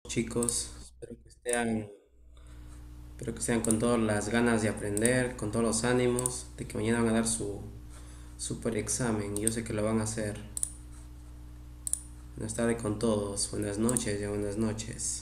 chicos. Espero que estén con todas las ganas de aprender, con todos los ánimos de que mañana van a dar su super examen. Yo sé que lo van a hacer. Buenas tardes con todos. Buenas noches, ya buenas noches.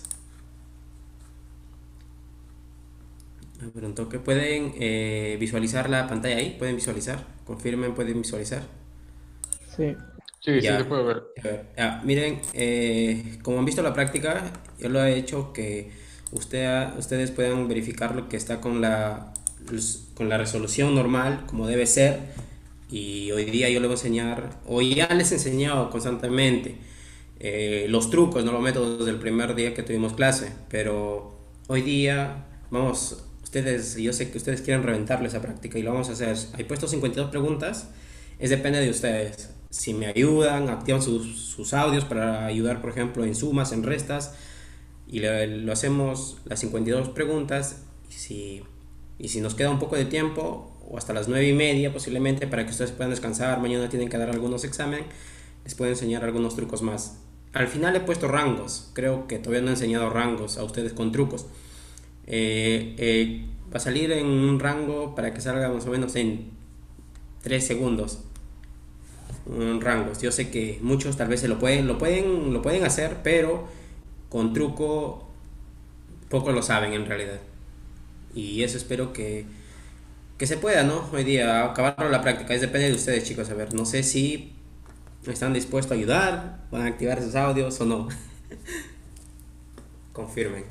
Me preguntó que pueden visualizar la pantalla ahí. ¿Pueden visualizar? Confirmen, pueden visualizar. Sí, Sí, sí se Ya. puede ver. Miren, como han visto la práctica, yo lo he hecho que ustedes puedan verificar lo que está con la resolución normal, como debe ser. Y hoy día yo les voy a enseñar, hoy ya les he enseñado constantemente los trucos, no los métodos del primer día que tuvimos clase. Pero hoy día, vamos, yo sé que ustedes quieren reventarle esa práctica y lo vamos a hacer. Hay puesto 52 preguntas, es depende de ustedes. Si me ayudan, activan sus audios para ayudar, por ejemplo, en sumas, en restas, y lo hacemos las 52 preguntas. Y si nos queda un poco de tiempo, o hasta las 9:30 posiblemente, para que ustedes puedan descansar, mañana tienen que dar algunos exámenes, les puedo enseñar algunos trucos más. Al final he puesto rangos, creo que todavía no he enseñado rangos a ustedes con trucos. Va a salir en un rango para que salga más o menos en 3 segundos rangos. Yo sé que muchos tal vez lo pueden hacer, pero con truco poco lo saben en realidad. Y eso espero que se pueda, ¿no? Hoy día acabar la práctica. Es depende de ustedes, chicos. A ver, no sé si están dispuestos a ayudar, van a activar esos audios o no. Confirmen.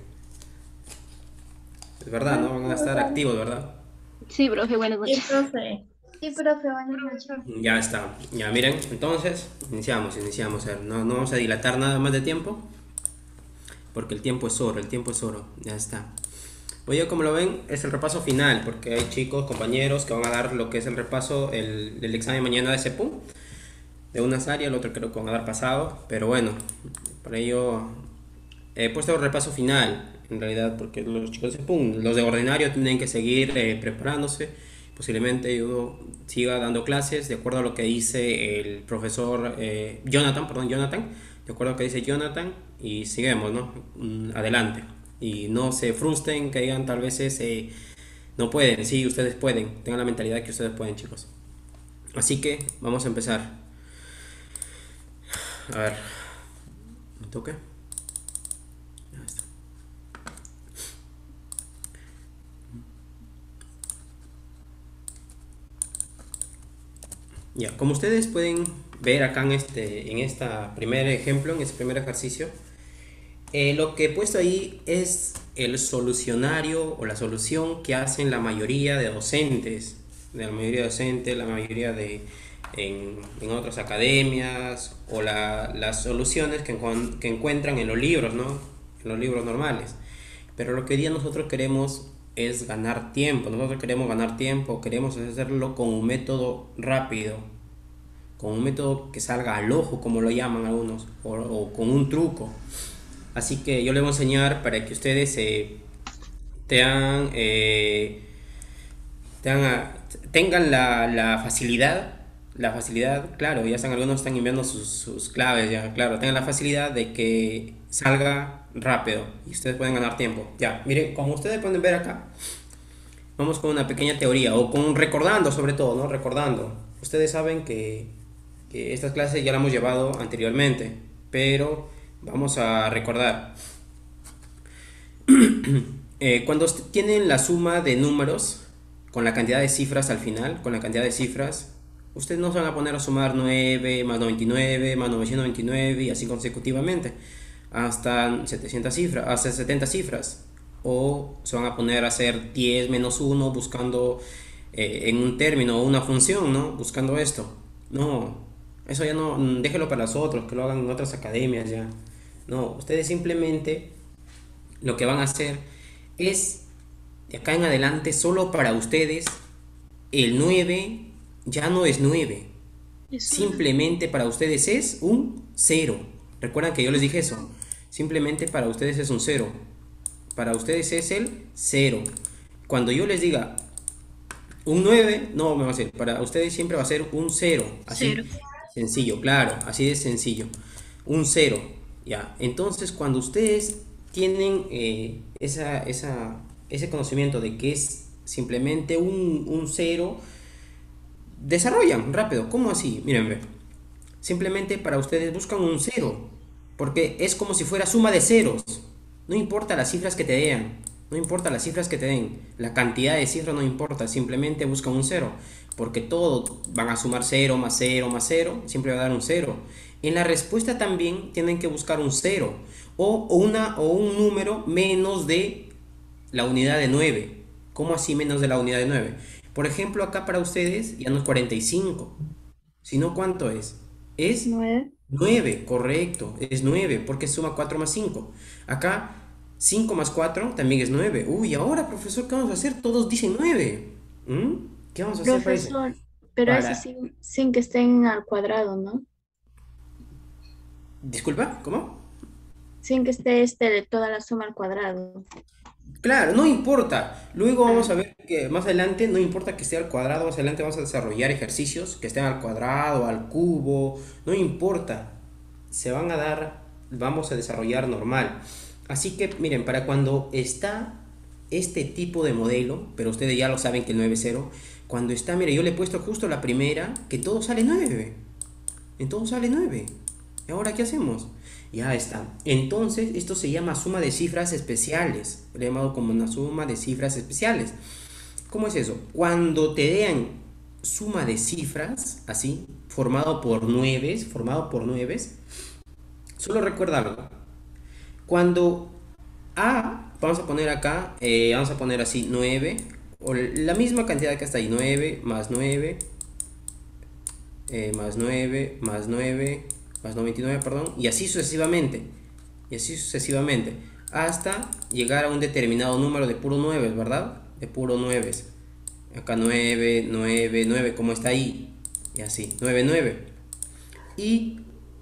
Es verdad, ¿no? Van a estar activos, ¿verdad? Sí, profe, buenas Sí, noches. profe. Sí, profe, buenas noches. Ya está. Ya miren, entonces iniciamos. A ver, no vamos a dilatar nada más de tiempo, porque el tiempo es oro, el tiempo es oro. Ya está. Hoy día, como lo ven, es el repaso final, porque hay chicos, compañeros que van a dar lo que es el repaso del examen mañana de CEPU, de unas áreas, el otro creo que van a dar pasado, pero bueno, para ello he puesto el repaso final, en realidad, porque los chicos de CEPU, los de ordinario tienen que seguir preparándose. Posiblemente yo siga dando clases de acuerdo a lo que dice el profesor Jonathan, de acuerdo a lo que dice Jonathan, y sigamos, ¿no? Adelante. Y no se frustren, que digan tal vez no pueden, sí, ustedes pueden, tengan la mentalidad que ustedes pueden, chicos. Así que vamos a empezar. A ver, ¿me toca? Ya está. Ya, como ustedes pueden ver acá en esta primer ejemplo, en este primer ejercicio, lo que he puesto ahí es el solucionario o la solución que hacen la mayoría de docentes, la mayoría en otras academias, o las soluciones que encuentran en los libros, ¿no? En los libros normales. Pero lo que hoy día nosotros queremos es ganar tiempo. Nosotros queremos ganar tiempo, queremos hacerlo con un método rápido, con un método que salga al ojo, como lo llaman algunos, o con un truco. Así que yo les voy a enseñar para que ustedes tengan, tengan la facilidad, claro, ya están, algunos están enviando sus claves, ya, claro, tengan la facilidad de que salga rápido y ustedes pueden ganar tiempo. Ya, miren, como ustedes pueden ver acá, vamos con una pequeña teoría, o con recordando sobre todo, ¿no? Recordando. Ustedes saben que estas clases ya las hemos llevado anteriormente, pero vamos a recordar. Cuando tienen la suma de números con la cantidad de cifras al final, con la cantidad de cifras, ustedes no se van a poner a sumar 9 más 99 más 929 y así consecutivamente hasta 700 cifras, hasta 70 cifras. O se van a poner a hacer 10 menos uno buscando en un término o una función, ¿no? Buscando esto. No, eso ya no, déjelo para los otros, que lo hagan en otras academias ya. No, ustedes simplemente lo que van a hacer es, de acá en adelante, solo para ustedes, el 9 ya no es 9. Es una. Simplemente para ustedes es un cero. Recuerdan que yo les dije eso. Simplemente para ustedes es un cero. Para ustedes es el cero. Cuando yo les diga un 9 no me va a ser. Para ustedes siempre va a ser un cero. Cero. Así sencillo, claro. Así de sencillo. Un cero. Ya. Entonces, cuando ustedes tienen ese conocimiento de que es simplemente un cero, desarrollan rápido. ¿Cómo así? Miren, ve. Simplemente para ustedes buscan un cero, porque es como si fuera suma de ceros. No importa las cifras que te den, no importa las cifras que te den, la cantidad de cifras no importa, simplemente buscan un cero, porque todo van a sumar cero más cero más cero, siempre va a dar un cero. En la respuesta también tienen que buscar un cero o un número menos de la unidad de 9. ¿Cómo así menos de la unidad de 9? Por ejemplo, acá para ustedes ya no es 45, sino ¿cuánto es? Es 9. 9, correcto, es 9 porque suma 4 más 5. Acá 5 más 4 también es 9. Uy, ahora profesor, ¿qué vamos a hacer? Todos dicen 9. ¿Mm? ¿Qué vamos a hacer para eso? Profesor, pero eso Para... sin que estén al cuadrado, ¿no? Disculpa, ¿cómo? Sin que esté de toda la suma al cuadrado. Claro, no importa. Luego vamos Ah, a ver que más adelante no importa que esté al cuadrado, más adelante vamos a desarrollar ejercicios que estén al cuadrado, al cubo, no importa. Se van a dar, vamos a desarrollar normal. Así que miren, para cuando está este tipo de modelo, pero ustedes ya lo saben que el 9 es 0, cuando está, mire, yo le he puesto justo la primera, que todo sale 9. En todo sale 9. ¿Y ahora qué hacemos? Ya está. Entonces, esto se llama suma de cifras especiales. Lo he llamado como una suma de cifras especiales. ¿Cómo es eso? Cuando te den suma de cifras, así, formado por nueves, solo recuerda algo. Cuando A, vamos a poner acá, vamos a poner así 9 o la misma cantidad que está ahí, 9 más 9 más 9 más 9 más 99, perdón, y así sucesivamente, hasta llegar a un determinado número de puro 9, ¿verdad? De puro 9. Acá 9 9 9 como está ahí, y así, 9 9. Y,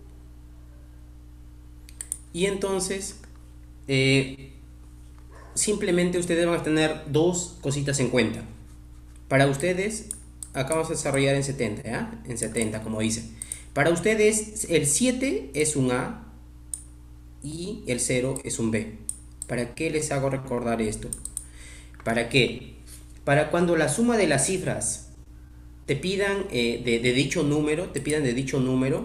y entonces, eh, simplemente ustedes van a tener dos cositas en cuenta. Para ustedes, acá vamos a desarrollar en 70, ¿ya? En 70, como dice. Para ustedes, el 7 es un A y el 0 es un B. ¿Para qué les hago recordar esto? ¿Para qué? Para cuando la suma de las cifras te pidan de dicho número, te pidan de dicho número,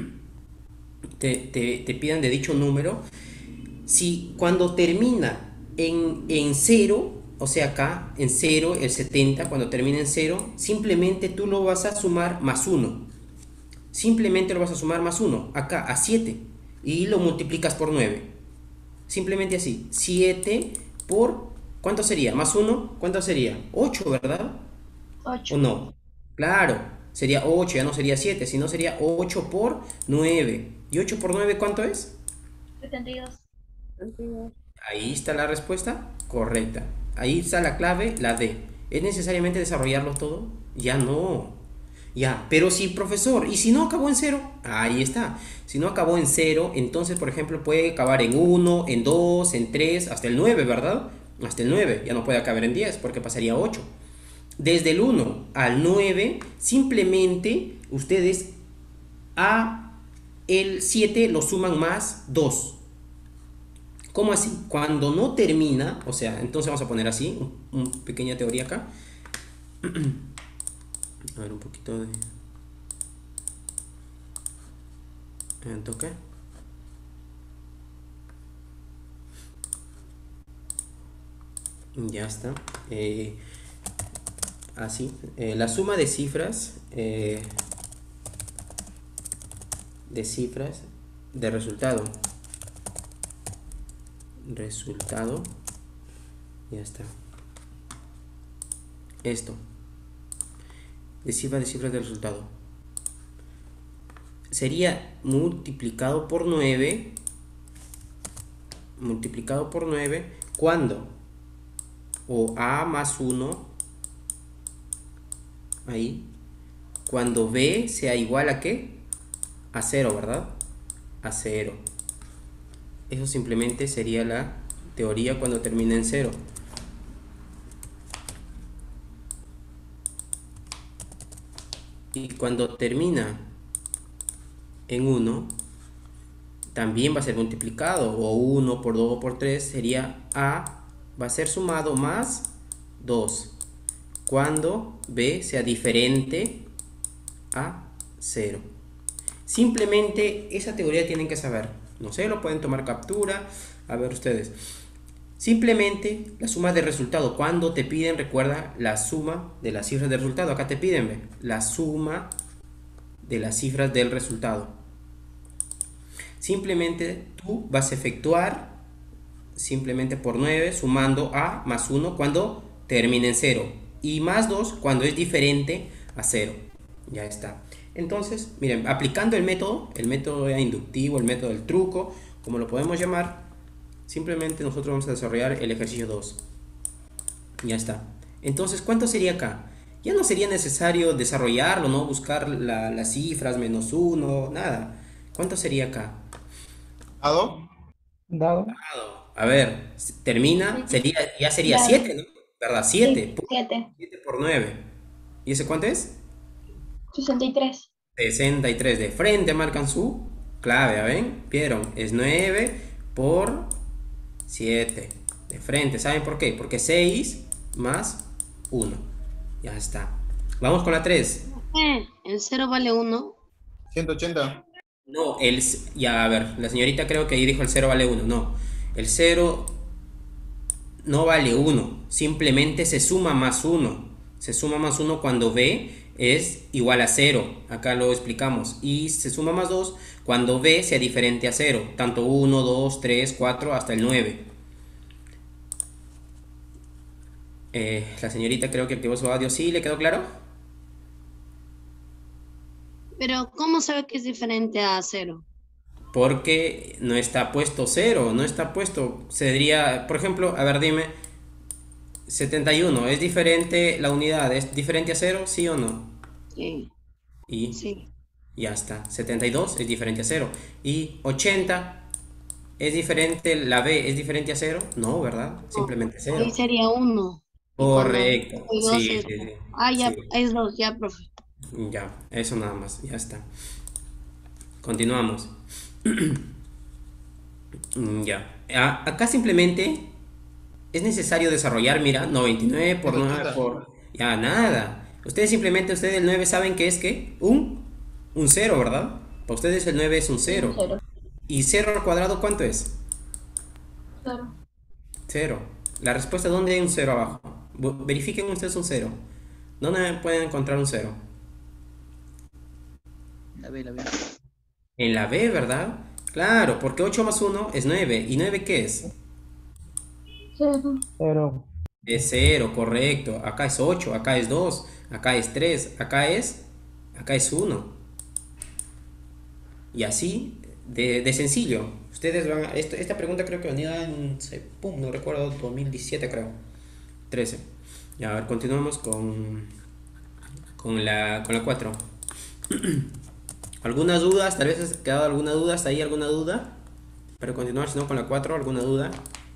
te pidan de dicho número, si cuando termina en 0, o sea acá en 0, el 70, cuando termina en 0, simplemente tú lo vas a sumar más 1. Simplemente lo vas a sumar más 1, acá a 7, y lo multiplicas por 9. Simplemente así, 7 por, ¿cuánto sería? Más 1, ¿cuánto sería? 8, ¿verdad? ¿O 8. no? Claro, sería 8, ya no sería 7, sino sería 8 por 9. ¿Y 8 por 9 cuánto es? 72. contigo. Ahí está la respuesta correcta. Ahí está la clave, la D. ¿Es necesariamente desarrollarlo todo? Ya no. Ya, pero sí, profesor, ¿y si no acabó en cero? Ahí está. Si no acabó en cero, entonces, por ejemplo, puede acabar en uno, en 2, en 3, hasta el 9, ¿verdad? Hasta el 9. Ya no puede acabar en 10 porque pasaría a 8. Desde el 1 al 9, simplemente ustedes a el 7 lo suman más 2. ¿Cómo así? Cuando no termina, o sea, entonces vamos a poner así, una pequeña teoría acá. A ver, un poquito de... toque. Ya está. Así. La suma de cifras de resultado. Resultado. Ya está. Esto. De cifras de resultado. Sería multiplicado por 9. Multiplicado por 9. ¿Cuándo? O A más 1. Ahí. Cuando B sea igual a ¿qué? A 0, ¿verdad? A 0. Eso simplemente sería la teoría cuando termina en 0. Y cuando termina en 1, también va a ser multiplicado, o 1 por 2 por 3 sería A, va a ser sumado más 2, cuando B sea diferente a 0. Simplemente esa teoría tienen que saber, no sé, lo pueden tomar captura, a ver ustedes. Simplemente la suma de resultado, cuando te piden, recuerda la suma de las cifras del resultado, acá te piden, ¿ve? La suma de las cifras del resultado. Simplemente tú vas a efectuar simplemente por 9 sumando a más 1 cuando termine en 0 y más 2 cuando es diferente a 0. Ya está. Entonces, miren, aplicando el método inductivo, el método del truco, como lo podemos llamar, simplemente nosotros vamos a desarrollar el ejercicio 2. Ya está. Entonces, ¿cuánto sería acá? Ya no sería necesario desarrollarlo, ¿no? Buscar las cifras, menos 1, nada. ¿Cuánto sería acá? ¿Dado? Dado. A ver, termina, ya sería Dado. 7, ¿no? ¿Verdad? 7. Sí, 7. 7 por 9. ¿Y ese cuánto es? 63. 63. De frente marcan su clave, ¿ven? ¿Vieron? Es 9 por 7. De frente, ¿saben por qué? Porque 6 más 1. Ya está. Vamos con la 3. El 0 vale 1. 180. No, ya, a ver, la señorita creo que ahí dijo el 0 vale 1. No, el 0 no vale 1. Simplemente se suma más 1. Se suma más 1 cuando B es igual a 0. Acá lo explicamos. Y se suma más 2 cuando B sea diferente a 0. Tanto 1, 2, 3, 4 hasta el 9. La señorita creo que activó su audio. ¿Sí? ¿Le quedó claro? Pero ¿cómo sabe que es diferente a 0? Porque no está puesto 0. No está puesto. Se diría, por ejemplo, a ver, dime. 71. ¿Es diferente la unidad? ¿Es diferente a 0? ¿Sí o no? Sí. Y Sí. ya está. 72 es diferente a 0. Y 80 es diferente, la B es diferente a 0. No, ¿verdad? Simplemente 0. Ahí sería 1. Correcto. Y Sí, es... sí, sí. Ah, ya, Sí. es 2, ya, profe. Ya, eso nada más. Ya está. Continuamos. Ya. Acá simplemente es necesario desarrollar, mira, 99 por 9 por... Ya, nada. Ustedes simplemente, ustedes el 9 saben que es que un 0, ¿verdad? Para ustedes el 9 es un 0. 0. ¿Y 0 al cuadrado cuánto es? 0. 0. La respuesta, ¿dónde hay un 0 abajo? Verifiquen ustedes un 0. ¿Dónde pueden encontrar un 0? La B, la B. En la B, ¿verdad? Claro, porque 8 más 1 es 9. ¿Y 9 qué es? 0. 0. Es 0, correcto. Acá es 8, acá es 2, acá es 3, acá es 1. Y así, de sencillo. Ustedes van a... Esta pregunta creo que venía en CEPUM, no recuerdo, 2017 creo. 13. Ya, a ver, continuamos con la 4. ¿Algunas dudas? Tal vez has quedado alguna duda, hasta ahí alguna duda. Para continuar, si no, con la 4, ¿alguna duda?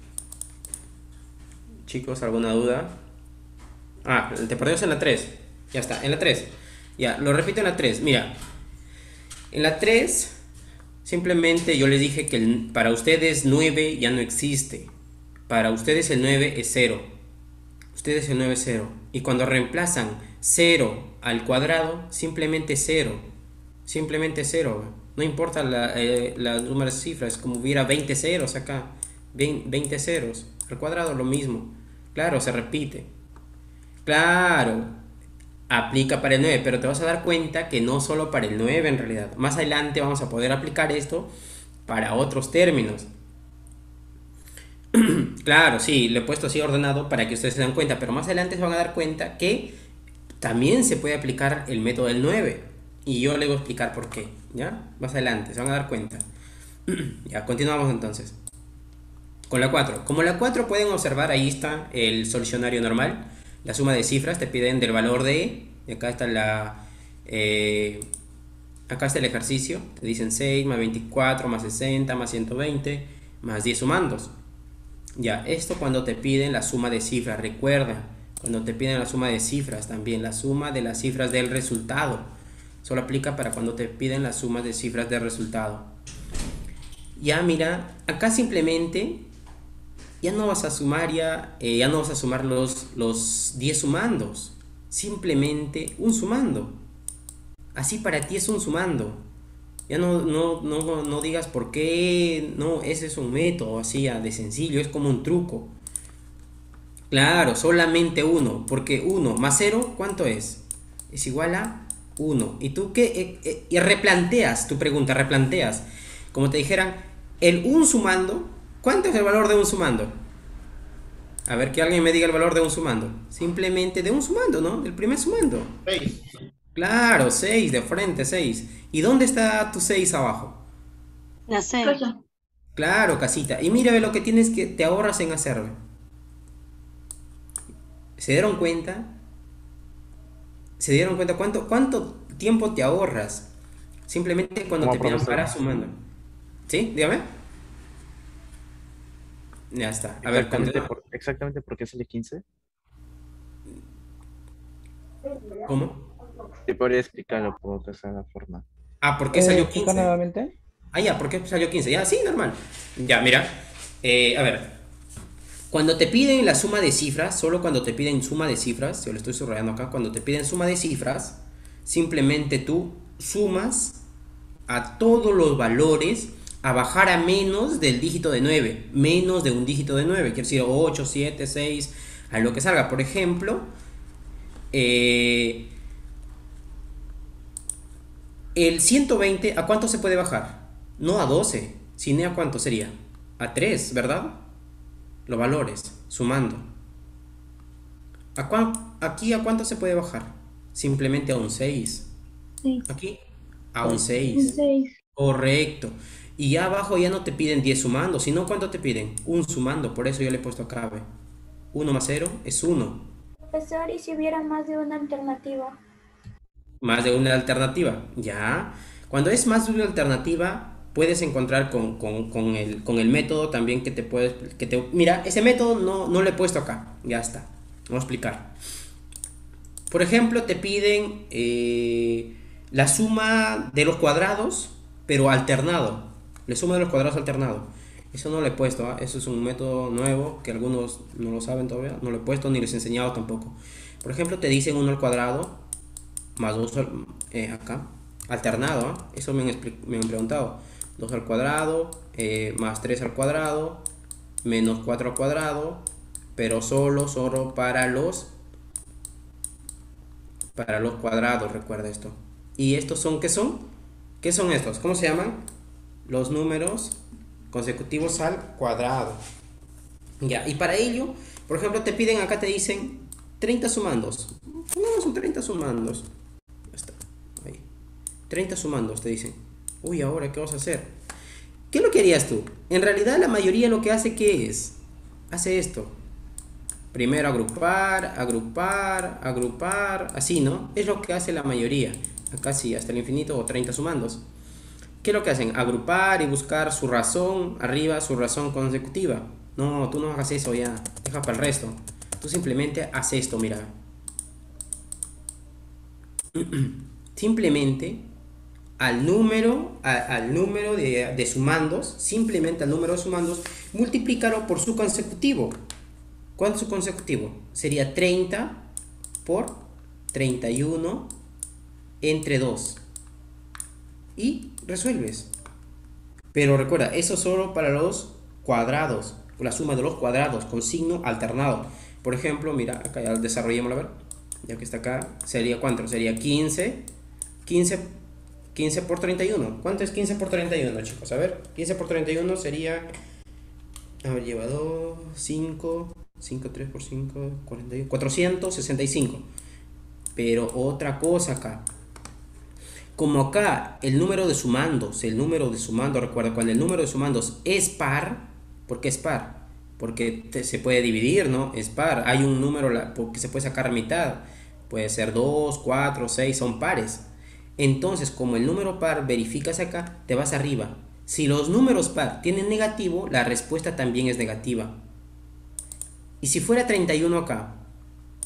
Chicos, ¿alguna duda? Ah, te perdimos en la 3. Ya está, en la 3. Ya, lo repito en la 3. Mira, en la 3, simplemente yo les dije que para ustedes 9 ya no existe. Para ustedes el 9 es 0. Ustedes el 9 es 0. Y cuando reemplazan 0 al cuadrado, simplemente 0. Simplemente 0. No importa las números de cifras, como hubiera 20 ceros acá. 20 ceros. Al cuadrado lo mismo. Claro, se repite. Claro, aplica para el 9, pero te vas a dar cuenta que no solo para el 9 en realidad. Más adelante vamos a poder aplicar esto para otros términos. Claro, sí, lo he puesto así ordenado para que ustedes se den cuenta, pero más adelante se van a dar cuenta que también se puede aplicar el método del 9. Y yo les voy a explicar por qué, ¿ya? Más adelante, se van a dar cuenta. Ya, continuamos entonces. Con la 4. Como la 4 pueden observar, ahí está el solucionario normal. La suma de cifras te piden del valor de... Y acá está acá está el ejercicio. Te dicen 6 más 24 más 60 más 120 más 10 sumandos. Ya, esto cuando te piden la suma de cifras. Recuerda, cuando te piden la suma de cifras también. La suma de las cifras del resultado. Solo aplica para cuando te piden la suma de cifras del resultado. Ya, mira, acá simplemente ya no vas a sumar ya no vas a sumar los 10 sumandos. Simplemente un sumando. Así para ti es un sumando. Ya no digas por qué. No, ese es un método así de sencillo. Es como un truco. Claro, solamente uno. Porque uno más cero, ¿cuánto es? Es igual a uno. ¿Y tú qué? Y replanteas tu pregunta, replanteas. Como te dijeran, el un sumando, ¿cuánto es el valor de un sumando? A ver, que alguien me diga el valor de un sumando. Simplemente de un sumando, ¿no? Del primer sumando. 6. Claro, 6 de frente, 6. ¿Y dónde está tu 6 abajo? La C. Cosa. Claro, casita. Y mira lo que tienes que te ahorras en hacerlo. ¿Se dieron cuenta? ¿Se dieron cuenta cuánto tiempo te ahorras? Simplemente cuando Como te pidan profesor. para sumando. ¿Sí? Dígame. Ya está. A ver, continúa. Exactamente por qué sale 15. ¿Cómo? Te podría explicarlo por otra forma. Ah, ¿por qué salió Chica 15? nuevamente. Ah, ya, ¿por qué salió 15? Ya, sí, normal. Ya, mira. A ver. Cuando te piden la suma de cifras, solo cuando te piden suma de cifras, yo lo estoy subrayando acá, cuando te piden suma de cifras, simplemente tú sumas a todos los valores a bajar a menos del dígito de 9, menos de un dígito de 9, quiere decir 8, 7, 6, a lo que salga. Por ejemplo, el 120, ¿a cuánto se puede bajar? No a 12, sino a cuánto sería, a 3, ¿verdad? Los valores, sumando. Aquí a cuánto se puede bajar? Simplemente a un 6. Sí. Aquí a un Un 6. 6. Correcto. Y ya abajo ya no te piden 10 sumando, sino ¿cuánto te piden? Un sumando, por eso yo le he puesto acá, ¿ve? 1 más 0 es 1. Profesor, ¿y si hubiera más de una alternativa? Más de una alternativa, ya. Cuando es más de una alternativa, puedes encontrar con el método también que te puedes... mira, ese método no lo he puesto acá, ya está. Vamos a explicar. Por ejemplo, te piden la suma de los cuadrados, pero alternado. La suma de los cuadrados alternado. Eso no lo he puesto, ¿ah? Eso es un método nuevo que algunos no lo saben todavía. No lo he puesto ni les he enseñado tampoco. Por ejemplo, te dicen 1 al cuadrado más 2 acá. Alternado, ¿ah? Eso me han preguntado. 2 al cuadrado más 3 al cuadrado menos 4 al cuadrado, pero solo para los cuadrados, recuerda esto. ¿Y estos son qué son? ¿Qué son estos? ¿Cómo se llaman? Los números consecutivos al cuadrado. Ya, y para ello, por ejemplo, te piden acá, te dicen 30 sumandos. No, son 30 sumandos. Ya está, ahí. 30 sumandos te dicen. Uy, ahora, ¿qué vas a hacer? ¿Qué es lo que harías tú? En realidad, la mayoría lo que hace, ¿qué es? Hace esto. Primero agrupar, agrupar, agrupar, así, ¿no? Es lo que hace la mayoría. Acá sí, hasta el infinito o 30 sumandos. ¿Qué es lo que hacen? Agrupar y buscar su razón, arriba su razón consecutiva. No, tú no hagas eso ya, deja para el resto. Tú simplemente haces esto, mira. Simplemente al número de sumandos, simplemente al número de sumandos, multiplícalo por su consecutivo. ¿Cuánto es su consecutivo? Sería 30 por 31 entre 2. Y resuelves. Pero recuerda, eso solo para los cuadrados, la suma de los cuadrados con signo alternado. Por ejemplo, mira, acá ya desarrollémoslo a ver. Ya que está acá, sería ¿cuánto? Sería 15 por 31. ¿Cuánto es 15 por 31, chicos? A ver, 15 por 31 sería... A ver, lleva 2, 5, 3 por 5, 41, 465. Pero otra cosa acá. Como acá el número de sumandos, recuerda, cuando el número de sumandos es par, ¿por qué es par? Porque se puede dividir, ¿no? Es par, hay un número que se puede sacar a mitad, puede ser 2, 4, 6, son pares. Entonces, como el número par verificas acá, te vas arriba. Si los números par tienen negativo, la respuesta también es negativa. Y si fuera 31 acá,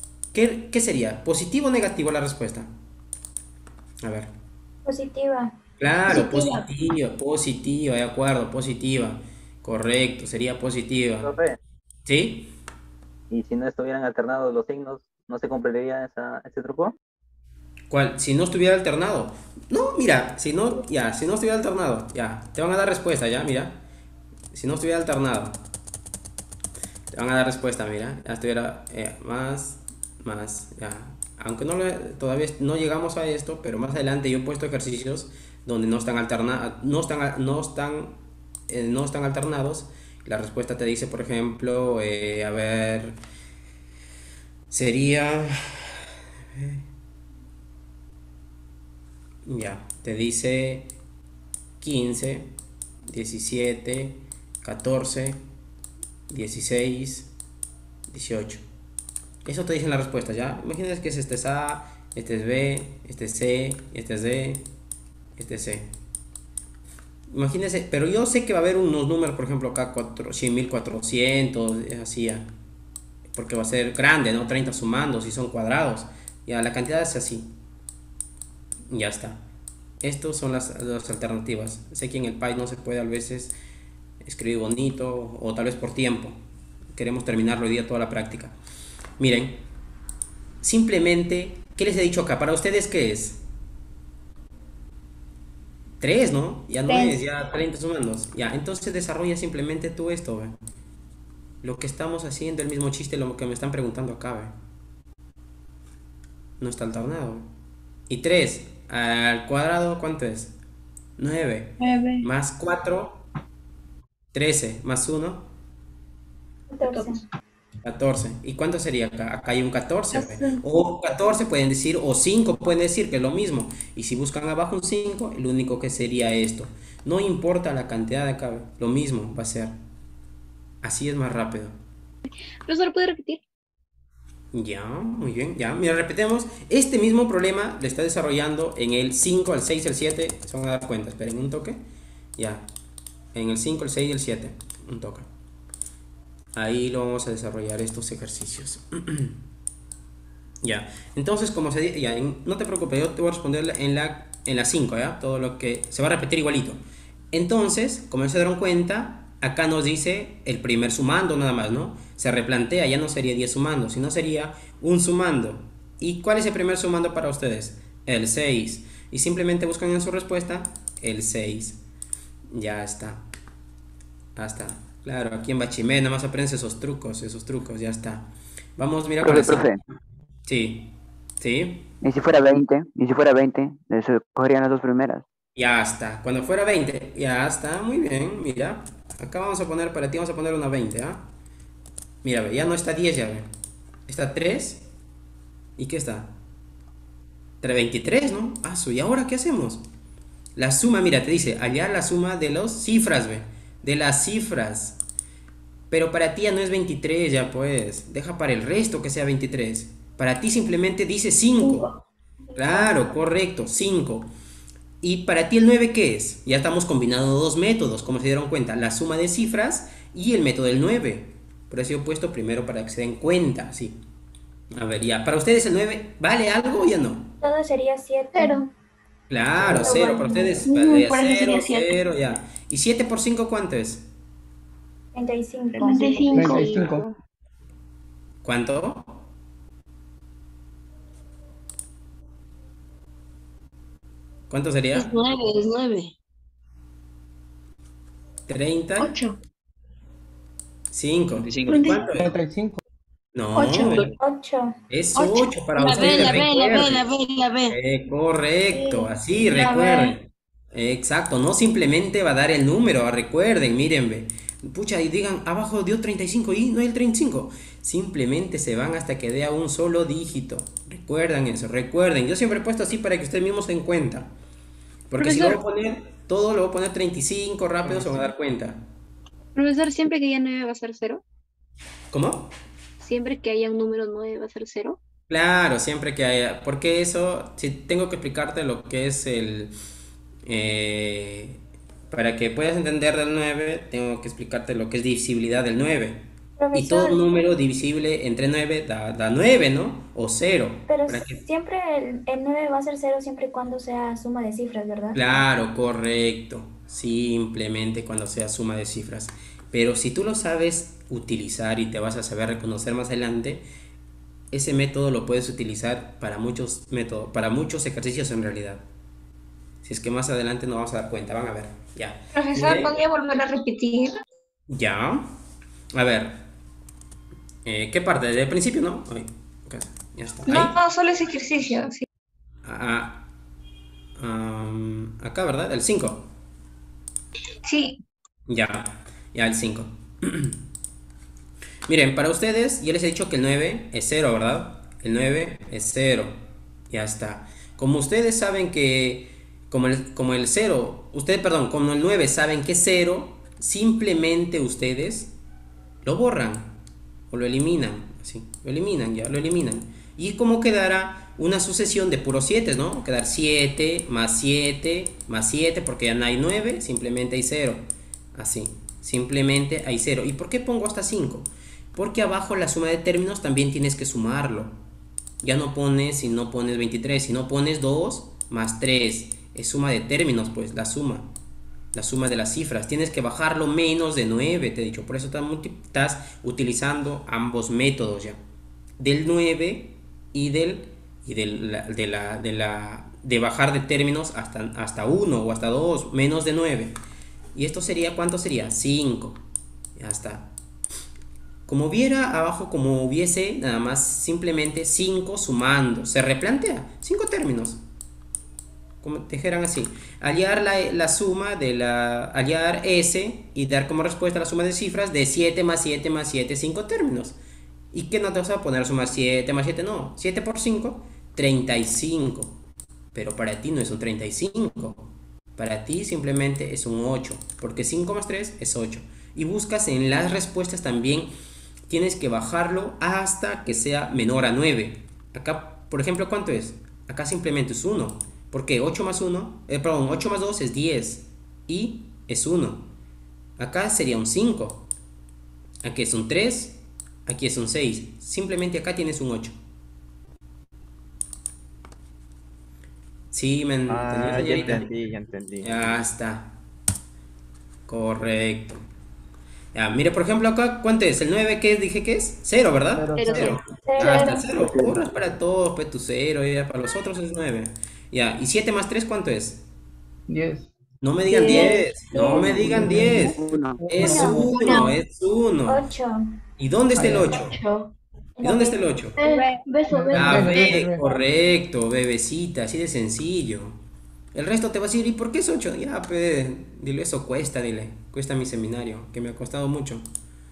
¿qué sería? ¿Positivo o negativo la respuesta? A ver. Positiva. Claro, Positiva. positiva, positiva, de acuerdo, positiva. Correcto, sería positiva. Profe, ¿Sí? y si no estuvieran alternados los signos, ¿no se cumpliría ese truco? ¿Cuál? Si no estuviera alternado. No, mira, si no, ya, si no estuviera alternado, ya, te van a dar respuesta, ya, mira. Si no estuviera alternado, te van a dar respuesta, mira. Ya estuviera más, ya. Aunque todavía no llegamos a esto, pero más adelante yo he puesto ejercicios donde no están no están alternados. La respuesta te dice, por ejemplo, a ver, sería, ya, te dice 15, 17, 14, 16, 18. Eso te dicen las respuestas, ¿ya? Imagínate que este es A, este es B, este es C, este es D, este es C. Imagínense, pero yo sé que va a haber unos números, por ejemplo, acá 100.400, así ya. Porque va a ser grande, ¿no? 30 sumando, si son cuadrados. Ya, la cantidad es así. Ya está. Estas son las alternativas. Sé que en el Py no se puede a veces escribir bonito o tal vez por tiempo. Queremos terminarlo hoy día toda la práctica. Miren, simplemente, ¿qué les he dicho acá? ¿Para ustedes qué es? 3, ¿no? Ya no es, ya 30 sumandos. Ya, entonces desarrolla simplemente tú esto, ¿ve? Lo que estamos haciendo, el mismo chiste, lo que me están preguntando acá, ¿ve? No está alternado, ¿ve? Y 3 al cuadrado, ¿cuánto es? 9. 9. Más 4, 13. Más 1, 14. 14. ¿Y cuánto sería acá? Acá hay un 14, ¿ve? O 14 pueden decir, o 5 pueden decir que es lo mismo. Y si buscan abajo un 5, el único que sería esto. No importa la cantidad de acá, ¿ve? Lo mismo va a ser. Así es más rápido. Profesor, ¿puede repetir? Ya, muy bien, ya. Mira, repetemos. Este mismo problema lo está desarrollando en el 5, el 6, el 7. Se van a dar cuenta. Esperen un toque. Ya. En el 5, el 6 y el 7. Un toque. Ahí lo vamos a desarrollar estos ejercicios. Ya. Entonces, como se dice, ya, no te preocupes, yo te voy a responder en la 5, ¿ya? Todo lo que se va a repetir igualito. Entonces, como se dieron cuenta, acá nos dice el primer sumando nada más, ¿no? Se replantea, ya no sería 10 sumando, sino sería un sumando. ¿Y cuál es el primer sumando para ustedes? El 6. Y simplemente buscan en su respuesta el 6. Ya está. Hasta. Claro, aquí en Bachimé nada más aprendes esos trucos, ya está. Vamos, mira con Profe, la profe, Sí, sí, ¿y si fuera 20? ¿Y si fuera 20? Se cogerían las dos primeras. ya está. Cuando fuera 20, ya está, muy bien, mira. Acá vamos a poner, para ti vamos a poner una 20, ¿ah? Mira, ve, ya no está 10, ya ve. Está 3. ¿Y qué está? 23, ¿no? Ah, ¿y ahora qué hacemos? La suma, mira, te dice, hallar la suma de las cifras, ve. De las cifras. Pero para ti ya no es 23, ya pues. Deja para el resto que sea 23. Para ti simplemente dice 5. Claro, correcto, 5. ¿Y para ti el 9 qué es? Ya estamos combinando dos métodos, como se dieron cuenta, la suma de cifras y el método del 9. Por eso yo he puesto primero para que se den cuenta, sí. A ver, ya, ¿para ustedes el 9 vale algo o ya no? Todo sería 7. 0. Claro, 0, para ustedes Por valdría eso 0, sería 7. 0, ya. ¿Y 7 por 5 cuánto es? 35. 35. ¿Cuánto? ¿Cuánto sería? Es 9, es 9. 30, 8. 5. 25. ¿Cuánto es? 35. No, 8. 8. es Ocho. 8 para La B, ustedes, la B, la B, recuerden. la B, la B. Correcto, así, La recuerden. Exacto, no simplemente va a dar el número, recuerden, miren, ve. Pucha, y digan, abajo dio 35 y no hay el 35. Simplemente se van hasta que dé a un solo dígito. Recuerdan eso, recuerden. Yo siempre he puesto así para que ustedes mismos se den cuenta. Porque si lo voy a poner, todo lo voy a poner 35 rápido, se van a dar cuenta. Profesor, siempre que haya 9 va a ser 0. ¿Cómo? Siempre que haya un número 9 va a ser 0. Claro, siempre que haya. Porque eso, si tengo que explicarte lo que es el. Para que puedas entender del 9, tengo que explicarte lo que es divisibilidad del 9. Y todo Profesor, número divisible entre 9 da 9, ¿no? O cero. pero ¿Para qué? siempre el 9 va a ser cero siempre y cuando sea suma de cifras, ¿verdad? Claro, correcto. Simplemente cuando sea suma de cifras. Pero si tú lo sabes utilizar y te vas a saber reconocer más adelante, ese método lo puedes utilizar para muchos métodos, para muchos ejercicios en realidad. Si es que más adelante nos vamos a dar cuenta, van a ver. Ya. Profesor, Mire, ¿podría volver a repetir? ya. A ver. ¿Qué parte? ¿Desde el principio, no? Ay, acá, ya está. Ahí. No, solo ese ejercicio. Sí. Ah, acá, ¿verdad? El 5. Sí. Ya, ya el 5. Miren, para ustedes, ya les he dicho que el 9 es 0, ¿verdad? El 9 es 0. Ya está. Como ustedes saben que, como el 0, ustedes, perdón, como el 9 saben que es 0, simplemente ustedes lo borran o lo eliminan. Así, lo eliminan, ya, lo eliminan. Y como quedará una sucesión de puros 7, ¿no? Quedar 7 más 7 más 7, porque ya no hay 9, simplemente hay 0. Así, simplemente hay 0. ¿Y por qué pongo hasta 5? Porque abajo la suma de términos también tienes que sumarlo. Ya no pones, si no pones 23, si no pones 2 más 3. Es suma de términos, pues, la suma de las cifras. Tienes que bajarlo menos de 9, te he dicho. Por eso estás utilizando ambos métodos ya. Del 9 y de bajar de términos hasta 1 o hasta 2, menos de 9. Y esto sería, ¿cuánto sería? 5. Ya está. Como viera abajo, como hubiese nada más simplemente 5 sumando. Se replantea 5 términos. Como te dijeran así. Hallar la suma hallar S y dar como respuesta la suma de cifras de 7 más 7 más 7, 5 términos. ¿Y qué no te vas a poner a sumar 7 más 7? No. 7 por 5, 35. Pero para ti no es un 35. Para ti simplemente es un 8. Porque 5 más 3 es 8. Y buscas en las respuestas también. Tienes que bajarlo hasta que sea menor a 9. Acá, por ejemplo, ¿cuánto es? Acá simplemente es 1. Porque 8 más 8 más 2 es 10. Y es 1. Acá sería un 5. Aquí es un 3. Aquí es un 6. Simplemente acá tienes un 8. ¿Sí me entendió, Ya señorita? entendí. Ya está. Correcto. Ya, mire, por ejemplo, acá, ¿cuánto es? ¿El 9 qué dije que es? 0, ¿verdad? Cero, 0. Cero. Hasta 0. Borras para todos, pues tu 0. Ya, para los otros es 9. Ya, ¿y 7 más 3 cuánto es? 10. No me digan 10. No me digan 10. 1. Es 1, es 1. 8. ¿Y dónde está el 8? 8. ¿Y dónde está el 8? Beso, beso. Ah, Bebé. B, correcto, bebecita, así de sencillo. El resto te va a decir, ¿y por qué es 8? Ya, pues, dile, eso cuesta, dile. Cuesta mi seminario, que me ha costado mucho.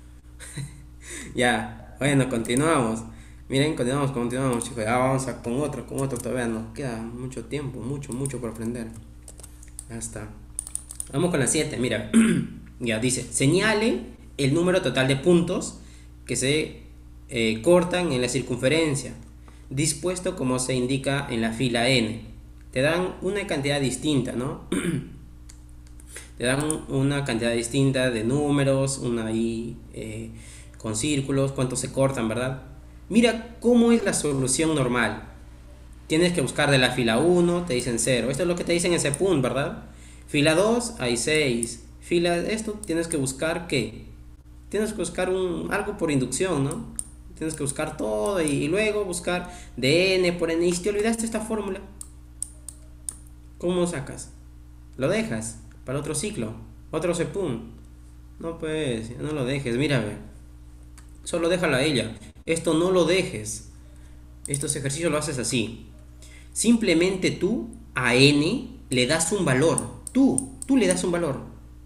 Ya, bueno, continuamos. Miren, continuamos, chicos. Ya vamos con otro, todavía nos queda mucho tiempo, mucho por aprender. Ya está. Vamos con la 7, mira. Ya dice, señale el número total de puntos que se cortan en la circunferencia, dispuesto como se indica en la fila N. Te dan una cantidad distinta, ¿no? Te dan una cantidad distinta de números, una ahí con círculos, cuántos se cortan, ¿verdad? Mira cómo es la solución normal. Tienes que buscar de la fila 1, te dicen 0. Esto es lo que te dicen en ese punto, ¿verdad? Fila 2, hay 6. Fila esto, tienes que buscar ¿qué? Tienes que buscar algo por inducción, ¿no? Tienes que buscar todo y luego buscar de n por n. Y si te olvidaste esta fórmula, ¿cómo lo sacas? Lo dejas para otro ciclo, otro sepun. No, pues, no lo dejes, mira, ve. Solo déjala a ella. Esto no lo dejes. Estos ejercicios lo haces así. Simplemente tú a n le das un valor. Tú le das un valor.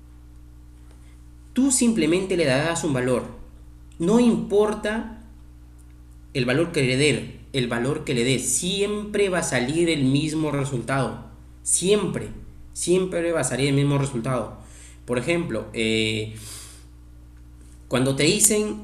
Tú simplemente le darás un valor. No importa el valor que le dé, siempre va a salir el mismo resultado. Siempre va a salir el mismo resultado. Por ejemplo, cuando te dicen,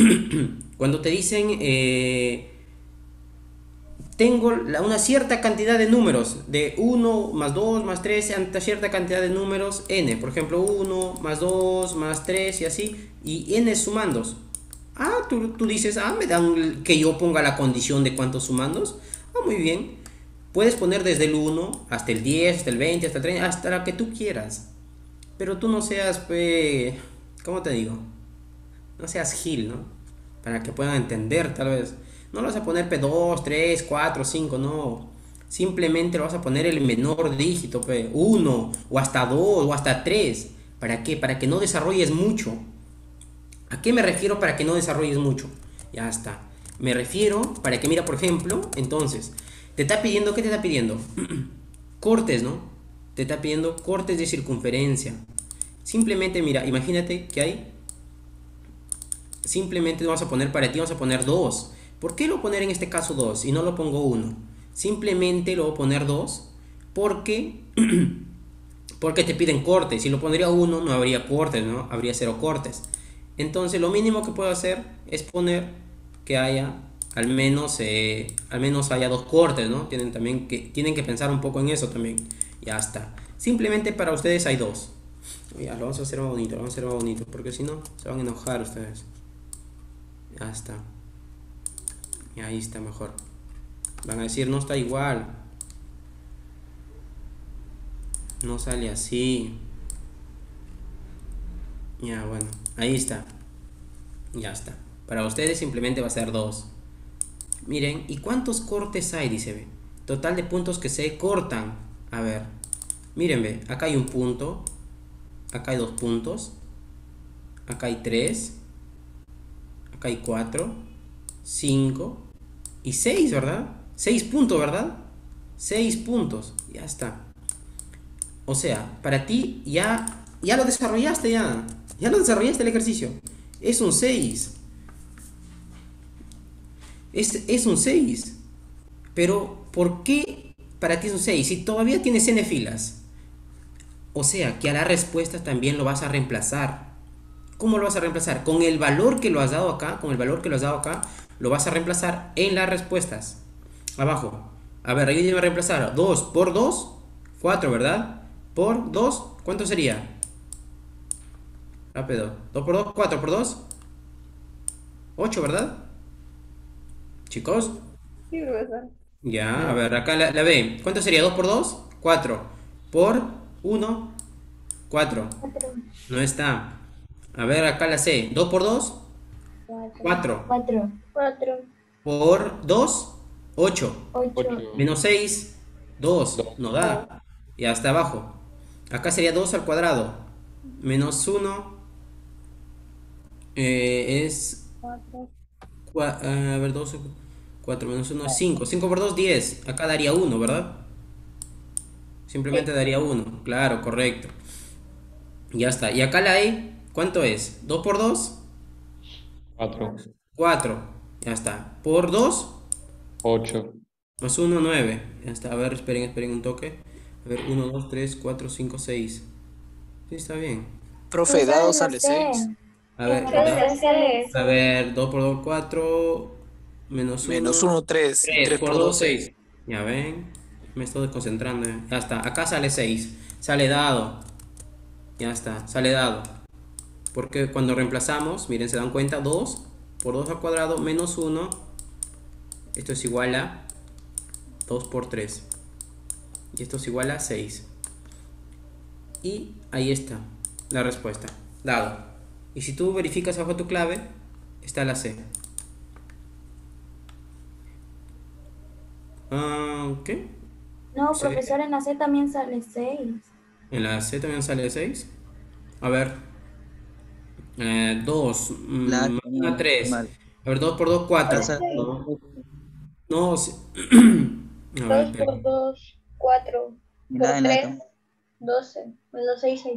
tengo una cierta cantidad de números, de 1 más 2 más 3, ante cierta cantidad de números n, por ejemplo 1 más 2 más 3 y así, y n sumandos. Tú dices, me dan que yo ponga la condición de cuántos sumandos. Muy bien. Puedes poner desde el 1 hasta el 10, hasta el 20, hasta el 30, hasta la que tú quieras. Pero tú no seas, pues, ¿cómo te digo? No seas gil, ¿no? Para que puedan entender, tal vez. No lo vas a poner P2, 3, 4, 5, no. Simplemente lo vas a poner el menor dígito, P, 1, o hasta 2, o hasta 3. ¿Para qué? Para que no desarrolles mucho. ¿A qué me refiero para que no desarrolles mucho? Ya está. Me refiero para que, mira, por ejemplo, entonces, te está pidiendo, ¿qué te está pidiendo? Cortes, ¿no? Te está pidiendo cortes de circunferencia. Simplemente, mira, imagínate que hay. Simplemente vamos a poner para ti, vamos a poner 2. ¿Por qué lo voy a poner en este caso 2 y no lo pongo 1? Simplemente lo voy a poner 2 porque, porque te piden cortes. Si lo pondría 1 no habría cortes, ¿no? Habría 0 cortes. Entonces lo mínimo que puedo hacer es poner que haya al menos haya 2 cortes, ¿no? Tienen que pensar un poco en eso también. Ya está. Simplemente para ustedes hay 2. Ya, lo vamos a hacer más bonito, porque si no se van a enojar ustedes. Ya está. Y ahí está mejor. Van a decir, no está igual. No sale así. Ya, bueno. Ahí está. Ya está. Para ustedes simplemente va a ser 2. Miren, ¿y cuántos cortes hay? Dice, ve. Total de puntos que se cortan. A ver. Miren, ve. Acá hay un punto. Acá hay 2 puntos. Acá hay 3. Acá hay 4. 5. Y 6, ¿verdad? 6 puntos, ¿verdad? 6 puntos. Ya está. O sea, para ti ya lo desarrollaste ya. Ya lo desarrollaste el ejercicio. Es un 6. Es un 6. Pero, ¿por qué para ti es un 6? Si todavía tienes n filas. O sea, que a la respuesta también lo vas a reemplazar. ¿Cómo lo vas a reemplazar? Con el valor que lo has dado acá. Con el valor que lo has dado acá. Lo vas a reemplazar en las respuestas. Abajo. A ver, ayúdenme a reemplazar. 2 por 2. 4, ¿verdad? Por 2. ¿Cuánto sería? Rápido. 2 por 2. 4 por 2. 8, ¿verdad? Chicos. Sí, profesor. Ya, a ver, acá la B. ¿Cuánto sería? 2 por 2. 4. Por 1. 4. No está. A ver, acá la C. 2 por 2. 4. 4. Por 2. 8. 8. Menos 6. 2. No da. Y hasta abajo. Acá sería 2 al cuadrado. Menos 1. Es. A ver, 2. 4 menos 1 es 5. 5 por 2, 10. Acá daría 1, ¿verdad? Simplemente daría 1. Claro, correcto. Ya está. Y acá la E, ¿cuánto es? 2 por 2. 4. 4. Ya está. Por 2. 8. Más 1, 9. Ya está. A ver, esperen un toque. A ver, 1, 2, 3, 4, 5, 6. Sí, está bien. Profe, dado sale 6. A ver, a ver, 2 por 2, 4. Menos 1. Menos 1, 3. 3 por por 2, 2, 6. Ya ven. Me estoy desconcentrando. Ya está. Acá sale 6. Sale dado. Ya está. Sale dado. Porque cuando reemplazamos, miren, se dan cuenta, 2 por 2 al cuadrado menos 1. Esto es igual a 2 por 3. Y esto es igual a 6. Y ahí está la respuesta. Dado. Y si tú verificas bajo tu clave, está la C. ¿Qué? No, Sí. profesor, en la C también sale 6. ¿En la C también sale 6? A ver. 2 más 3. A ver, 2 por 2, 4. No, sí. A ver, 2 por 2, 4. Por 3, 12. Menos 6, 6.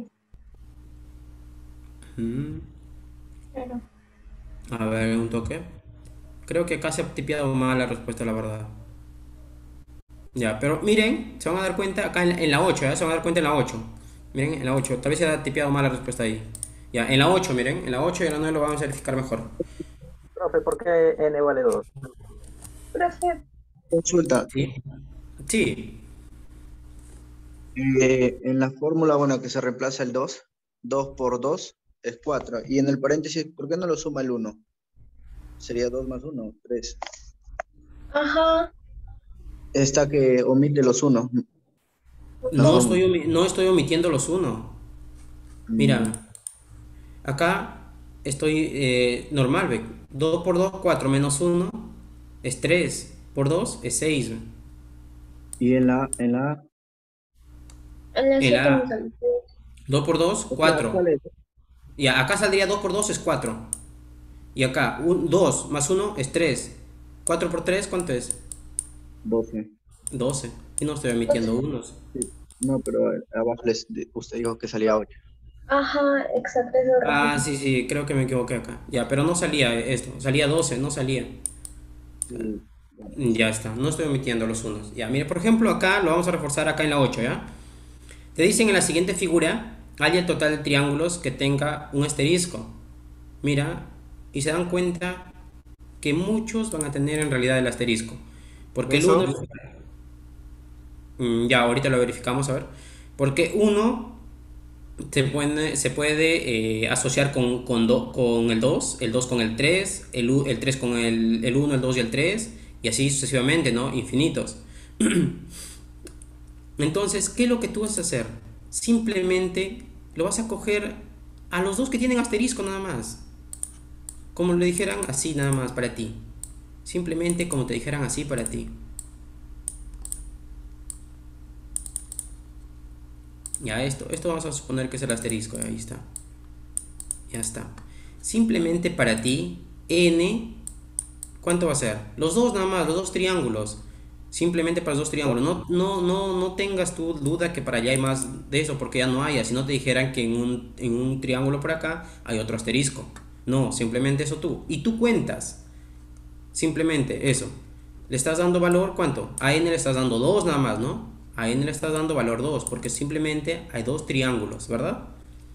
Claro. A ver, un toque. Creo que acá se ha tipiado mal la respuesta, la verdad. Ya, pero miren, se van a dar cuenta acá en la 8, se van a dar cuenta en la 8. Miren, en la 8, tal vez se ha tipiado mal la respuesta ahí. Ya, en la 8, miren, en la 8 y en la 9 lo vamos a verificar mejor. Profe, ¿por qué n vale 2? Profe. Consulta. Sí. Sí. En la fórmula, bueno, que se reemplaza el 2. 2 por 2 es 4. Y en el paréntesis, ¿por qué no lo suma el 1? Sería 2 más 1, 3. Ajá. Esta que omite los 1. No estoy omitiendo los 1. Mira, acá estoy normal, ve. 2 por 2, 4 menos 1 es 3. Por 2 es 6. Y en la En la En 7 la me salió. 2 por 2, 4. Y acá saldría 2 por 2 es 4. Y acá 2 más 1 es 3. 4 por 3, ¿cuánto es? 12. 12. Y no estoy omitiendo unos. Sí. No, pero abajo usted dijo que salía 8. Ajá, exacto, eso Ah, repito. sí, creo que me equivoqué acá. Ya, pero no salía esto. Salía 12, no salía. Ya está, no estoy omitiendo los unos. Ya, mire, por ejemplo, acá lo vamos a reforzar acá en la 8, ¿ya? Te dicen en la siguiente figura, haya el total de triángulos que tenga un asterisco. Mira, y se dan cuenta que muchos van a tener en realidad el asterisco. Porque el 1... Ya, ahorita lo verificamos, a ver. Porque 1 se puede asociar con el 2, el 2 con el 3, el 3 con el 1, el 2 y el 3, y así sucesivamente, ¿no? Infinitos. Entonces, ¿qué es lo que tú vas a hacer? Simplemente lo vas a coger a los dos que tienen asterisco nada más. Como le dijeran así nada más para ti. Simplemente como te dijeran así para ti. Ya, esto vamos a suponer que es el asterisco, ahí está. Ya está. Simplemente para ti, n, ¿cuánto va a ser? Los dos nada más, los dos triángulos. Simplemente para los dos triángulos. No tengas tu duda que para allá hay más de eso, porque ya no hay. Si no te dijeran que en un triángulo por acá hay otro asterisco. No, simplemente eso tú. Y tú cuentas. Simplemente eso. Le estás dando valor, ¿cuánto? A n le estás dando 2 nada más, ¿no? A n le estás dando valor 2, porque simplemente hay dos triángulos, ¿verdad?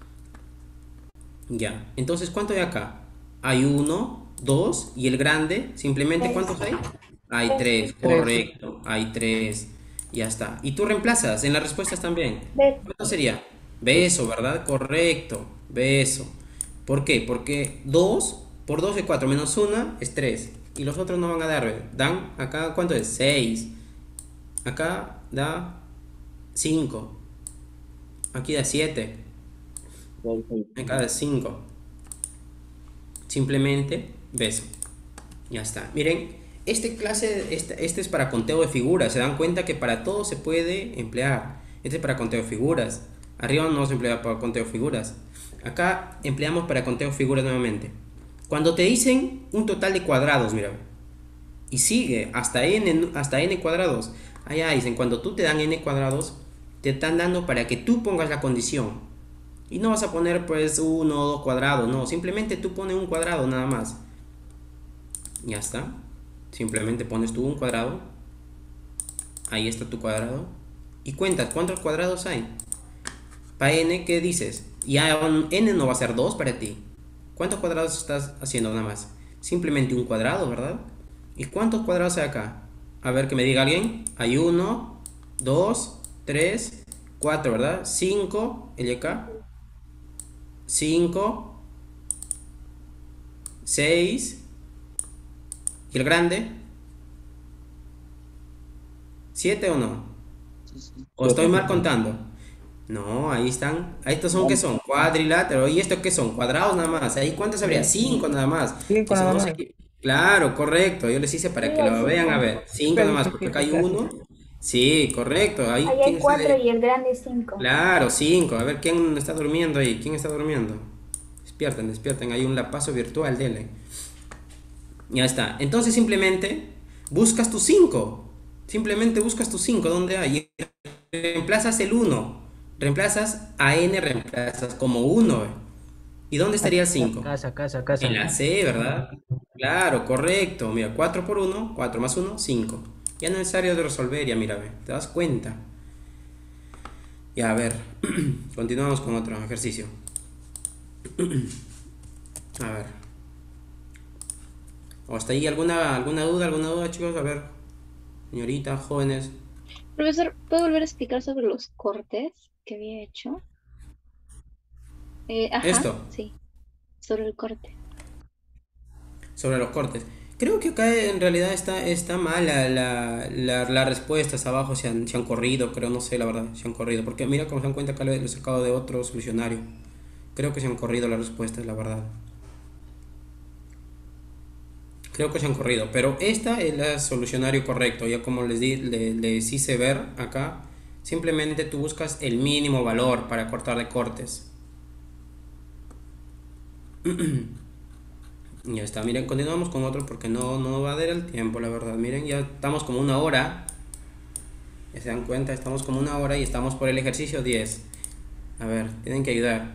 Ya, entonces, ¿cuánto hay acá? Hay 1, 2, y el grande, simplemente, ¿cuántos hay? Hay 3, correcto, hay 3, ya está. Y tú reemplazas en las respuestas también. ¿Cuánto sería? Beso, ¿verdad? Correcto, beso. ¿Por qué? Porque 2 por 2 es 4, menos 1 es 3. Y los otros no van a dar, dan acá, ¿cuánto es? 6. Acá da 5. Aquí da 7. Acá da 5. Simplemente beso. Ya está. Miren, este es para conteo de figuras. Se dan cuenta que para todo se puede emplear. Este es para conteo de figuras. Arriba no se emplea para conteo de figuras. Acá empleamos para conteo de figuras nuevamente. Cuando te dicen un total de cuadrados, mira, y sigue hasta n cuadrados. Allá dicen, cuando tú te dan n cuadrados, te están dando para que tú pongas la condición. Y no vas a poner pues 1 o 2 cuadrados, no, simplemente tú pones un cuadrado nada más. Ya está. Simplemente pones tú un cuadrado. Ahí está tu cuadrado. Y cuentas cuántos cuadrados hay. Para n, ¿qué dices? Ya n no va a ser 2 para ti. ¿Cuántos cuadrados estás haciendo nada más? Simplemente un cuadrado, ¿verdad? ¿Y cuántos cuadrados hay acá? A ver, que me diga alguien. Hay 1, 2, 3, 4, ¿verdad? 5, el de acá. 5, 6. ¿Y el grande? 7 o no? ¿O estoy mal contando? No, ahí están. ¿Estos son qué son? Cuadrilátero. ¿Y estos qué son? Cuadrados nada más. ¿Ahí cuántos habría? 5 nada más. 5 nada más. Claro, correcto. Yo les hice para que lo vean. A ver, 5 nada más, porque acá hay 1. Sí, correcto. Ahí hay 4 y el grande es 5. Claro, 5. A ver, ¿quién está durmiendo ahí? ¿Quién está durmiendo? Despierten. Hay un lapazo virtual, dele. Ya está. Entonces simplemente buscas tu 5. Simplemente buscas tu 5. ¿Dónde hay? Reemplazas el 1. Reemplazas a n, reemplazas como 1. ¿Y dónde estaría el 5? Casa. En la C, ¿verdad? Claro, correcto. Mira, 4 por 1, 4 más 1, 5. Ya no es necesario de resolver, ya mira, ¿te das cuenta? Ya, a ver. Continuamos con otro ejercicio. A ver. ¿O hasta ahí alguna duda, chicos? A ver. Señorita, jóvenes. Profesor, ¿puedo volver a explicar sobre los cortes que había hecho? Ajá, ¿Esto? sí, sobre el corte. sobre los cortes. Creo que acá en realidad está mala las respuestas abajo se han corrido, creo, no sé la verdad, se han corrido. Porque mira cómo se dan cuenta acá lo he sacado de otro solucionario. Creo que se han corrido las respuestas, la verdad. Creo que se han corrido, pero esta es el solucionario correcto. Ya como les hice ver acá, simplemente tú buscas el mínimo valor para cortar de cortes. Ya está, miren, continuamos con otro porque no va a dar el tiempo, la verdad. Miren, ya estamos como una hora. Ya se dan cuenta, estamos como una hora y estamos por el ejercicio 10. A ver, tienen que ayudar.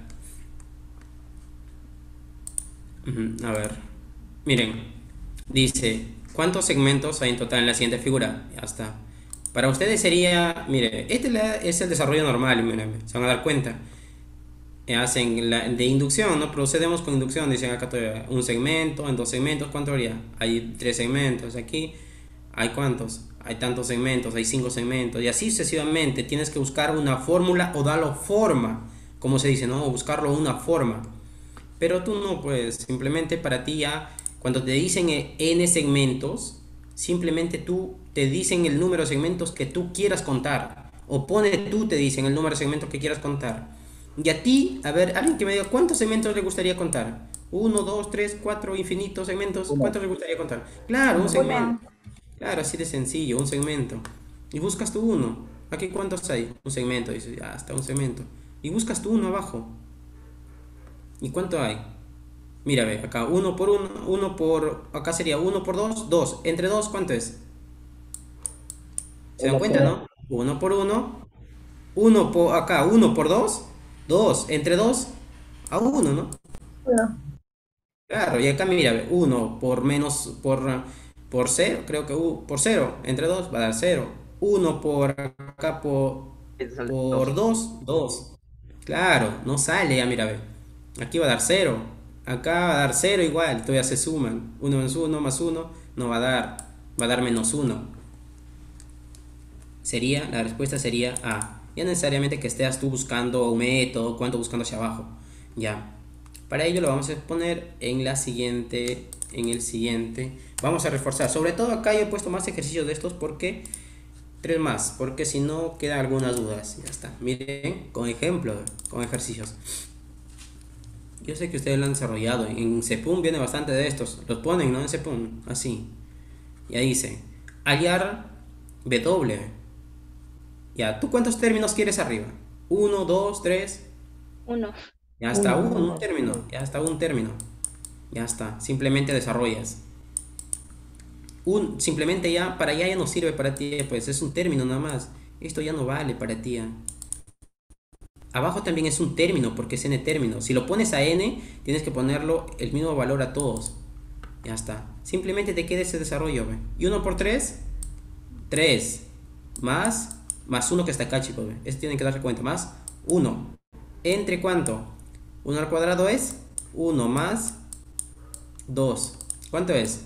A ver, miren, dice, ¿cuántos segmentos hay en total en la siguiente figura? Ya está. Para ustedes sería, mire, este es el desarrollo normal, miren, se van a dar cuenta. Hacen de inducción, ¿no? Procedemos con inducción, dicen acá todavía, un segmento, en dos segmentos, ¿cuánto habría? Hay 3 segmentos, aquí hay ¿cuántos? Hay tantos segmentos, hay 5 segmentos, y así sucesivamente. Tienes que buscar una fórmula o darlo forma, como se dice, ¿no? Buscarlo una forma. Pero tú no, pues, simplemente para ti ya, cuando te dicen n segmentos, simplemente tú te dicen el número de segmentos que tú quieras contar, o te dicen el número de segmentos que quieras contar. Y a ti, a ver, alguien que me diga cuántos segmentos le gustaría contar. 1, 2, 3, 4 infinitos segmentos. ¿Cuántos le gustaría contar? Claro, un segmento. Claro, así de sencillo, un segmento. Y buscas tu uno. Aquí cuántos hay. Un segmento, dices, ya está un segmento. Y buscas tu uno abajo. ¿Y cuánto hay? Mira, ve, acá 1 por 1, acá sería 1 por 2, 2. Entre 2, ¿cuánto es? ¿Se dan cuenta, no? 1 por 1. Acá 1 por 2. 2, entre 2 a 1, ¿no? 1. Claro, y acá mira, 1 por 0, creo que por 0, entre 2 va a dar 0. 1 por acá por 2, 2. Claro, no sale, ya mira, ve. Aquí va a dar 0. Acá va a dar 0 igual, todavía se suman. 1 más 1 no va a dar menos 1. La respuesta sería A. Ya necesariamente que estés tú buscando un método, cuánto buscando hacia abajo. Ya. Para ello lo vamos a poner en el siguiente. Vamos a reforzar. Sobre todo acá yo he puesto más ejercicios de estos porque 3 más, porque si no quedan algunas dudas. Ya está. Miren, con ejemplos, con ejercicios. Yo sé que ustedes lo han desarrollado. En CEPUM viene bastante de estos. Los ponen, ¿no? En CEPUM, así. Ya dice, hallar W. Ya, ¿tú cuántos términos quieres arriba? 1, 2, 3. 1. Ya está, un término. Ya está, un término. Ya está, simplemente desarrollas. Simplemente ya, para allá ya no sirve para ti, pues es un término nada más. Esto ya no vale para ti. Abajo también es un término, porque es n término. Si lo pones a n, tienes que ponerlo el mismo valor a todos. Ya está. Simplemente te queda ese desarrollo, ¿ve? Y 1 por 3, 3. Más 1 que está acá, chicos, ¿ve? Esto tienen que darse cuenta. Más 1. ¿Entre cuánto? 1 al cuadrado es 1 más 2. ¿Cuánto es?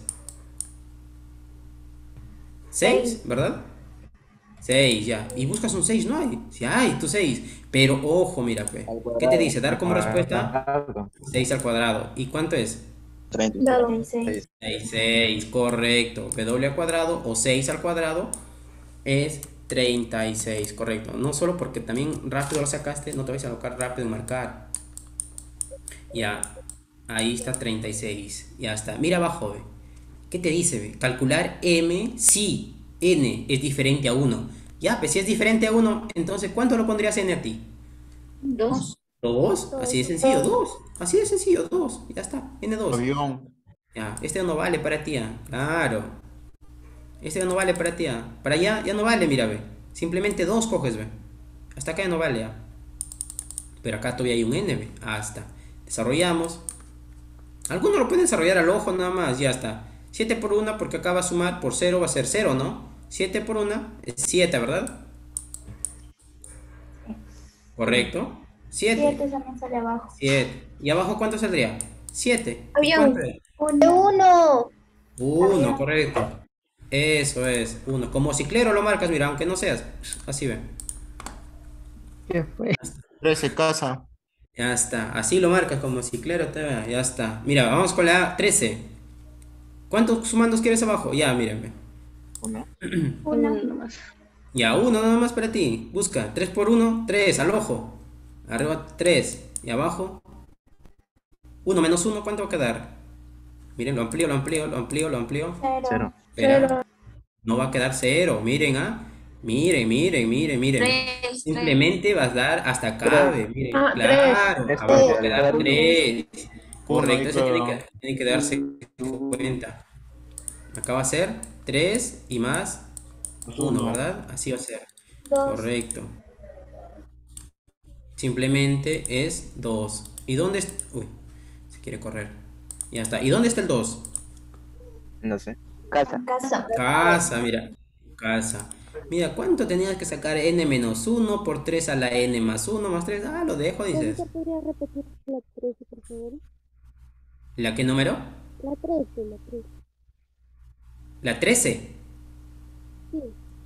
6, ¿verdad? 6, ya. Y buscas un 6, no hay. Si hay, tu 6. Pero ojo, mira, ¿qué te dice? Dar como respuesta 6 al cuadrado. ¿Y cuánto es? 36. 6, correcto. W al cuadrado o 6 al cuadrado es 36, correcto. No solo porque también rápido lo sacaste, no te vais a colocar rápido en marcar. Ya, ahí está 36. Ya está. Mira abajo, ¿ve? ¿Qué te dice, ve? Calcular m si n es diferente a 1. Ya, pues si es diferente a 1, entonces ¿cuánto lo pondrías n a ti? 2. 2, así de sencillo, 2. Así de sencillo, 2. Ya está, n2. Ya, este no vale para ti, claro. Este no vale para ti, para allá ya no vale, mira, ve. Simplemente 2 coges, ve. Hasta acá ya no vale, ya. Pero acá todavía hay un n, ve. Hasta. Desarrollamos. Algunos lo pueden desarrollar al ojo nada más, ya está. 7 por 1, porque acá va a sumar por 0, va a ser 0, ¿no? 7 por 1 es 7, ¿verdad? ¿Correcto? 7. 7 también sale abajo. 7. ¿Y abajo cuánto saldría? 7. Había ¿Cuánto es? 1. 1, correcto. Eso es, 1. Como ciclero lo marcas, mira, aunque no seas. Así ve. ¿Qué fue? 13 casa. Ya está. Así lo marcas como ciclero, ya está. Mira, vamos con la 13. ¿Cuántos sumandos quieres abajo? Ya, mírenme. Uno. Uno. Nomás. Ya, uno nada más para ti. Busca. 3 por 1, 3 al ojo. Arriba 3. Y abajo. 1 menos 1, ¿cuánto va a quedar? Miren, lo amplío, lo amplío, lo amplío, lo amplío. Cero. Espera. No va a quedar 0. Miren, ¿ah? Miren, miren, miren, miren. Tres, Simplemente vas a dar hasta acá. Miren, Ah, claro. tres. Abajo va a Tres. quedar 3. Correcto, Uno, eso ahí tiene que darse cuenta. Acá va a ser 3 y más 1, ¿verdad? Así va a ser. Dos. Correcto. Simplemente es 2. ¿Y dónde está? Uy, se quiere correr. Ya está. ¿Y dónde está el 2? No sé. Casa. Casa. Casa, mira. Casa. Mira, ¿cuánto tenías que sacar n menos 1 por 3 a la n más 1 más 3? Ah, lo dejo, dices. ¿Podría repetir la 13, por favor? ¿La qué número? La 13, la 13. ¿La 13? Sí.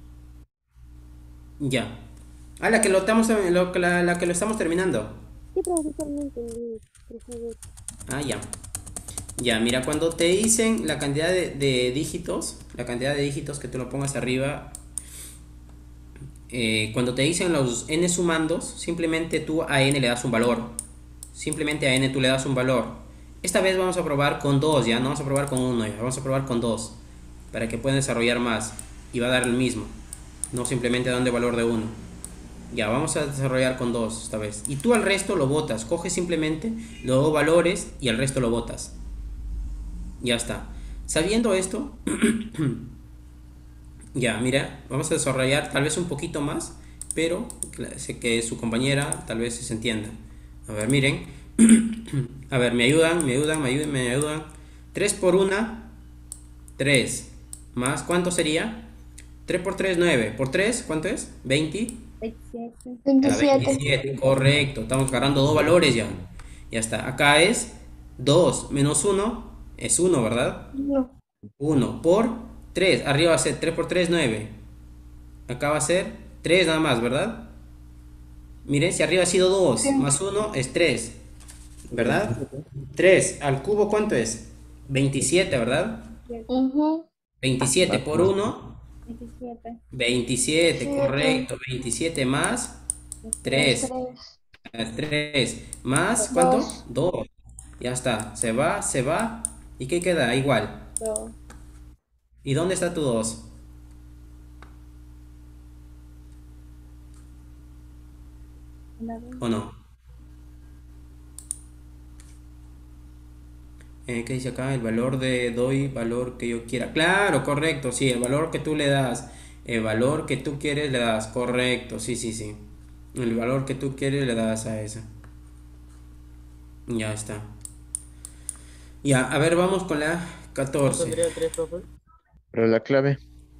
Ya. Ah, la que lo estamos, la que lo estamos terminando. Sí, profesor, no entendí, por favor. Ah, ya. Ya, mira, cuando te dicen la cantidad de dígitos, la cantidad de dígitos que tú lo pongas arriba, cuando te dicen los n sumandos, simplemente tú a n le das un valor. Simplemente a n tú le das un valor. Esta vez vamos a probar con 2, ya no vamos a probar con 1, ya vamos a probar con 2, para que puedan desarrollar más y va a dar el mismo, no simplemente dando el valor de 1. Ya, vamos a desarrollar con 2 esta vez. Y tú al resto lo botas, coges simplemente los dos valores y el resto lo botas. Ya está. Sabiendo esto, ya, mira, vamos a desarrollar tal vez un poquito más, pero sé que su compañera tal vez se entienda. A ver, miren. A ver, me ayudan. 3 por 1, 3. Más, ¿cuánto sería? 3 por 3, 9. Por 3, ¿cuánto es? 20. 27. Correcto. Estamos agarrando dos valores ya. Ya está. Acá es 2 menos 1. Es 1, ¿verdad? No. 1 por 3. Arriba va a ser 3 por 3, 9. Acá va a ser 3 nada más, ¿verdad? Miren, si arriba ha sido 2 más 1 es 3. ¿Verdad? 3 al cubo, ¿cuánto es? 27, ¿verdad? 27 por 1. 27, correcto. 27 más 3. 3 más, ¿cuánto? 2. Ya está. Se va, se va. ¿Y qué queda? Igual. ¿Y dónde está tu 2? ¿O no? ¿Qué dice acá? El valor de doy, valor que yo quiera. Claro, correcto, sí, el valor que tú le das. El valor que tú quieres le das. Correcto, sí, sí, sí. El valor que tú quieres le das a esa. Ya está. Ya, a ver, vamos con la 14. Pero la clave.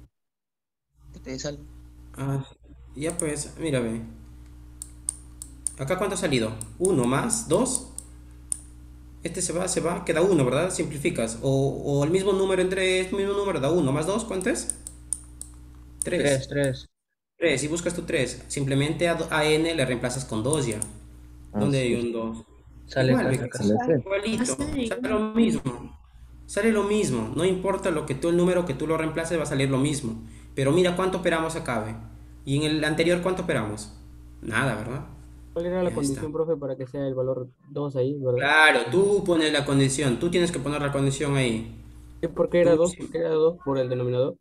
Ah, ya pues, mira, ve. ¿Acá cuánto ha salido? 1 más 2. Este se va, queda 1, ¿verdad? Simplificas. O el mismo número entre este mismo número da 1 más 2, ¿cuánto es? 3. 3, y buscas tu 3. Simplemente a n le reemplazas con 2 ya. ¿Dónde hay un 2? Igualito, sale lo mismo. Sale lo mismo. No importa lo que tú, el número que tú lo reemplaces, va a salir lo mismo. Pero mira cuánto operamos acá, ¿ve? Y en el anterior, ¿cuánto operamos? Nada, ¿verdad? ¿Cuál era la Ya condición, está. profe, para que sea el valor 2 ahí, verdad? Claro, tú pones la condición. Tú tienes que poner la condición ahí. ¿Por qué era 2? ¿Por qué era 2 por el denominador?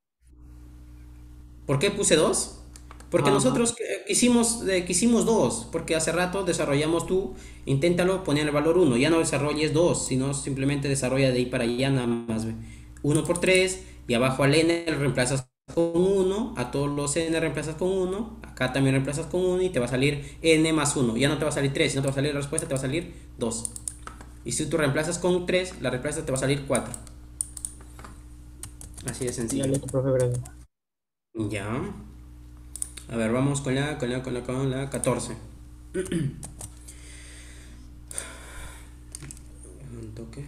¿Por qué puse 2? Porque nosotros quisimos 2, porque hace rato desarrollamos tú, inténtalo poner el valor 1, ya no desarrolles 2, sino simplemente desarrolla de ahí para allá nada más. 1 por 3, y abajo al n lo reemplazas con 1, a todos los n reemplazas con 1, acá también reemplazas con 1 y te va a salir n más 1, ya no te va a salir 3, sino te va a salir la respuesta, te va a salir 2. Y si tú reemplazas con 3, la respuesta te va a salir 4. Así de sencillo. Ya, listo, profe, gracias. Ya. A ver, vamos con la 14. Un toque.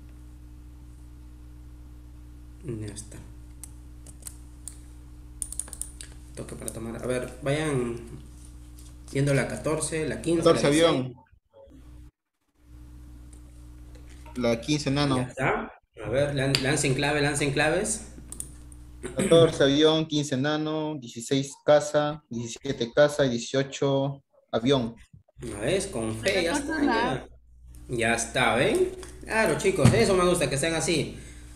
Ya está. Toque para tomar. A ver, vayan viendo la 14, la 15. 14 la 16. avión. La 15 nano. Ya está. A A ver, lancen claves. 14 avión, 15 nano, 16 casa, 17 casa y 18 avión. ¿No ves? Con fe, ya está. Ya está, ¿ven? Claro, chicos, eso me gusta, que sean así.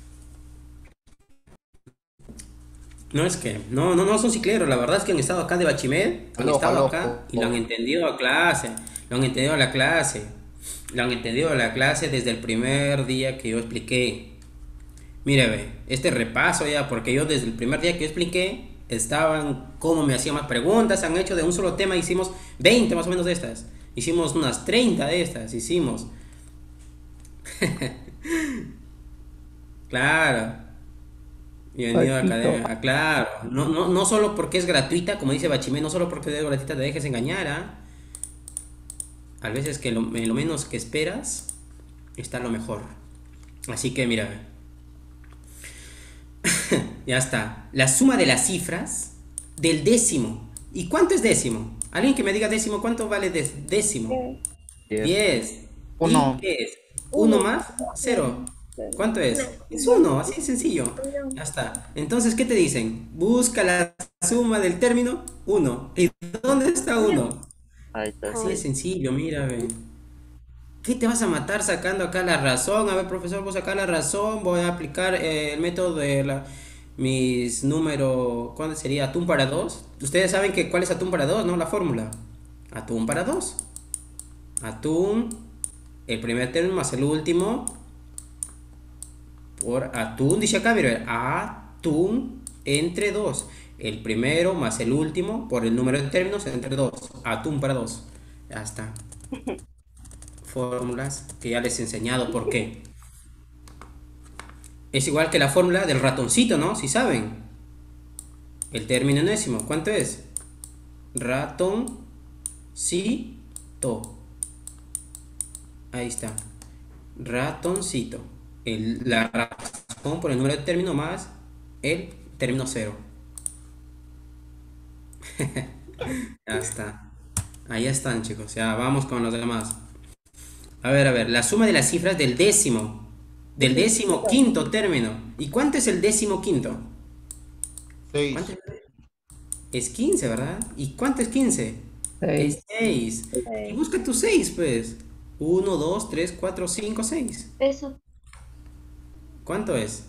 No es que, no son cicleros, la verdad es que han estado acá de Bachimed, han estado acá y lo han entendido a clase, lo han entendido a la clase, lo han entendido a la clase desde el primer día que yo expliqué. Mire, ve, este repaso ya, porque yo desde el primer día que yo expliqué, estaban como me hacían más preguntas, han hecho de un solo tema, hicimos 20 más o menos de estas, hicimos unas 30 de estas, hicimos. Claro. Bienvenido a Academia, claro. No solo porque es gratuita, como dice Bachimé, no solo porque es gratuita te dejes engañar, ¿ah? A veces que lo menos que esperas está lo mejor. Así que mira. Ya está. La suma de las cifras del décimo. ¿Y cuánto es décimo? Alguien que me diga décimo, ¿cuánto vale décimo? 10. 1. ¿Qué es? ¿1 más? 0. ¿Cuánto es? Es 1, así de sencillo. Ya está. Entonces, ¿qué te dicen? Busca la suma del término 1. ¿Y dónde está 1? Ahí está. Así de sencillo, mira, ve. ¿Qué te vas a matar sacando acá la razón? A ver, profesor, voy a sacar la razón, voy a aplicar el método de mis números, ¿cuál sería? Atún para 2. Ustedes saben que cuál es atún para 2, ¿no? La fórmula. Atún para 2. Atún, el primer término más el último, por atún, dice acá, mira, atún entre 2. El primero más el último por el número de términos entre 2. Atún para 2. Ya está. Fórmulas que ya les he enseñado por qué. Es igual que la fórmula del ratoncito, ¿no? Si saben. El término enésimo, ¿cuánto es? Ratoncito. Ahí está. Ratoncito. La razón por el número de término más el término 0. Ya está. Ahí están, chicos. Ya vamos con los demás. A ver, la suma de las cifras del décimo quinto término. ¿Y cuánto es el décimo quinto? 6. Es 15, ¿verdad? ¿Y cuánto es 15? Es 6. Y busca tu 6, pues. 1, 2, 3, 4, 5, 6. Eso. ¿Cuánto es?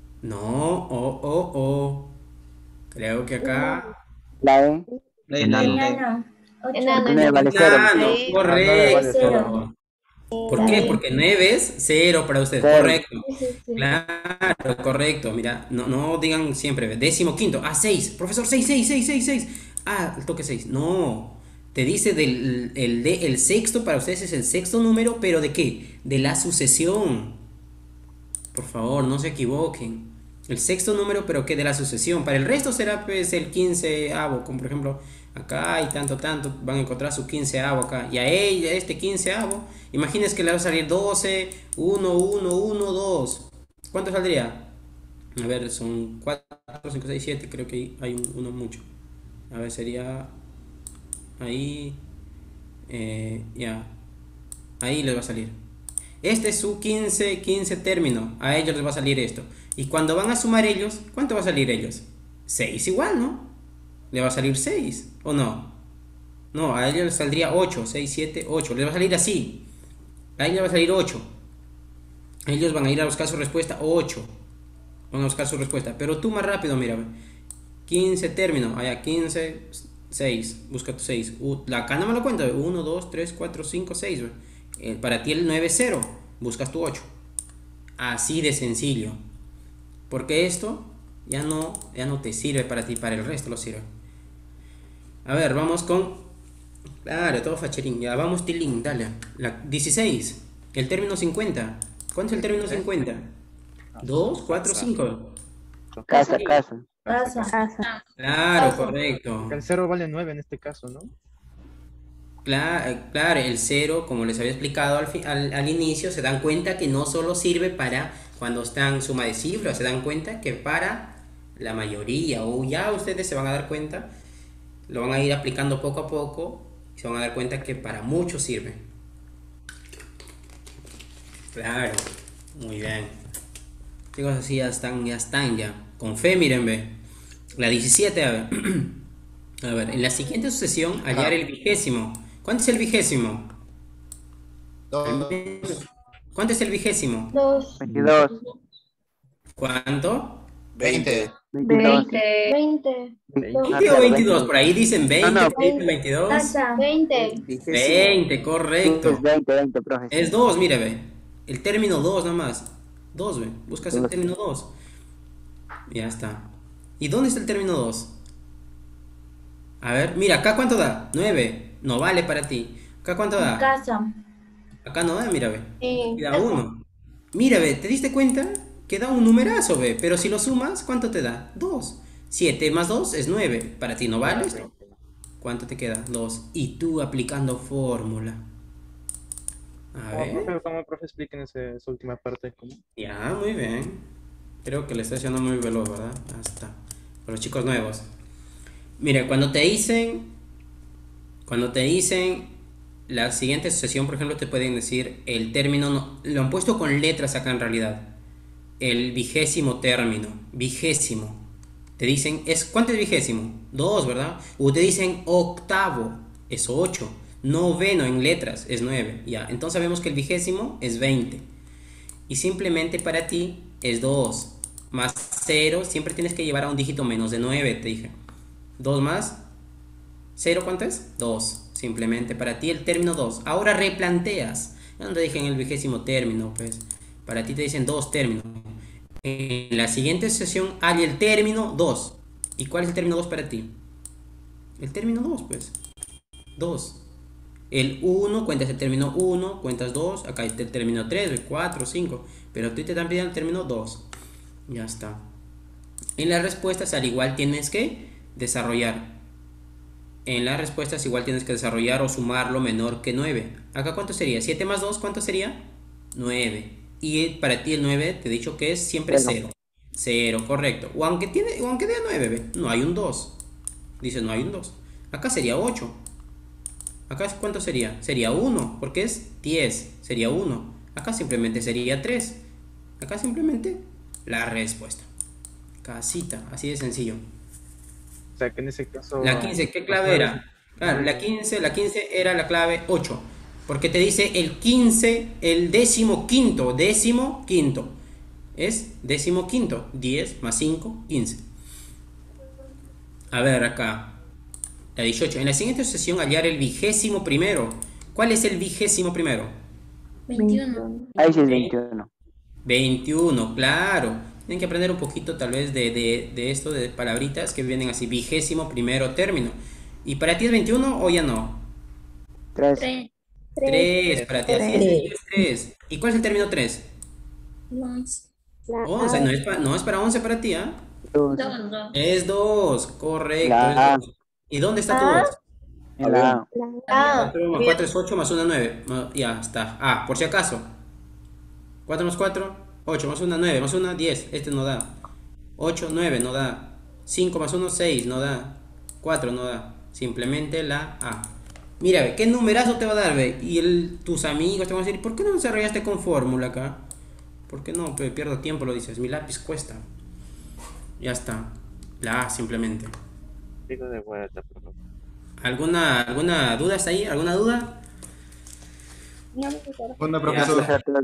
No, Creo que acá. La E. Enano. Nueve vale cero. Enano, correcto. ¿Por qué? Porque 9 es 0 para ustedes. Cero. Correcto. Claro, correcto. Mira, no digan siempre. Décimo quinto. 6. Profesor, 6. El toque 6. No. Te dice el sexto para ustedes es el sexto número, pero ¿de qué? De la sucesión. Por favor, no se equivoquen. El sexto número, pero que de la sucesión. Para el resto será pues el 15avo, como por ejemplo acá y tanto, van a encontrar su 15avo acá. Y a este 15avo, imagínense que le va a salir 12, 1, 1, 1, 2. ¿Cuánto saldría? A ver, son 4, 5, 6, 7, creo que hay uno mucho. A ver, sería ahí, ya, ahí les va a salir. Este es su 15 término, a ellos les va a salir esto. Y cuando van a sumar ellos, ¿cuánto va a salir ellos? 6 igual, ¿no? Le va a salir 6, ¿o no? No, a ellos les saldría 8, 6, 7, 8. Les va a salir así. A ellos les va a salir 8. Ellos van a ir a buscar su respuesta 8. Van a buscar su respuesta. Pero tú más rápido, mira. 15 término. Allá, 15, 6. Busca tu 6. Acá no me lo cuento. 1, 2, 3, 4, 5, 6. Para ti el 9 es 0. Buscas tu 8. Así de sencillo. Porque esto ya no te sirve para ti. Para el resto lo sirve. A ver, vamos con... Claro, todo facherín. Ya vamos, tilín, dale. 16. El término 50. ¿Cuánto es el término 50? 2, 4, 5. Casa. Claro, correcto. El 0 vale 9 en este caso, ¿no? Claro, el 0, como les había explicado al inicio, se dan cuenta que no solo sirve para cuando están suma de cifras, se dan cuenta que para la mayoría, o ya ustedes se van a dar cuenta, lo van a ir aplicando poco a poco y se van a dar cuenta que para mucho sirve. Claro, muy bien. Chicos, así ya están ya. Con fe, miren, ve. La 17, a ver. A ver, en la siguiente sucesión, hallar el vigésimo. ¿Cuánto es el vigésimo? ¿Cuánto es el vigésimo? 2. 22. ¿Cuánto? 20. 22. 20. 20 o 22, por ahí dicen 20, No, no. por ahí dicen 22. Pasa. 20. 20, correcto. Es 20, profe. Es 2, mire, ve. El término 2 nomás. 2, ve. Buscas el término 2. Ya está. ¿Y dónde está el término 2? A ver, mira, acá cuánto da. 9. No vale para ti. ¿Acá cuánto da? Casa. Acá no da, mira, ve. Sí. Y da 1. Mira, ve, ¿te diste cuenta? Que da un numerazo, ve. Pero si lo sumas, ¿cuánto te da? 2. 7 más 2 es 9. Para ti no vale esto. ¿Cuánto te queda? 2. Y tú aplicando fórmula. A ver. Profe, expliquen esa última parte. ¿Cómo? Ya, muy bien. Creo que le estoy haciendo muy veloz, ¿verdad? Hasta. Para los chicos nuevos. Mira, cuando te dicen la siguiente sucesión, por ejemplo, te pueden decir el término, no, lo han puesto con letras acá en realidad. El vigésimo término, vigésimo. Te dicen, ¿cuánto es vigésimo? 2, ¿verdad? O te dicen octavo, es 8. Noveno en letras es 9. Ya, entonces sabemos que el vigésimo es 20. Y simplemente para ti es 2 más 0. Siempre tienes que llevar a un dígito menos de 9, te dije. 2 más 0, ¿cuánto es? 2. Simplemente para ti el término 2. Ahora replanteas. Ya no te dije en el vigésimo término, pues. Para ti te dicen 2 términos. En la siguiente sesión hay el término 2. ¿Y cuál es el término 2 para ti? El término 2, pues. 2. El 1, cuentas el término 1, cuentas 2. Acá hay el término 3, 4, 5. Pero tú te están pidiendo el término 2. Ya está. En las respuestas al igual tienes que desarrollar. En las respuestas igual tienes que desarrollar o sumar lo menor que 9. Acá ¿cuánto sería? 7 más 2, ¿cuánto sería? 9. Y para ti el 9 te he dicho que es siempre 0. 0, correcto. O aunque dé 9, ¿ve? No hay un 2. Dice no hay un 2. Acá sería 8. Acá ¿cuánto sería? Sería 1, porque es 10. Sería 1. Acá simplemente sería 3. Acá simplemente la respuesta. Casita, así de sencillo. O sea, que en ese caso... La 15, ¿qué clave era? Claro, la 15 era la clave 8. Porque te dice el 15, el décimo quinto. Es décimo quinto. 10 más 5, 15. A ver acá. La 18. En la siguiente sesión hallar el vigésimo primero. ¿Cuál es el vigésimo primero? 21. Ahí sí es 21. 21, claro. Tienen que aprender un poquito tal vez de esto, de palabritas que vienen así. Vigésimo primero término. ¿Y para ti es 21 o ya no? 3. 3, para ti así es 3. ¿Y cuál es el término 3? 11, no es para 11 para ti, ¿ah? Es 2, correcto. Es 2. ¿Y dónde está tu 2? En la 4 más 4 es 8 más 1 9. Ya está. Ah, por si acaso. 4 más 4, 8 más 1 9 más 1 10. Este no da. 8, 9 no da. 5 más 1 6 no da. 4 no da. Simplemente la A. Mira, ve, ¿qué numerazo te va a dar, ve? Y tus amigos te van a decir, ¿por qué no desarrollaste con fórmula acá? ¿Por qué no? Pierdo tiempo, lo dices. Mi lápiz cuesta. Ya está. La A simplemente. Digo de vuelta, profe. ¿Alguna duda hasta ahí? ¿Alguna duda? Bueno, profesor.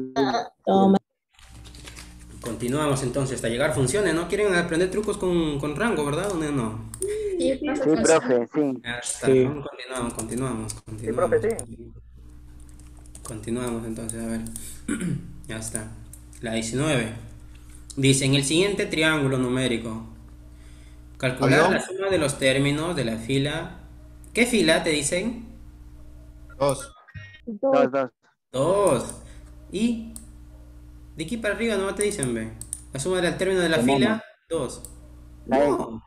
Continuamos entonces hasta llegar funciones, ¿no? ¿Quieren aprender trucos con rango, verdad? ¿O no? Sí, profe, sí. Ya está. Sí. Continuamos. Sí, profe, sí. Continuamos entonces, a ver. Ya está. La 19. Dice, en el siguiente triángulo numérico, calcular ¿Avión? la suma de los términos de la fila. ¿Qué fila te dicen? 2. 2. 2. Y de aquí para arriba no te dicen, ve. La suma del término de la fila, 2. No.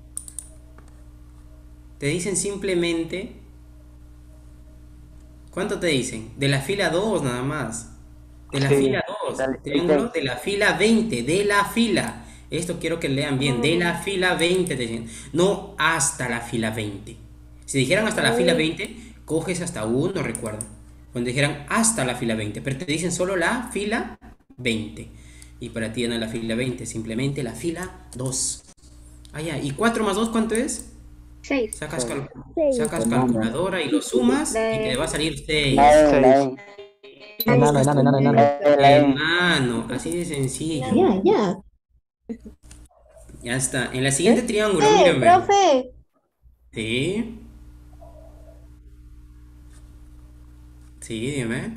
Te dicen simplemente. ¿Cuánto te dicen? De la fila 2 nada más. De la fila 2. Triángulo de la fila 20. De la fila. Esto quiero que lean bien. De la fila 20 te dicen. No hasta la fila 20. Si dijeran hasta la fila 20, coges hasta 1, recuerda. Cuando dijeran hasta la fila 20. Pero te dicen solo la fila 20. Y para ti ya no es la fila 20, simplemente la fila 2. Ah, ya. ¿Y 4 más 2 cuánto es? 6. Sacas, Seis. sacas calculadora y lo sumas y te va a salir 6. Enano, enano, enano, enano. Hermano, así de sencillo. Ya. Ya está. En la siguiente triángulo, mírenme. Profe, Sí. Sí, dime.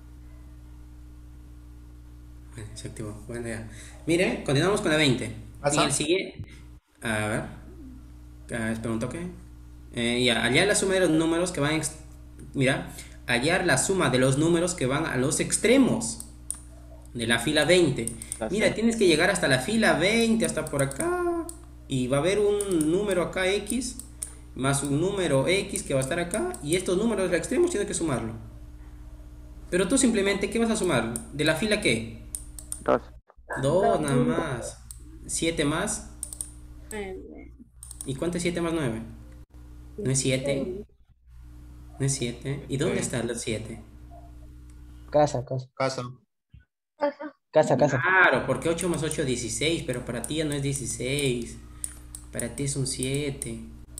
Bueno, se activó. Bueno, ya. Miren, continuamos con la 20. ¿Pasa? En el siguiente. A ver. Espera un toque. Ya, hallar la suma de los números que van. Mira, hallar la suma de los números que van a los extremos de la fila 20. Mira, tienes que llegar hasta la fila 20, hasta por acá. Y va a haber un número acá X, más un número X que va a estar acá. Y estos números de los extremos tienes que sumarlo. Pero tú simplemente, ¿qué vas a sumar? ¿De la fila qué? 2. 2 nada más. 7 más. ¿Y cuánto es 7 más 9? ¿No es 7? ¿No es 7? ¿Y dónde está los 7? Casa. Claro, porque 8 más 8 es 16, pero para ti ya no es 16. Para ti es un 7.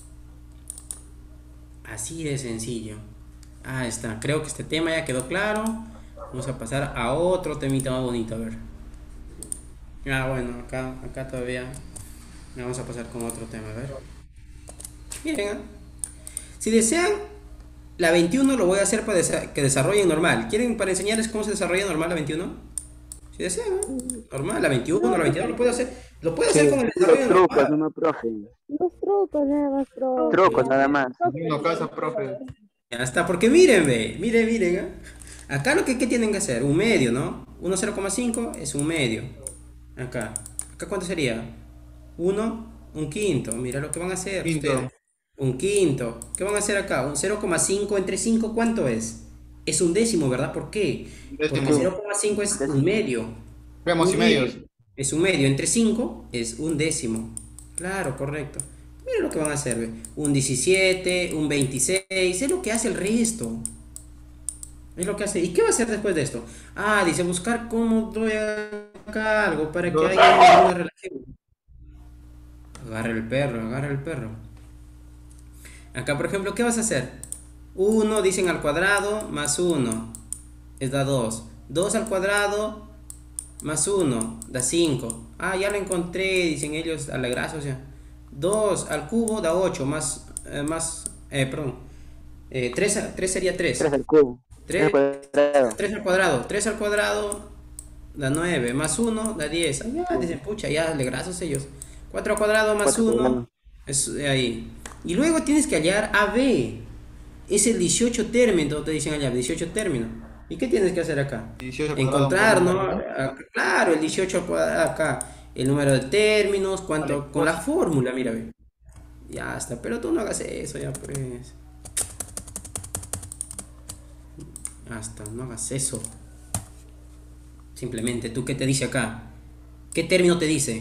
Así de sencillo. Ah, está. Creo que este tema ya quedó claro. Vamos a pasar a otro temita más bonito, a ver. Ah, bueno, acá todavía vamos a pasar con otro tema, a ver. Miren, si desean, la 21 lo voy a hacer para que desarrollen normal. ¿Quieren para enseñarles cómo se desarrolla normal la 21? Si desean, ¿no? Normal, la 21, la 22 lo puedo hacer. Lo puedo hacer con el desarrollo Trucos, normal. no, profe. Los trucos, profe. Trucos nada más. No casa, profe. Ya está, porque miren, miren. Acá lo que tienen que hacer, un medio, ¿no? 1, 0,5 es un medio. Acá ¿cuánto sería? 1, un quinto. Mira lo que van a hacer Quinto. ustedes. Un quinto. ¿Qué van a hacer acá? Un 0,5 entre 5, ¿cuánto es? Es un décimo, ¿verdad? ¿Por qué? Porque Décimo. 0,5 es un medio. Gramos y Un medios. Es un medio. Entre 5 es un décimo. Claro, correcto. Miren lo que van a hacer, ¿ve? Un 17, un 26. Es lo que hace el resto. Es lo que hace. ¿Y qué va a hacer después de esto? Ah, dice buscar cómo doy a cargo para que haya una relación. Agarra el perro. Acá, por ejemplo, ¿qué vas a hacer? 1, dicen al cuadrado, más 1. Da 2. 2 al cuadrado, más 1. Da 5. Ah, ya lo encontré, dicen ellos, alegrados, o sea. 2 al cubo da 8, perdón. 3 sería 3. 3 al cubo. 3 al cuadrado. 3 al cuadrado da 9, más 1 da 10. Ah, ya, dicen, pucha, ya alegrados ellos. 4 al cuadrado más 4 al 1 cuadrado. es ahí. Y luego tienes que hallar AB. Es el 18 término, te dicen allá, 18 término. ¿Y qué tienes que hacer acá? 18 Encontrar, ¿no? cuadrado. Claro, el 18 al cuadrado acá. El número de términos, cuánto, Vale, con la fórmula, mira, ve. Ya está, pero tú no hagas eso, ya pues. Ya está, no hagas eso. Simplemente, ¿tú qué te dice acá? ¿Qué término te dice?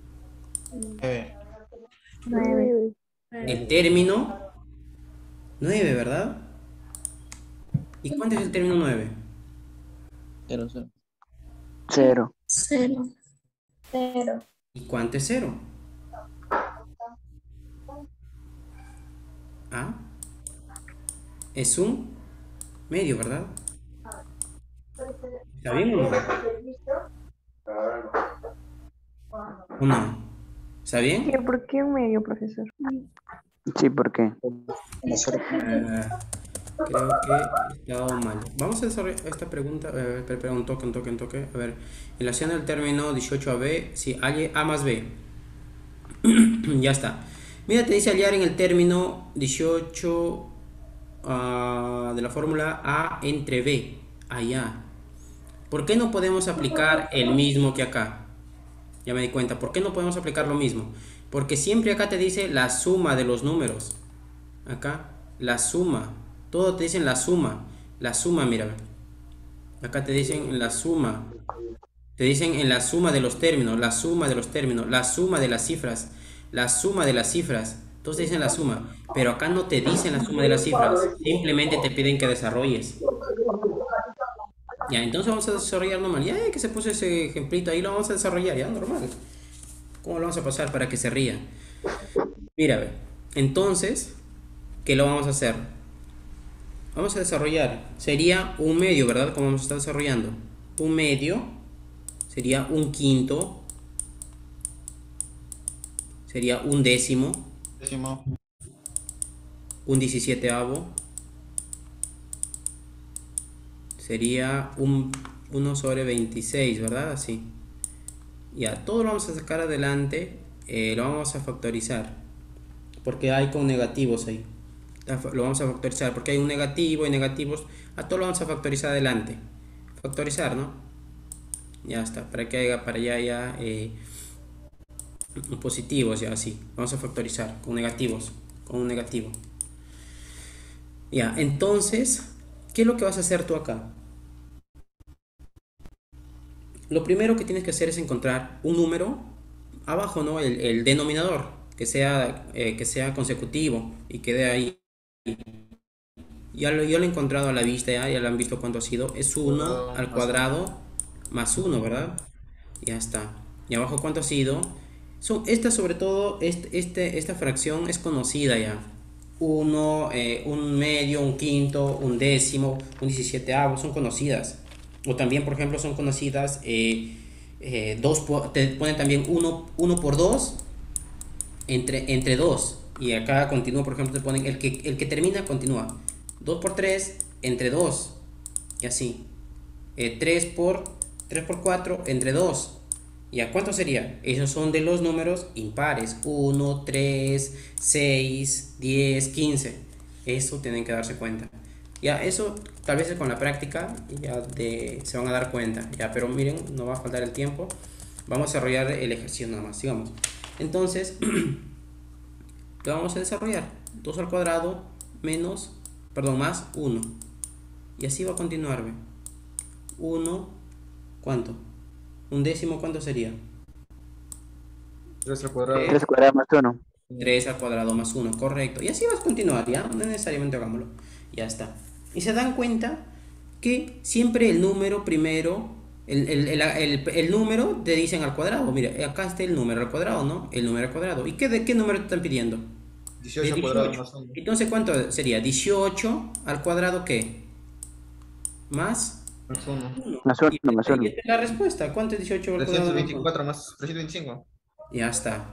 9. El término 9, ¿verdad? ¿Y cuánto es el término 9? 0. 0. 0. ¿Y cuánto es 0? ¿Ah? Es un medio, ¿verdad? ¿Está bien o no? ¿O no? ¿Está bien? ¿Por qué un medio, profesor? Sí, ¿por qué? Creo que he estado mal. Vamos a desarrollar esta pregunta. Espera, un toque. A ver, relación del término 18 a B. Si halle A más B. Ya está. Mira, te dice hallar en el término 18 de la fórmula A entre B. Allá. ¿Por qué no podemos aplicar el mismo que acá? Ya me di cuenta. ¿Por qué no podemos aplicar lo mismo? Porque siempre acá te dice la suma de los números. Acá, la suma. Todo te dicen la suma. La suma, mira. Acá te dicen la suma. Te dicen en la suma de los términos. La suma de los términos. La suma de las cifras. La suma de las cifras. Todos te dicen la suma. Pero acá no te dicen la suma de las cifras. Simplemente te piden que desarrolles. Ya, entonces vamos a desarrollar normal. Ya que se puso ese ejemplito ahí, lo vamos a desarrollar ya, normal. ¿Cómo lo vamos a pasar para que se ría? Mira, ve. Entonces, ¿qué lo vamos a hacer? Vamos a desarrollar. Sería un medio, ¿verdad? Como vamos a estar desarrollando. Un medio sería un quinto. Sería un décimo. Un 17avo. Sería un 1 sobre 26, ¿verdad? Así. Ya, todo lo vamos a sacar adelante. Lo vamos a factorizar. Porque hay con negativos ahí. Lo vamos a factorizar porque hay un negativo y negativos. A todo lo vamos a factorizar adelante. Factorizar, ¿no? Ya está. Para que haya para allá ya positivos, ya así. Vamos a factorizar con negativos. Con un negativo. Ya, entonces, ¿qué es lo que vas a hacer tú acá? Lo primero que tienes que hacer es encontrar un número abajo, ¿no? El denominador, que sea consecutivo y quede ahí. Yo lo he encontrado a la vista, ya lo han visto cuánto ha sido. Es 1 al cuadrado más 1, ¿verdad? Ya está. Y abajo cuánto ha sido. Esta sobre todo, esta fracción es conocida ya. 1, un medio, un quinto, un décimo, un 17avo, son conocidas. O también, por ejemplo, son conocidas te ponen también 1 por 2 entre 2. Y acá continúa, por ejemplo, te ponen el que termina, continúa. 2 por 3 entre 2. Y así. 3 por 4 entre 2. ¿Y a cuánto sería? Esos son de los números impares. 1, 3, 6, 10, 15. Eso tienen que darse cuenta. Ya, eso tal vez con la práctica ya se van a dar cuenta. Ya, pero miren, no va a faltar el tiempo. Vamos a desarrollar el ejercicio nada más. Sigamos. Entonces, lo vamos a desarrollar. 2 al cuadrado más 1. Y así va a continuar. 1, ¿cuánto? Un décimo, ¿cuánto sería? 3 al cuadrado. 3 al cuadrado más 1. 3 al cuadrado más 1, correcto. Y así vas a continuar, ¿ya? No necesariamente hagámoslo. Ya está. Y se dan cuenta que siempre el número primero, el número te dicen al cuadrado. Mira, acá está el número al cuadrado, ¿no? El número al cuadrado. ¿Y qué número te están pidiendo? 18 al cuadrado más 1. Entonces, ¿cuánto sería? 18 al cuadrado, ¿qué? Más 1. Más 1, más 1. Y esta es la respuesta. ¿Cuánto es 18 al cuadrado? 324 más 325. Ya está.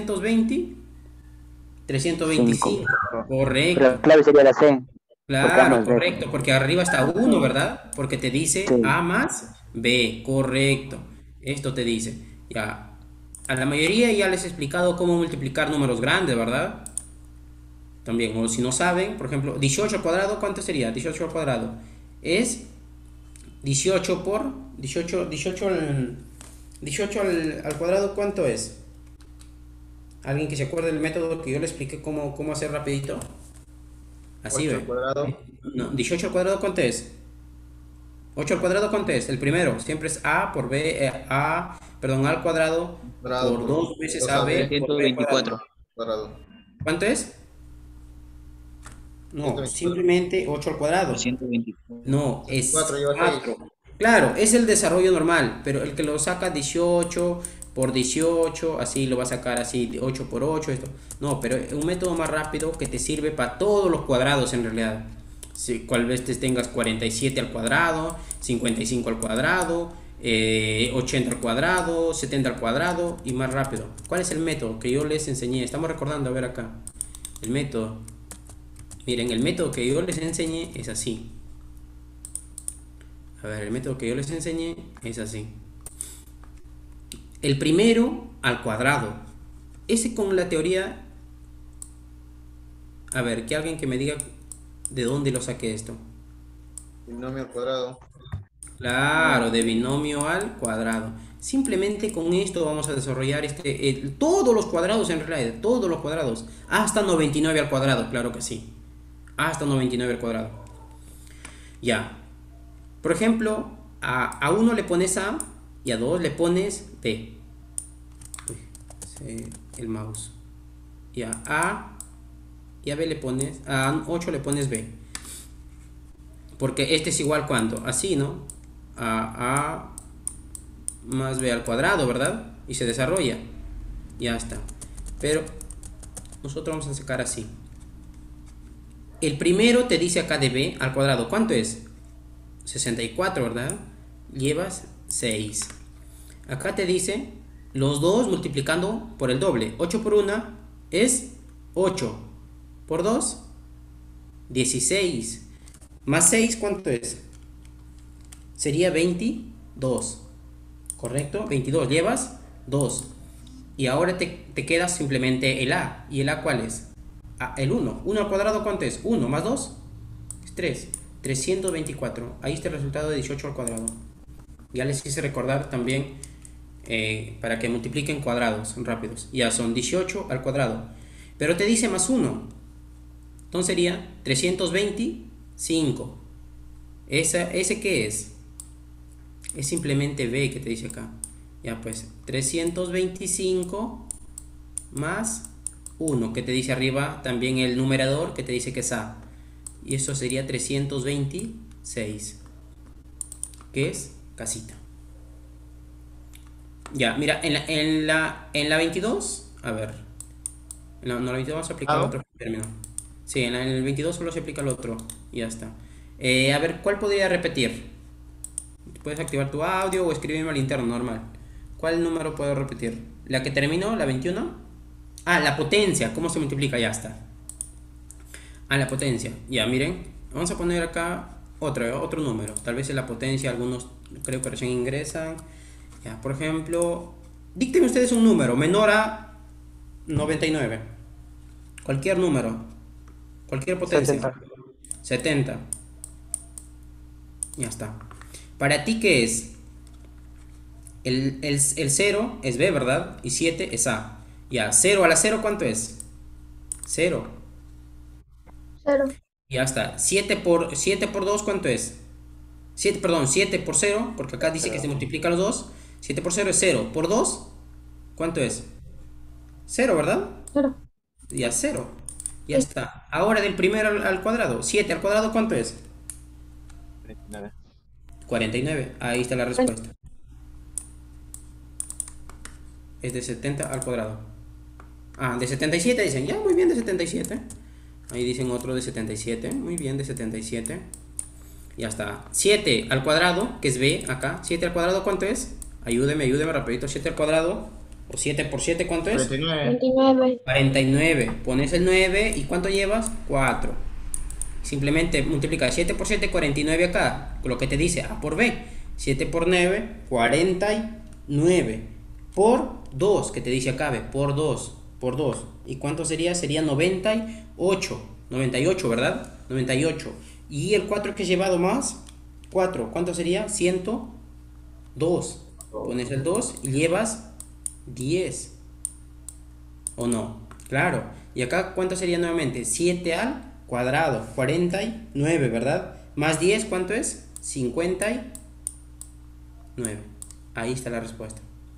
325. Correcto. Pero la clave sería la C. Claro, correcto, porque arriba está 1, ¿verdad? Porque te dice Sí. A más B, correcto. Esto te dice. Ya. A la mayoría ya les he explicado cómo multiplicar números grandes, ¿verdad? También, o si no saben, por ejemplo, 18 al cuadrado, ¿cuánto sería? 18 al cuadrado es 18 por 18 al cuadrado, ¿cuánto es? ¿Alguien que se acuerde del método que yo le expliqué cómo hacer rapidito? Así 8 ve. al cuadrado. No, 18 al cuadrado, ¿cuánto es? 8 al cuadrado, ¿cuánto es? El primero, siempre es A por B, A al cuadrado por 2 veces AB por B cuadrado. ¿Cuánto es? No, 124. simplemente 8 al cuadrado. 124. No, es 4 lleva 4. Claro, es el desarrollo normal, pero el que lo saca 18 por 18, así lo va a sacar así, 8 por 8, esto. No, pero un método más rápido que te sirve para todos los cuadrados en realidad. Si, cual vez tengas 47 al cuadrado, 55 al cuadrado, 80 al cuadrado, 70 al cuadrado y más rápido. ¿Cuál es el método que yo les enseñé? Estamos recordando, a ver acá. El método. Miren, el método que yo les enseñé es así. A ver, el método que yo les enseñé es así. El primero al cuadrado. Ese con la teoría... A ver, que alguien que me diga de dónde lo saqué esto. Binomio al cuadrado. Claro, de binomio al cuadrado. Simplemente con esto vamos a desarrollar todos los cuadrados en realidad. Todos los cuadrados. Hasta 99 al cuadrado, claro que sí. Hasta 99 al cuadrado. Ya. Por ejemplo, a 1 le pones A y a 2 le pones B. Uy, el mouse. Y a B le pones, a 8 le pones B. Porque este es igual, ¿cuánto? Así, ¿no? a más b al cuadrado, ¿verdad? Y se desarrolla. Ya está. Pero nosotros vamos a sacar así. El primero te dice acá de b al cuadrado. ¿Cuánto es? 64, ¿verdad? Llevas 6. Acá te dice los dos multiplicando por el doble. 8 por 1 es 8. Por 2, 16. Más 6, ¿cuánto es? Sería 22. ¿Correcto? 22. Llevas 2. Y ahora te queda simplemente el a. ¿Y el a cuál es? El 1. 1 al cuadrado, ¿cuánto es? 1 más 2 es 3. 324. Ahí está el resultado de 18 al cuadrado. Ya les quise recordar también para que multipliquen cuadrados rápidos. Ya son 18 al cuadrado. Pero te dice más 1. Entonces sería 325. ¿Ese qué es? Es simplemente b que te dice acá. Ya pues, 325 más 1, que te dice arriba también el numerador, que te dice que es a. Y eso sería 326, que es casita. Ya, mira, en la 22, a ver. No, la 22 vamos a aplicar otro término. Sí, en el 22 solo se aplica el otro. Y ya está. A ver, ¿cuál podría repetir? Puedes activar tu audio o escribirme al interno, normal. ¿Cuál número puedo repetir? ¿La que terminó? ¿La 21? Ah, la potencia. ¿Cómo se multiplica? Ya está. Ah, la potencia. Ya, miren. Vamos a poner acá otro número. Tal vez es la potencia. Algunos creo que recién ingresan. Ya, por ejemplo, díctenme ustedes un número menor a 99. Cualquier número. Cualquier potencia. 70. Ya está. ¿Para ti qué es? El 0 es b, ¿verdad? Y 7 es a. Ya, 0 a la 0, ¿cuánto es? 0. 0. Ya está. 7 por 2, ¿cuánto es? 7 por 0, porque acá dice que se multiplican los dos. 7 por 0 es 0. Por 2, ¿cuánto es? 0, ¿verdad? 0. Ya, 0. Ya está. Ahora del primero al cuadrado. 7 al cuadrado, ¿cuánto es? 49. 49. Ahí está la respuesta. Es de 70 al cuadrado. Ah, de 77 dicen. Ya, muy bien, de 77. Ahí dicen otro de 77. Muy bien, de 77. Ya está. 7 al cuadrado, que es b acá. 7 al cuadrado, ¿cuánto es? Ayúdeme rapidito. 7 al cuadrado. O 7 por 7, ¿cuánto es? 29. 49. Pones el 9 y ¿cuánto llevas? 4. Simplemente multiplica 7 por 7, 49 acá. Lo que te dice A por B. 7 por 9, 49. Por 2, que te dice acá B. Por 2. Por 2. ¿Y cuánto sería? Sería 98. 98, ¿verdad? 98. Y el 4 que he llevado más. 4. ¿Cuánto sería? 102. Pones el 2 y llevas 10. ¿O no? Claro. Y acá, ¿cuánto sería nuevamente? 7 al cuadrado. 49, ¿verdad? Más 10, ¿cuánto es? 59. Ahí está la respuesta.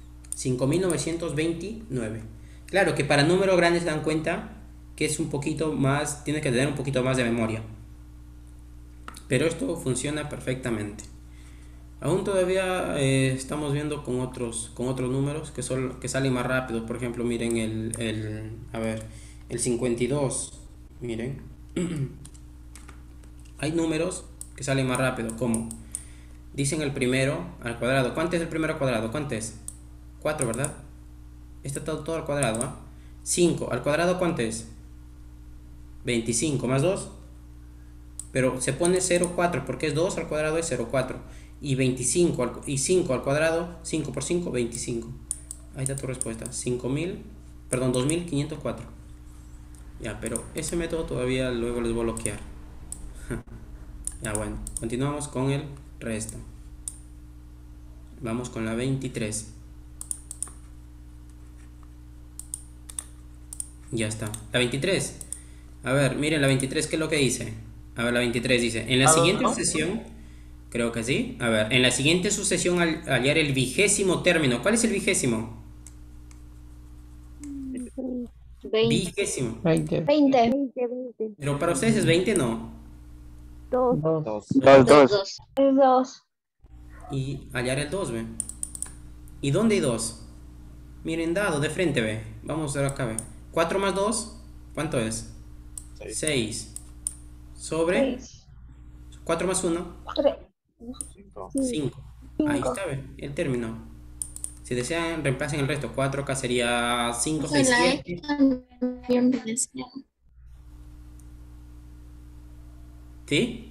5929. Claro que para números grandes se dan cuenta que es un poquito más, tiene que tener un poquito más de memoria. Pero esto funciona perfectamente. Aún todavía estamos viendo con otros números que salen más rápido. Por ejemplo, miren el 52. Miren. Hay números que salen más rápido, como dicen el primero al cuadrado. ¿Cuánto es el primero al cuadrado? ¿Cuánto es? 4, ¿verdad? Está todo al cuadrado, ¿ah? 5 al cuadrado, ¿cuánto es? 25 más 2. Pero se pone 0,4 porque es 2 al cuadrado es 0,4. Y 5 al cuadrado, 5 por 5, 25. Ahí está tu respuesta. 2504. Ya, pero ese método todavía luego les voy a bloquear. Ya, bueno, continuamos con el resto. Vamos con la 23. Ya está. La 23. A ver, miren la 23, ¿qué es lo que dice? A ver, la 23 dice, en la siguiente sucesión, creo que sí. A ver, en la siguiente sucesión al hallar el 20º término. ¿Cuál es el 20º? 20º. 20. Pero para ustedes es 20, ¿no? 2. 2. Es 2. y hallar el 2, ¿ve? ¿Y dónde hay 2? Miren, dado, de frente, ¿ve? Vamos a ver acá, ¿ve? 4 más 2, ¿cuánto es? 6. Sobre 4 más 1, 5. Ahí está, ¿ve? El término. Si desean, reemplacen el resto. 4 acá sería 5, 6, 7. ¿Sí?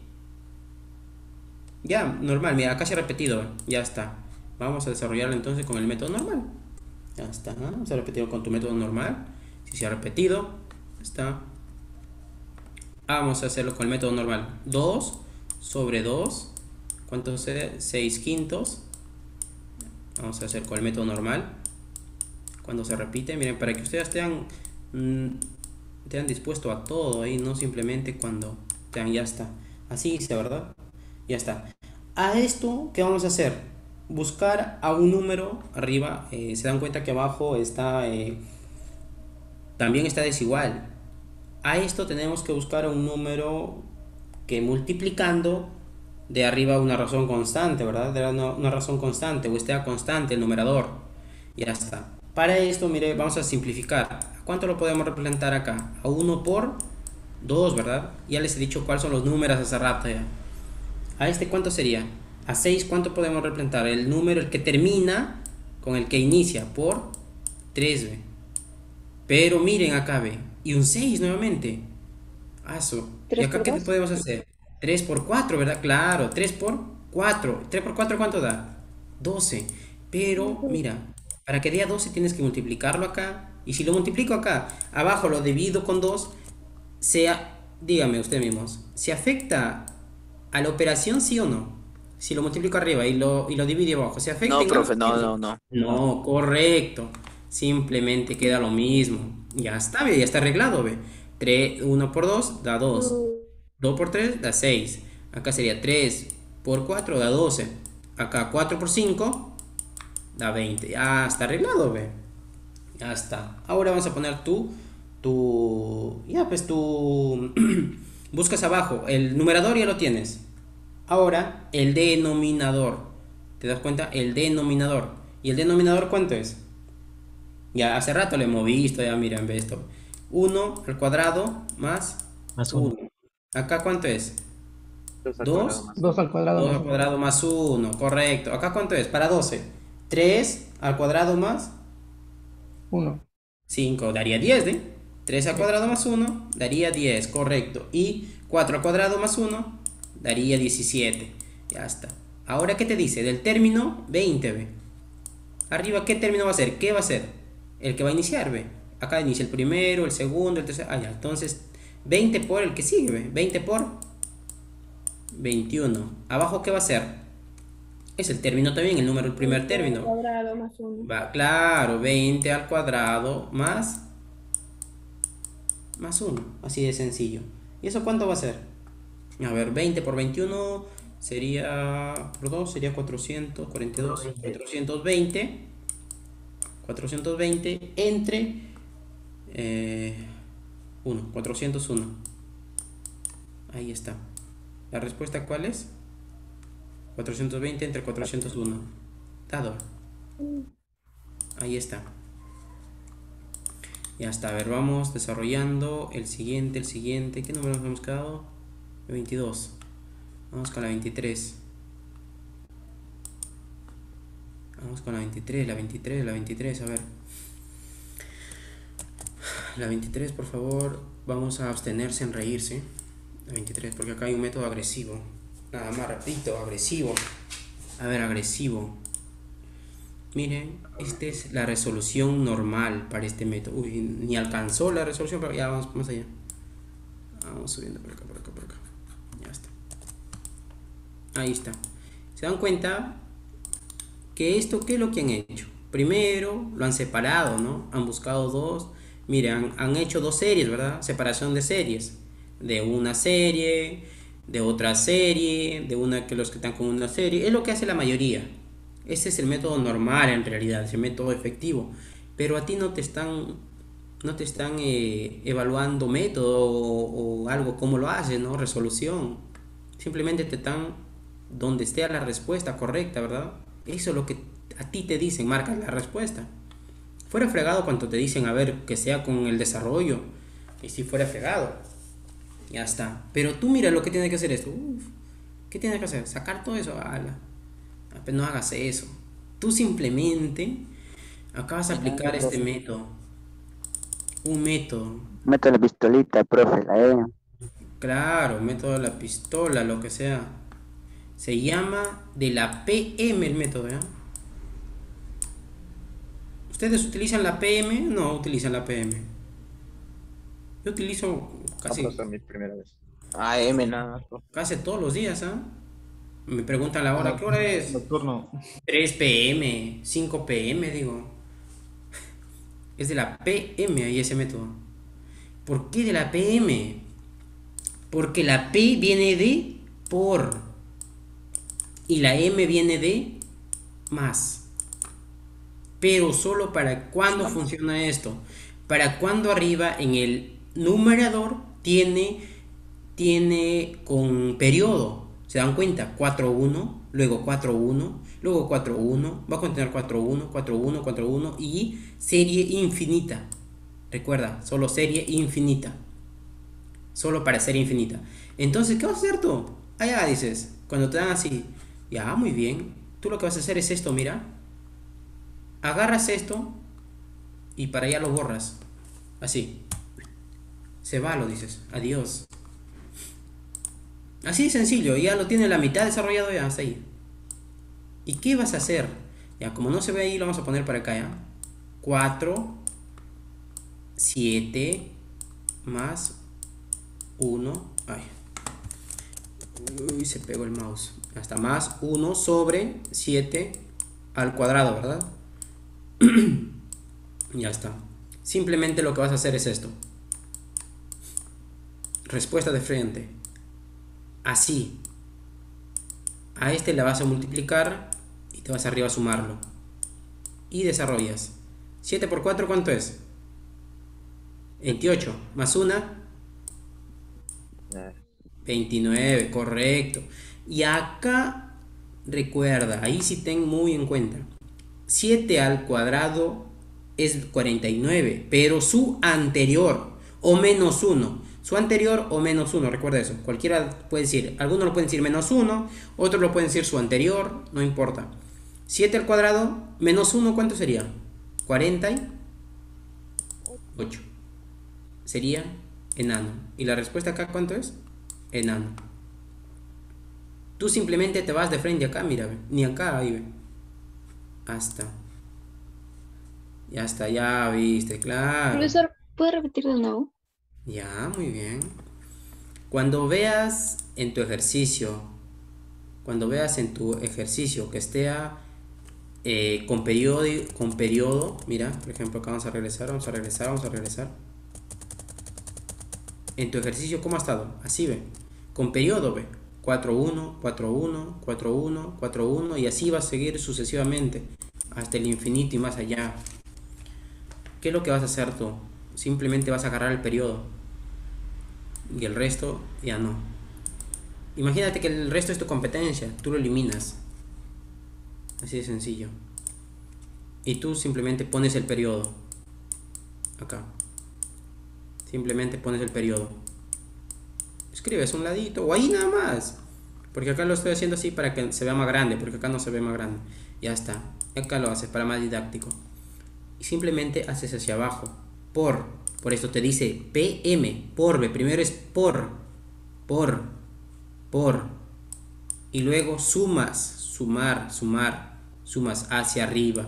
Ya, normal, mira, acá se ha repetido, ¿ve? Ya está. Vamos a desarrollarlo entonces con el método normal. Ya está, ¿no? Se ha repetido con tu método normal. Si se ha repetido, está. Vamos a hacerlo con el método normal. 2 sobre 2. ¿Cuánto sucede? 6 quintos. Vamos a hacer con el método normal. Cuando se repite, miren, para que ustedes estén dispuestos a todo ahí, no simplemente cuando ya está. Así dice, ¿verdad? Ya está. A esto, ¿qué vamos a hacer? Buscar a un número arriba. Se dan cuenta que abajo está también está desigual. A esto tenemos que buscar un número que multiplicando de arriba una razón constante, ¿verdad? De una razón constante o esté constante el numerador. Ya está. Para esto, mire, vamos a simplificar. ¿A cuánto lo podemos representar acá? A 1 por 2, ¿verdad? Ya les he dicho cuáles son los números hace rato ya. A este, ¿cuánto sería? A 6, ¿cuánto podemos representar? El número, el que termina con el que inicia por 3, ¿ve? Pero miren acá, ¿ve? Y un 6 nuevamente. Aso. ¿Y acá qué podemos hacer? 3 por 4, ¿verdad? Claro, 3 por 4. 3 por 4, ¿cuánto da? 12. Pero, mira, para que dé 12 tienes que multiplicarlo acá. Y si lo multiplico acá, abajo lo divido con 2, dígame usted mismos, ¿se afecta a la operación, sí o no? Si lo multiplico arriba y lo divido abajo, ¿se afecta? No, profe, no. No, correcto. Simplemente queda lo mismo. Ya está, ¿ve? Ya está arreglado, ¿ve? 1 por 2 da 2. 2 por 3 da 6. Acá sería 3 por 4 da 12. Acá 4 por 5 da 20. Ya está arreglado, ¿ve? Ya está. Ahora vamos a poner buscas abajo. El numerador ya lo tienes. Ahora el denominador. ¿Te das cuenta? El denominador. ¿Y el denominador cuánto es? Ya hace rato lo hemos visto. Ya miren, ve esto. 1 al cuadrado más 1. ¿Acá cuánto es? 2. 2 al cuadrado. 2 al cuadrado más 1. Correcto. ¿Acá cuánto es? Para 12. 3 al cuadrado más 1. 5 daría 10, ¿eh? 3 al cuadrado más 1 daría 10, correcto. Y 4 al cuadrado más 1 daría 17. Ya está. Ahora, ¿qué te dice? Del término, 20, ¿ve? Arriba, ¿qué término va a ser? ¿Qué va a ser? El que va a iniciar, ¿ve? Acá inicia el primero, el segundo, el tercero. Ah, ya. Entonces, 20 por el que sigue, ¿ve? 20 por 21. Abajo, ¿qué va a ser? Es el término también, el número, el primer término. 20 al cuadrado más 1. Va, claro, 20 al cuadrado más 1. Así de sencillo. ¿Y eso cuánto va a ser? A ver, 20 por 21 sería, por 2 sería 442, 420 entre 1, 401. Ahí está. ¿La respuesta cuál es? 420 entre 401. Dado. Ahí está. Ya está. A ver, vamos desarrollando el siguiente. ¿Qué número nos hemos quedado? El 22. Vamos con la 23. Vamos con la 23, la 23. A ver. La 23, por favor. Vamos a abstenerse en reírse. La 23, porque acá hay un método agresivo. Nada más, repito, agresivo. A ver, agresivo. Miren, esta es la resolución normal para este método. Uy, ni alcanzó la resolución, pero ya vamos más allá. Vamos subiendo por acá. Ya está. Ahí está. ¿Se dan cuenta? Que esto, ¿qué es lo que han hecho? Primero, lo han separado, ¿no? Han buscado dos. Miren, han hecho dos series, ¿verdad? Separación de series. De una serie, de otra serie, de una que los que están con una serie. Es lo que hace la mayoría. Ese es el método normal en realidad, es el método efectivo. Pero a ti no te están evaluando método o algo, cómo lo haces, ¿no? Resolución. Simplemente te están donde esté la respuesta correcta, ¿verdad? Eso es lo que a ti te dicen, marca la respuesta. Fuera fregado cuando te dicen, a ver, que sea con el desarrollo. Y si fuera fregado, ya está. Pero tú mira lo que tiene que hacer esto. ¿Qué tiene que hacer? Sacar todo eso. Ala. Pero no hagas eso. Tú simplemente acabas de aplicar este método. Un método. Meto la pistolita, profe, la E. Claro, método de la pistola, lo que sea. Se llama de la PM el método, ¿ya? ¿Ustedes utilizan la PM? No utilizan la PM. Yo utilizo casi... No, es mi primera vez. AM nada más. Casi todos los días, ¿ah? Me preguntan la hora, ¿qué hora es? Nocturno. 3 PM, 5 PM, digo. Es de la PM ahí ese método. ¿Por qué de la PM? Porque la P viene de por. Y la M viene de más. Pero solo para cuando funciona esto. Para cuando arriba en el numerador tiene con periodo. ¿Se dan cuenta? 4-1, luego 4-1, luego 4-1, va a contener 4-1, 4-1, 4-1 y serie infinita. Recuerda, solo serie infinita. Solo para serie infinita. Entonces, ¿qué vas a hacer tú? Allá dices, cuando te dan así, ya, muy bien. Tú lo que vas a hacer es esto, mira. Agarras esto y para allá lo borras. Así. Se va, lo dices. Adiós. Así de sencillo, ya lo tiene la mitad desarrollado ya, hasta ahí. ¿Y qué vas a hacer? Ya, como no se ve ahí, lo vamos a poner para acá, ya. 4, 7, más 1. Ay. Uy, se pegó el mouse. Hasta más 1 sobre 7 al cuadrado, ¿verdad? Ya está. Simplemente lo que vas a hacer es esto. Respuesta de frente. Así. A este le vas a multiplicar y te vas arriba a sumarlo. Y desarrollas. 7 por 4, ¿cuánto es? 28. Más 1. 29, correcto. Y acá, recuerda, ahí sí ten muy en cuenta. 7 al cuadrado es 49, pero su anterior o menos 1. Su anterior o menos 1, recuerda eso. Cualquiera puede decir, algunos lo pueden decir menos 1, otros lo pueden decir su anterior, no importa. 7 al cuadrado menos 1, ¿cuánto sería? 48. Sería enano. ¿Y la respuesta acá cuánto es? Enano. Tú simplemente te vas de frente acá, mira, ve. Ni acá, ahí ve. Hasta. Ya está, ya viste, claro. Profesor, ¿puede repetir de nuevo? Ya, muy bien. Cuando veas en tu ejercicio, que esté con periodo, mira, por ejemplo, acá vamos a regresar. En tu ejercicio, ¿cómo ha estado? Así ve, con periodo ve, 4-1, 4-1, 4-1, 4-1 y así va a seguir sucesivamente hasta el infinito y más allá. ¿Qué es lo que vas a hacer tú? Simplemente vas a agarrar el periodo y el resto ya no. Imagínate que el resto es tu competencia, tú lo eliminas. Así de sencillo. Y tú simplemente pones el periodo acá. Simplemente pones el periodo. Escribes un ladito o ahí nada más. Porque acá lo estoy haciendo así para que se vea más grande, porque acá no se ve más grande. Ya está. Acá lo haces para más didáctico. Y simplemente haces hacia abajo. Por esto te dice PM, por, primero es por, y luego sumas hacia arriba.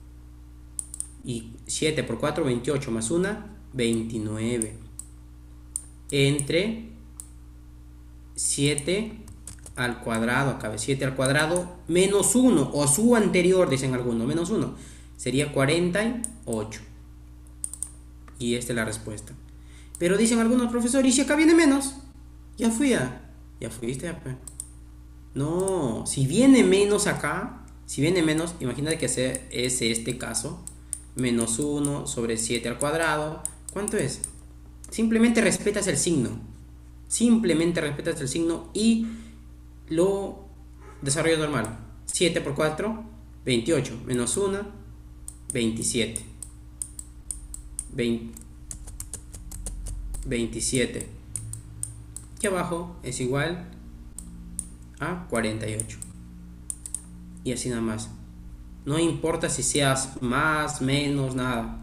Y 7 por 4, 28, más 1, 29. Entre 7 al cuadrado, acá 7 al cuadrado, menos 1, o su anterior, dicen algunos, menos 1, sería 48. Y esta es la respuesta. Pero dicen algunos profesores, ¿y si acá viene menos? Ya fuiste. No, si viene menos acá, imagínate que es este caso, menos 1 sobre 7 al cuadrado, ¿cuánto es? Simplemente respetas el signo. Y lo Desarrollo normal. 7 por 4, 28. Menos 1, 27. 27. Y abajo es igual a 48. Y así nada más. No importa si seas más, menos, nada.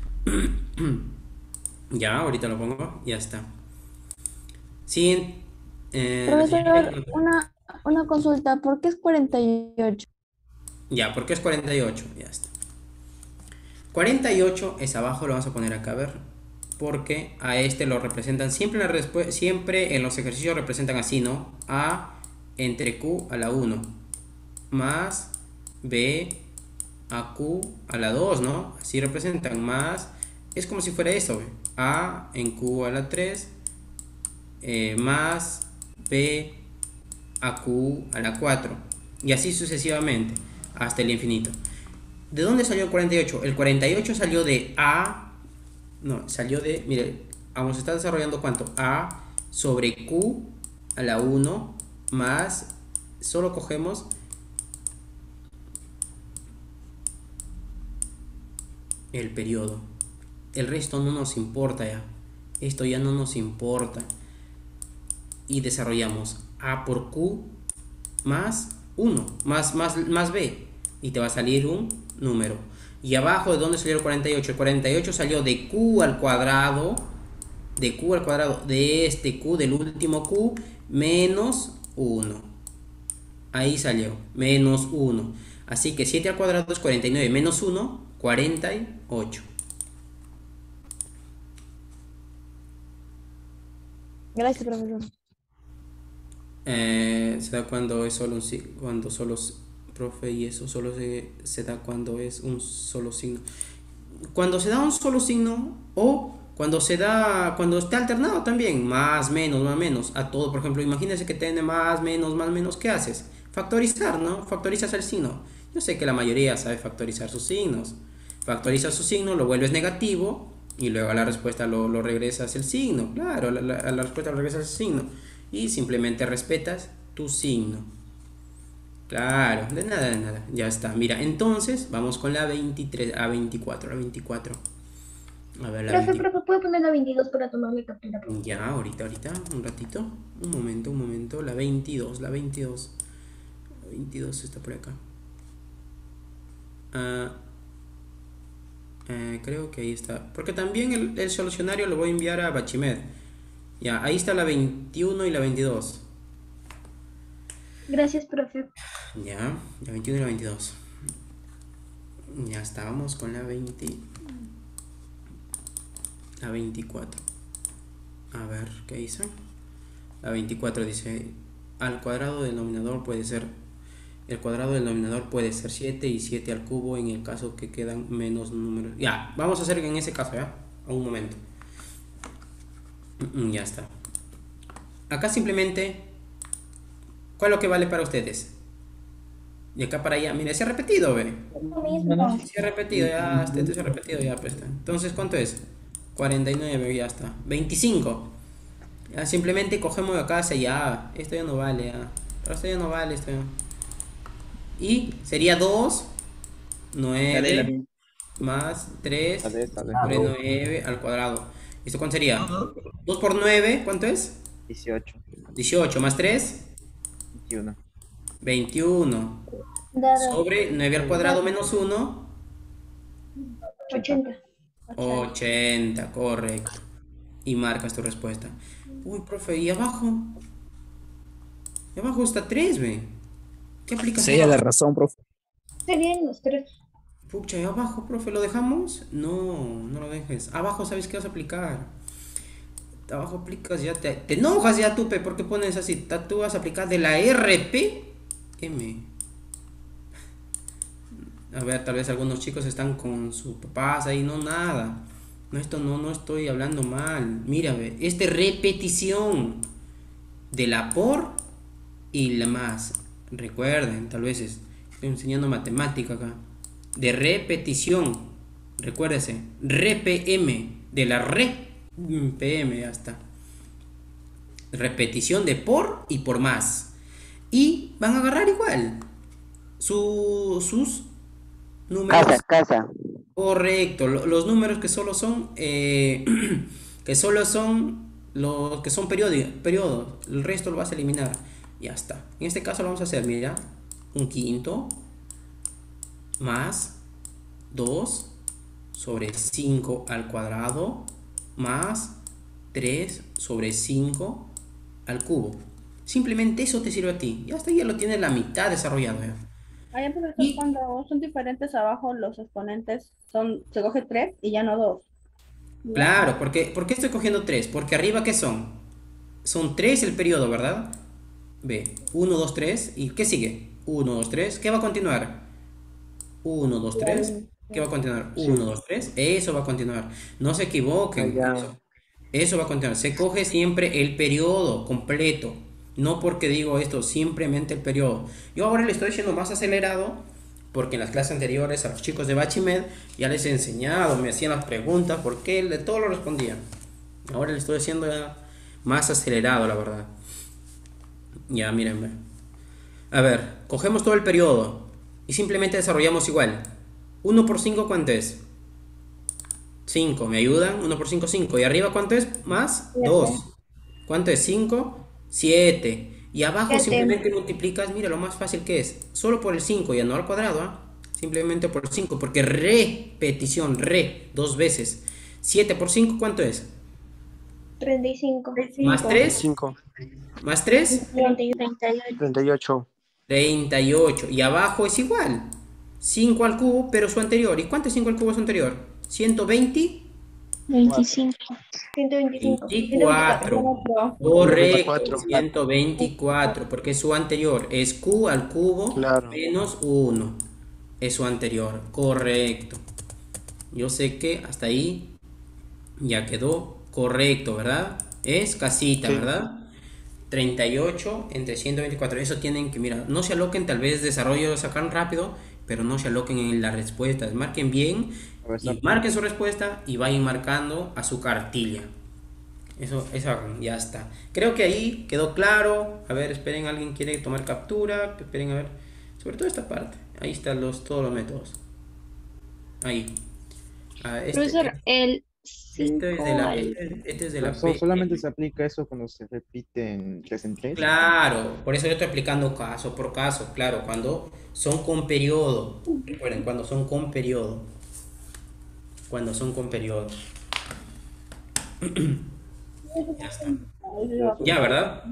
Ya, ahorita lo pongo. Ya está. Siguiente. Profesor, una consulta. ¿Por qué es 48? Ya, porque es 48. Ya está. 48 es abajo, lo vamos a poner acá, a ver. Porque a este lo representan siempre en los ejercicios representan así, ¿no? A entre Q a la 1 más B a Q a la 2, ¿no? Así representan más. Es como si fuera eso, ¿ve? A en Q a la 3 más B a Q a la 4. Y así sucesivamente hasta el infinito. ¿De dónde salió el 48? El 48 salió de A. No, salió de... Mire, vamos a estar desarrollando ¿cuánto? A sobre Q a la 1 más... Solo cogemos... el periodo. El resto no nos importa ya. Esto ya no nos importa. Y desarrollamos A por Q más 1, más B. Y te va a salir un número. Y abajo, ¿de dónde salió el 48? El 48 salió de Q al cuadrado. De Q al cuadrado. De este Q, del último Q, menos 1. Ahí salió, menos 1. Así que 7 al cuadrado es 49. Menos 1, 48. Gracias, profesor. Se da cuando es solo cuando solo, profe, y eso solo se da cuando es un solo signo. Cuando se da un solo signo o cuando está alternado también, más, menos, a todo. Por ejemplo, imagínense que tiene más, menos, ¿qué haces? Factorizar, ¿no? Factorizas el signo. Yo sé que la mayoría sabe factorizar sus signos. Factorizas su signo, lo vuelves negativo y luego a la respuesta lo regresas el signo. Claro, a la respuesta lo regresas el signo. Y simplemente respetas tu signo. Claro, de nada, ya está. Mira, entonces vamos con la 23, a 24, la 24. A ver, la profe, ¿puedo poner la 22 para tomarle captura? Ya, ahorita, un ratito. Un momento. La 22. La 22 está por acá. Creo que ahí está. Porque también el solucionario lo voy a enviar a Bachimed. Ya, ahí está la 21 y la 22. Gracias, profe. Ya, la 21 y la 22. Ya estábamos con la 24. A ver, ¿qué dice? La 24 dice, al cuadrado del denominador puede ser, el cuadrado del denominador puede ser 7 y 7 al cubo en el caso que quedan menos números. Ya, vamos a hacer en ese caso, ya, a un momento. Ya está. Acá simplemente, ¿cuál es lo que vale para ustedes? Y acá para allá, mire, se ha repetido, ve. Se ha repetido, ya, se ha repetido, ya, pues está. Entonces, ¿cuánto es? 49, ya está. 25. Ya, simplemente cogemos de acá hacia allá. Esto ya no vale, ya. Pero esto ya no vale, esto ya. Y sería 2, 9, más 3, sobre 9 al cuadrado. ¿Esto cuánto sería? 2 por 9, ¿cuánto es? 18. 18, más 3. 21. 21. Sobre 9 al cuadrado menos 1. 80. 80, correcto. Y marcas tu respuesta. Uy, profe, ¿y abajo? Y abajo está 3, ve. ¿Qué aplicas? Sí, la razón, profe. Serían los 3. Pucha, ¿y abajo, profe, lo dejamos? No, no lo dejes. Abajo, ¿sabes qué vas a aplicar? Abajo aplicas, ya te enojas ya, Tupe, porque pones así. Tú vas a aplicar de la RPM. A ver, tal vez algunos chicos están con sus papás ahí, no, nada. No, esto no estoy hablando mal. Mira, ve, repetición de la por y la más. Recuerden, tal vez estoy enseñando matemática acá. De repetición. Recuérdese, RPM, de la PM, ya está. Repetición de por y por más. y van a agarrar igual sus números. Casa. Correcto, los números que solo son los que son periodos, el resto lo vas a eliminar. Ya está. En este caso lo vamos a hacer, mira, un quinto más 2 sobre 5 al cuadrado más 3 sobre 5 al cubo. Simplemente eso te sirve a ti. Ya está, ya lo tienes la mitad desarrollado ya. Ahí, profesor, cuando son diferentes abajo, los exponentes se coge 3 y ya no 2. Claro, ¿por qué estoy cogiendo 3? Porque arriba, ¿qué son? Son 3 el periodo, ¿verdad? Ve, 1, 2, 3. ¿Y qué sigue? 1, 2, 3. ¿Qué va a continuar? 1, 2, 3. ¿Qué va a continuar? 1, 2, 3. Eso va a continuar. No se equivoquen. Eso va a continuar. Se coge siempre el periodo completo. No porque digo esto, simplemente el periodo. Yo ahora le estoy diciendo más acelerado porque en las clases anteriores a los chicos de Bachimed ya les he enseñado, me hacían las preguntas, porque él de todo lo respondía. Ahora le estoy haciendo ya más acelerado, la verdad. Ya, mírenme. A ver, cogemos todo el periodo y simplemente desarrollamos igual. 1 por 5, ¿cuánto es? 5, ¿me ayudan? 1 por 5, 5. ¿Y arriba cuánto es? Más 2. ¿Cuánto es? 5, 7. Y abajo simplemente multiplicas, mira lo más fácil que es. Solo por el 5, ya no al cuadrado, ¿eh? Simplemente por el 5, porque repetición, dos veces. 7 por 5, ¿cuánto es? 35. ¿Más 3? 5. ¿Más 3? 38. 38. Y abajo es igual. 5 al cubo, pero su anterior. ¿Y cuánto es 5 al cubo su anterior? 120. 25. 125. 24. Correcto. 124. Porque su anterior es q al cubo menos 1. Es su anterior. Correcto. Yo sé que hasta ahí ya quedó correcto, ¿verdad? Es casita, ¿verdad? 38 entre 124. Eso tienen que, mira, no se aloquen, tal vez desarrollo sacan rápido, pero no se aloquen en las respuestas. Marquen bien y marquen su respuesta y vayan marcando a su cartilla. Eso ya está. Creo que ahí quedó claro. A ver, esperen, alguien quiere tomar captura. Esperen, a ver, sobre todo esta parte. Ahí están todos los métodos. Ahí. Profesor, el este es de la P. Solamente se aplica eso cuando se repiten 3 en 3. Claro, por eso yo estoy explicando caso por caso. Claro, cuando son con periodo. Recuerden, cuando son con periodo. Cuando son con periodo. Ya está. Ya, ¿verdad?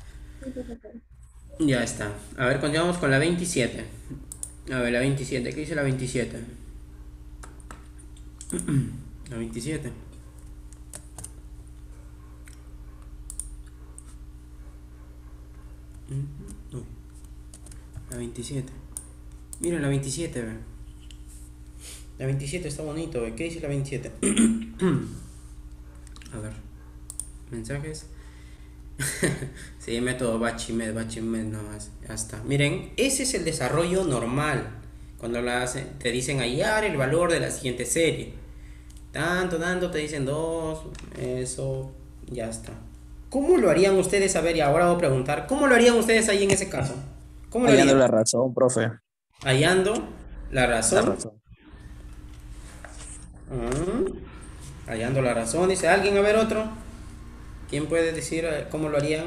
Ya está. A ver, continuamos con la 27. A ver, la 27. ¿Qué dice la 27? La 27. Uy. La 27. Miren la 27, ve. La 27 está bonito, ve. ¿Qué dice la 27? A ver. Mensajes. Sí, método Bachimed nomás. Ya está. Miren, ese es el desarrollo normal. Cuando te dicen hallar el valor de la siguiente serie. Tanto, te dicen 2. Eso. Ya está. ¿Cómo lo harían ustedes? A ver, y ahora voy a preguntar. ¿Cómo lo harían ustedes ahí en ese caso? ¿Cómo lo Hallando harían? la razón, profe. Hallando la razón. La razón. Hallando la razón. Dice alguien, a ver otro. ¿Quién puede decir cómo lo harían?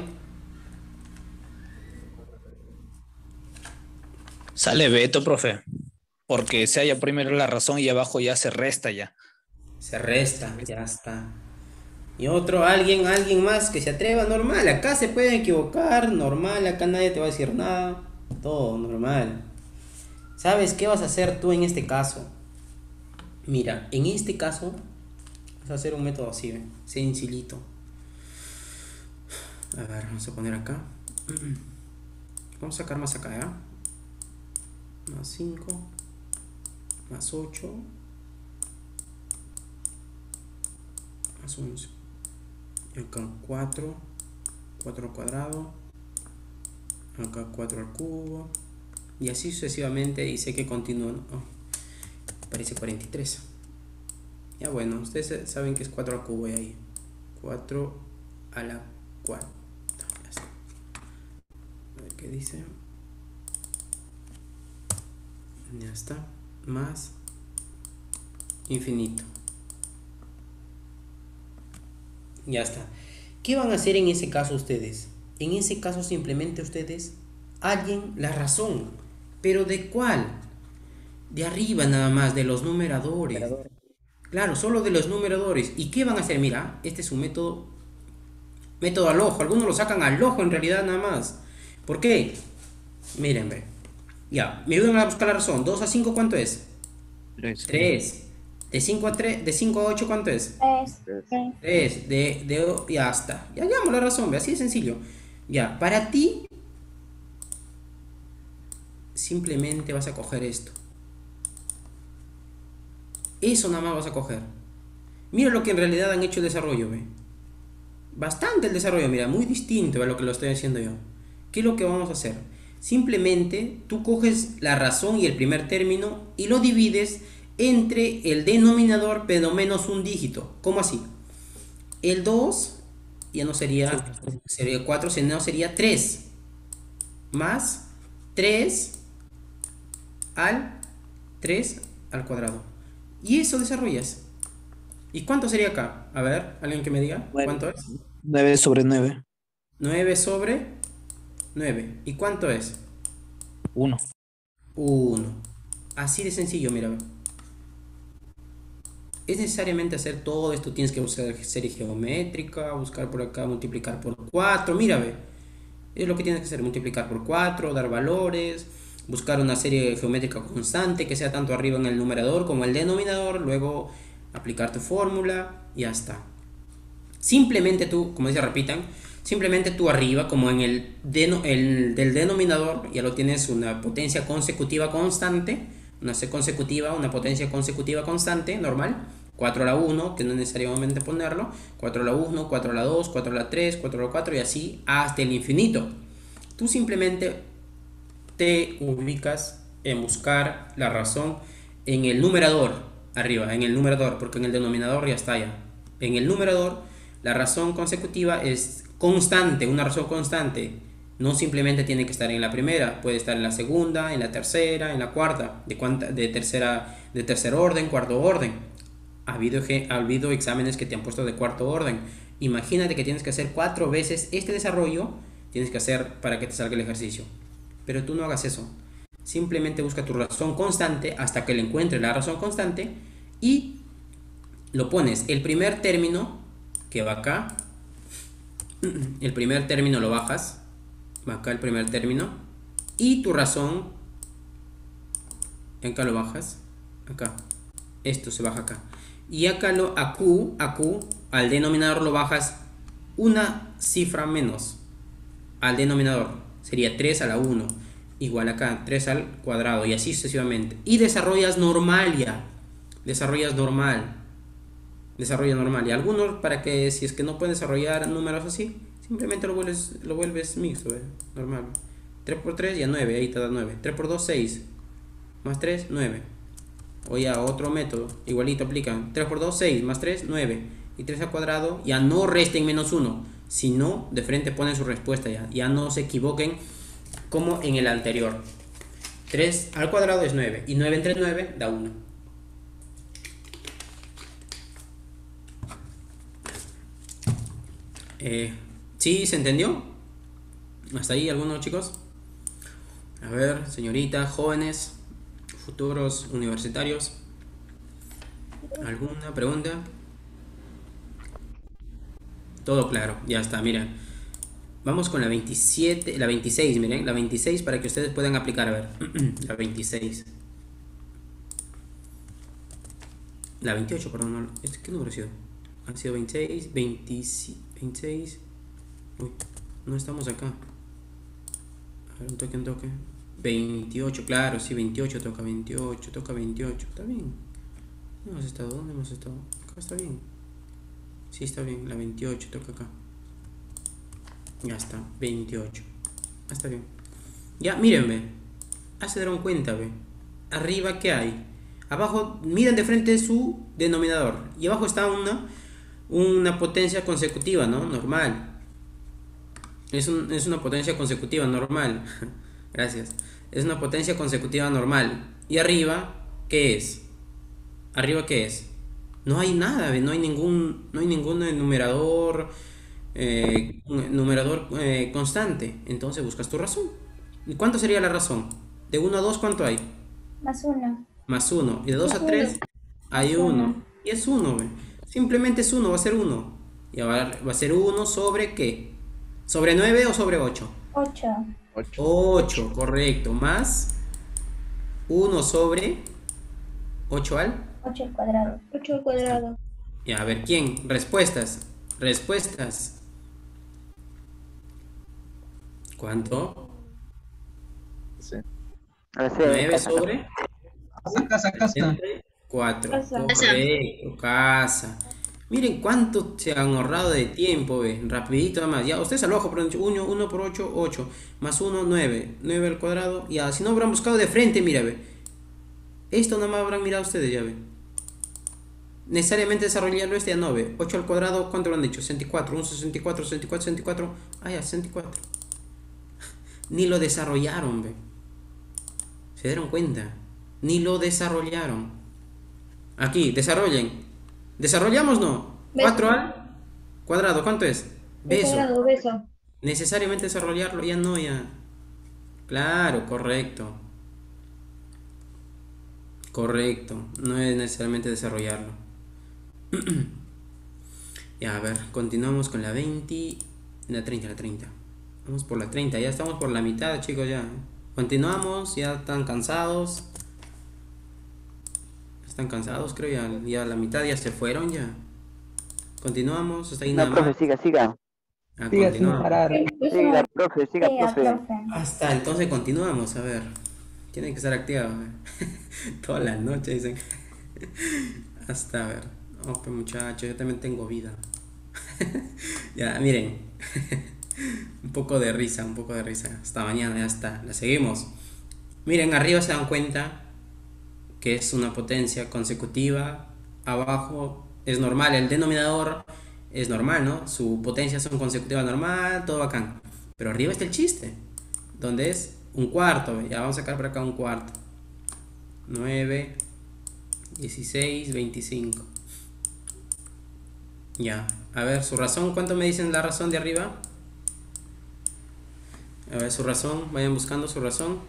Sale Beto, profe. Porque se halla primero la razón y abajo ya se resta ya. Se resta, ya está. Y otro, alguien más que se atreva, normal. Acá se pueden equivocar, normal. Acá nadie te va a decir nada. Todo normal. ¿Sabes qué vas a hacer tú en este caso? Mira, en este caso vas a hacer un método así, ¿ve? Sencillito. A ver, vamos a poner acá. Vamos a sacar más acá, ¿ya? Más 5. Más 8. Más 11. Y acá 4. 4 al cuadrado. Acá 4 al cubo. Y así sucesivamente. Y sé que continúan. Oh, parece 43. Ya bueno, ustedes saben que es 4 al cubo y ahí. 4 a la 4. Ya está. Ok. ¿Qué dice? Ya está. Más infinito. Ya está. ¿Qué van a hacer en ese caso ustedes? En ese caso simplemente ustedes hallen la razón. ¿Pero de cuál? De arriba nada más, de los numeradores. Claro, solo de los numeradores. ¿Y qué van a hacer? Mira, este es un método al ojo. Algunos lo sacan al ojo en realidad nada más. ¿Por qué? Miren, ve. Ya, me ayudan a buscar la razón. 2 a 5, ¿cuánto es? 3. De 5 a 3, de 5 a 8, ¿cuánto es? 3. Ya está. Ya hallamos la razón, ve. Así de sencillo. Ya, para ti, simplemente vas a coger esto. Eso nada más vas a coger. Mira lo que en realidad han hecho el desarrollo, ve. Bastante el desarrollo, mira, muy distinto a lo que lo estoy haciendo yo. ¿Qué es lo que vamos a hacer? Simplemente tú coges la razón y el primer término y lo divides entre el denominador pero menos un dígito. ¿Cómo así? El 2 ya no sería 4, sino sería 3. Más 3 al cuadrado. Y eso desarrollas. ¿Y cuánto sería acá? A ver, alguien que me diga. ¿Cuánto es? 9 sobre 9. 9 sobre 9. ¿Y cuánto es? 1. 1. Así de sencillo, mira. Es necesariamente hacer todo esto. Tienes que buscar serie geométrica, buscar por acá, multiplicar por 4. Mira, ve. Es lo que tienes que hacer, multiplicar por 4, dar valores, buscar una serie geométrica constante que sea tanto arriba en el numerador como el denominador, luego aplicar tu fórmula y ya está. Simplemente tú, como dice, repitan, simplemente tú arriba, como en el del denominador, ya lo tienes una potencia consecutiva constante, una potencia consecutiva constante, normal, 4 a la 1, que no es necesariamente ponerlo, 4 a la 1, 4 a la 2, 4 a la 3, 4 a la 4 y así hasta el infinito. Tú simplemente te ubicas en buscar la razón en el numerador, arriba, en el numerador, porque en el denominador ya está ya. En el numerador, la razón consecutiva es constante, una razón constante. No simplemente tiene que estar en la primera, puede estar en la segunda, en la tercera, en la cuarta, de tercer orden, cuarto orden. Ha habido exámenes que te han puesto de cuarto orden. Imagínate que tienes que hacer 4 veces este desarrollo, tienes que hacer para que te salga el ejercicio. Pero tú no hagas eso. Simplemente busca tu razón constante hasta que le encuentres la razón constante y lo pones. El primer término que va acá, el primer término lo bajas, va acá el primer término, y tu razón, acá lo bajas, acá, esto se baja acá, y acá a Q, al denominador lo bajas una cifra menos, al denominador, sería 3 a la 1, igual acá, 3 al cuadrado, y así sucesivamente, y desarrollas normal ya, desarrolla normal, y algunos, para que si es que no puedes desarrollar números así, simplemente lo vuelves mixto, normal. 3 por 3 ya 9, ahí te da 9. 3 por 2, 6. Más 3, 9. O ya otro método, igualito aplican. 3 por 2, 6. Más 3, 9. Y 3 al cuadrado, ya no resten menos 1. Sino, de frente ponen su respuesta ya. Ya no se equivoquen como en el anterior. 3 al cuadrado es 9. Y 9 entre 9 da 1. ¿Sí se entendió? ¿Hasta ahí algunos, chicos? A ver, señoritas, jóvenes, futuros universitarios. ¿Alguna pregunta? Todo claro, ya está, miren. Vamos con la 27, la 26, miren, la 26 para que ustedes puedan aplicar, a ver. La 26. La 28, perdón, ¿qué número ha sido? Han sido 26, 26. Uy, no estamos acá. A ver, un toque. 28, claro, sí, 28 toca 28. Está bien. ¿Dónde hemos estado? Acá está bien. Sí, está bien, la 28 toca acá. Ya está, 28. Está bien. Ya, mírenme. Se dieron cuenta, ve. Arriba, ¿qué hay? Abajo, miren de frente su denominador. Y abajo está una potencia consecutiva, ¿no? Normal. Es una potencia consecutiva normal. Gracias. Es una potencia consecutiva normal. ¿Y arriba qué es? ¿Arriba qué es? No hay nada, ¿ve? No hay ningún numerador constante. Entonces buscas tu razón. ¿Y cuánto sería la razón? De 1 a 2, ¿cuánto hay? +1. Más 1. Y de 2 a 3 hay 1. Y es 1, ¿ve? Simplemente es 1, va a ser 1. Y ahora va a ser 1 sobre ¿qué? ¿Sobre 9 o sobre 8? 8. 8, correcto. Más 1 sobre 8 al. 8 al cuadrado. 8 al cuadrado. Ya, a ver, ¿quién? Respuestas. Respuestas. ¿Cuánto? Sí. 9 sobre Casa. 4. Casa. Correcto, casa. Miren cuánto se han ahorrado de tiempo, ve. Rapidito nada más. Ya, ustedes al ojo, pero 1 por 8, 8. Más 1, 9. 9 al cuadrado. Ya, si no habrán buscado de frente, mira, ve. Esto nada más habrán mirado ustedes, ya ve. Necesariamente desarrollarlo ya no, ve. 8 al cuadrado, ¿cuánto habrán dicho? 64. 1, 64, 64, 64. Ah, ya, 64. Ni lo desarrollaron, ve. ¿Se dieron cuenta? Ni lo desarrollaron. Aquí, desarrollen. ¿Desarrollamos no? Beso. 4 al cuadrado, ¿cuánto es? Beso. Beso. Necesariamente desarrollarlo, ya no, ya. Claro, correcto. Correcto, no es necesariamente desarrollarlo. Ya, a ver, continuamos con la 20, la 30. Vamos por la 30, ya estamos por la mitad, chicos, ya. Continuamos, ya están cansados. Están cansados, creo, ya la mitad ya se fueron, ya. Continuamos, hasta ahí No, nada más. profe, siga. Ah, Siga sin continuamos. parar. Siga, profe, siga, profe. Hasta entonces continuamos, a ver. Tiene que estar activado. A ver. Toda la noche dicen. Hasta a ver. Oh, pues muchachos, yo también tengo vida. Ya, miren. Un poco de risa. Hasta mañana, ya está. La seguimos. Miren, arriba se dan cuenta que es una potencia consecutiva. Abajo es normal. El denominador es normal, ¿no? Su potencia son consecutiva normal, todo bacán. Pero arriba está el chiste. Donde es un cuarto. Ya vamos a sacar por acá un cuarto. 9, 16, 25. Ya. A ver, su razón. ¿Cuánto me dicen la razón de arriba? A ver, su razón. Vayan buscando su razón.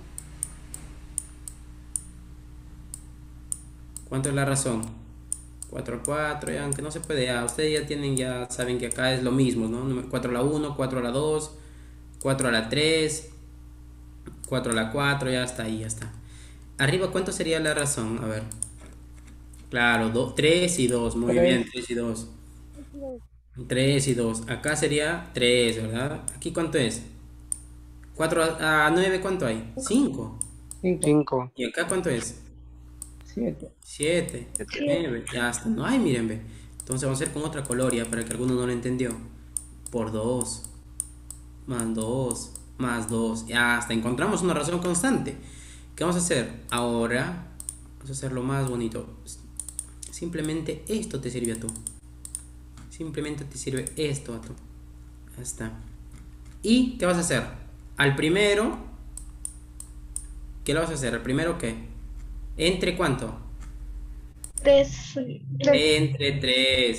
¿Cuánto es la razón? 4 a 4, ya, aunque no se puede, ya. Ustedes ya tienen, ya saben que acá es lo mismo, ¿no? 4 a la 1, 4 a la 2, 4 a la 3, 4 a la 4, ya está ahí, ya está. Arriba, ¿cuánto sería la razón? A ver. Claro, 3 y 2, muy bien, 3 y 2. 3 y 2. Acá sería 3, ¿verdad? ¿Aquí cuánto es? 4 a 9, ¿cuánto hay? 5. 5. ¿Y acá cuánto es? 7. 7, 9, ya está. No hay, miren, ve. Entonces vamos a hacer con otra coloria para que alguno no lo entendió. Por 2, más 2, más 2. Ya hasta encontramos una razón constante. ¿Qué vamos a hacer? Ahora vamos a hacerlo más bonito. Simplemente esto te sirve a tú. Simplemente te sirve esto a tú. Ya está. ¿Y qué vas a hacer? Al primero, ¿qué le vas a hacer? ¿Al primero qué? ¿Entre cuánto? 3. Entre 3.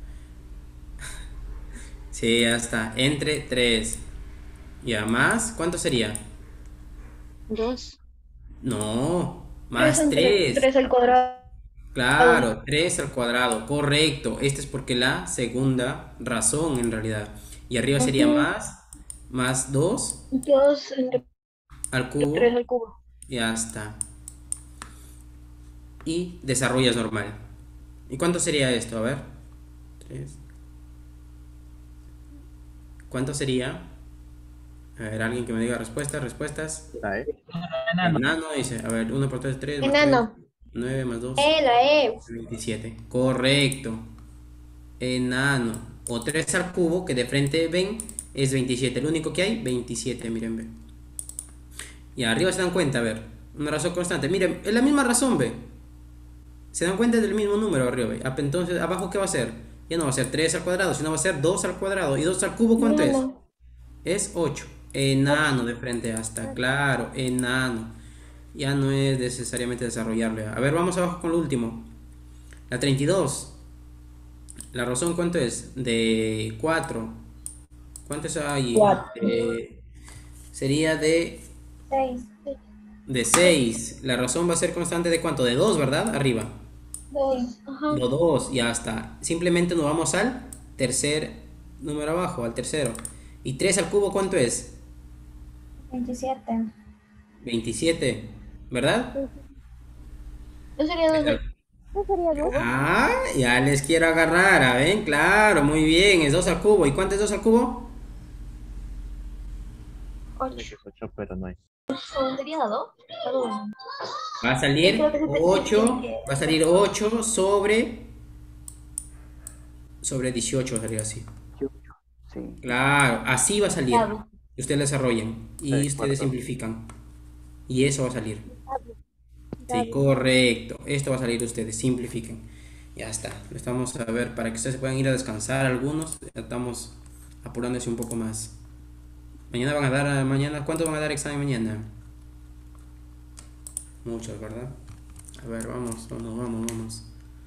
Sí, ya está. Entre 3. Ya más. ¿Cuánto sería? 2. No. Más 3. 3 al cuadrado. Claro, 3 al cuadrado. Correcto. Esta es porque la segunda razón en realidad. Y arriba sería más 2 2 al cubo. 3 al cubo. Ya está. Y desarrollas normal. ¿Y cuánto sería esto? A ver. 3. ¿Cuánto sería? A ver, alguien que me diga respuestas. Enano dice. A ver, 1 por 3, 3. Enano. 9 más 2. La E. 27. Correcto. Enano. O 3 al cubo, que de frente ven, es 27. El único que hay, 27. Miren, ven. Y arriba se dan cuenta, a ver. Una razón constante. Miren, es la misma razón, ve. Se dan cuenta del mismo número arriba, ve. Entonces, abajo, ¿qué va a ser? Ya no va a ser 3 al cuadrado, sino va a ser 2 al cuadrado. ¿Y 2 al cubo cuánto es? Es 8. Enano de frente hasta, claro, enano. Ya no es necesariamente desarrollarlo. A ver, vamos abajo con lo último. La 32. La razón, ¿cuánto es? De 4. ¿Cuánto es ahí? 4. Sería de 6. 6. La razón va a ser constante de ¿cuánto? De 2, ¿verdad? Arriba. 2. Ajá. De 2, ya está. Simplemente nos vamos al tercer número abajo, al tercero. ¿Y 3 al cubo cuánto es? 27. 27, ¿verdad? ¿No sería 2? ¿No sería 2? Ah, ya les quiero agarrar, ¿a ven? Claro, muy bien, es 2 al cubo. ¿Y cuánto es 2 al cubo? 8. 8, pero no hay. ¿Sería 2? Va a salir Creo que se te 8, tiene va a salir 8 sobre 18, va a salir así. Sí. Claro, así va a salir. Claro. Y ustedes desarrollan y Sí, ustedes cuatro. simplifican. Y eso va a salir. Sí, correcto. Esto va a salir ustedes, simplifiquen. Ya está. Lo estamos a ver para que ustedes se puedan ir a descansar algunos. Ya estamos apurándose un poco más. Mañana van a dar, mañana, ¿cuántos van a dar examen mañana? Muchos, ¿verdad? A ver, vamos.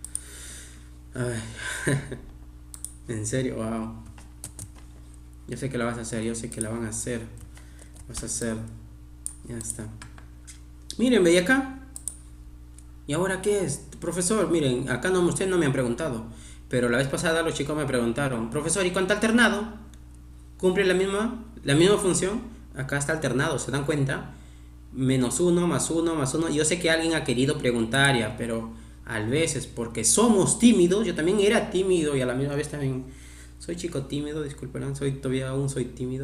Ay. En serio, wow. Yo sé que la vas a hacer, yo sé que la van a hacer. Vas a hacer. Ya está. Miren, ve acá. ¿Y ahora qué es? Profesor, miren, acá no, ustedes no me han preguntado. Pero la vez pasada los chicos me preguntaron, profesor, ¿y cuánto alternado? ¿Cumple la misma función? Acá está alternado, ¿se dan cuenta? -1, +1, +1. Yo sé que alguien ha querido preguntar ya, pero a veces, porque somos tímidos, yo también era tímido y a la misma vez también soy chico tímido, disculpen, todavía aún soy tímido.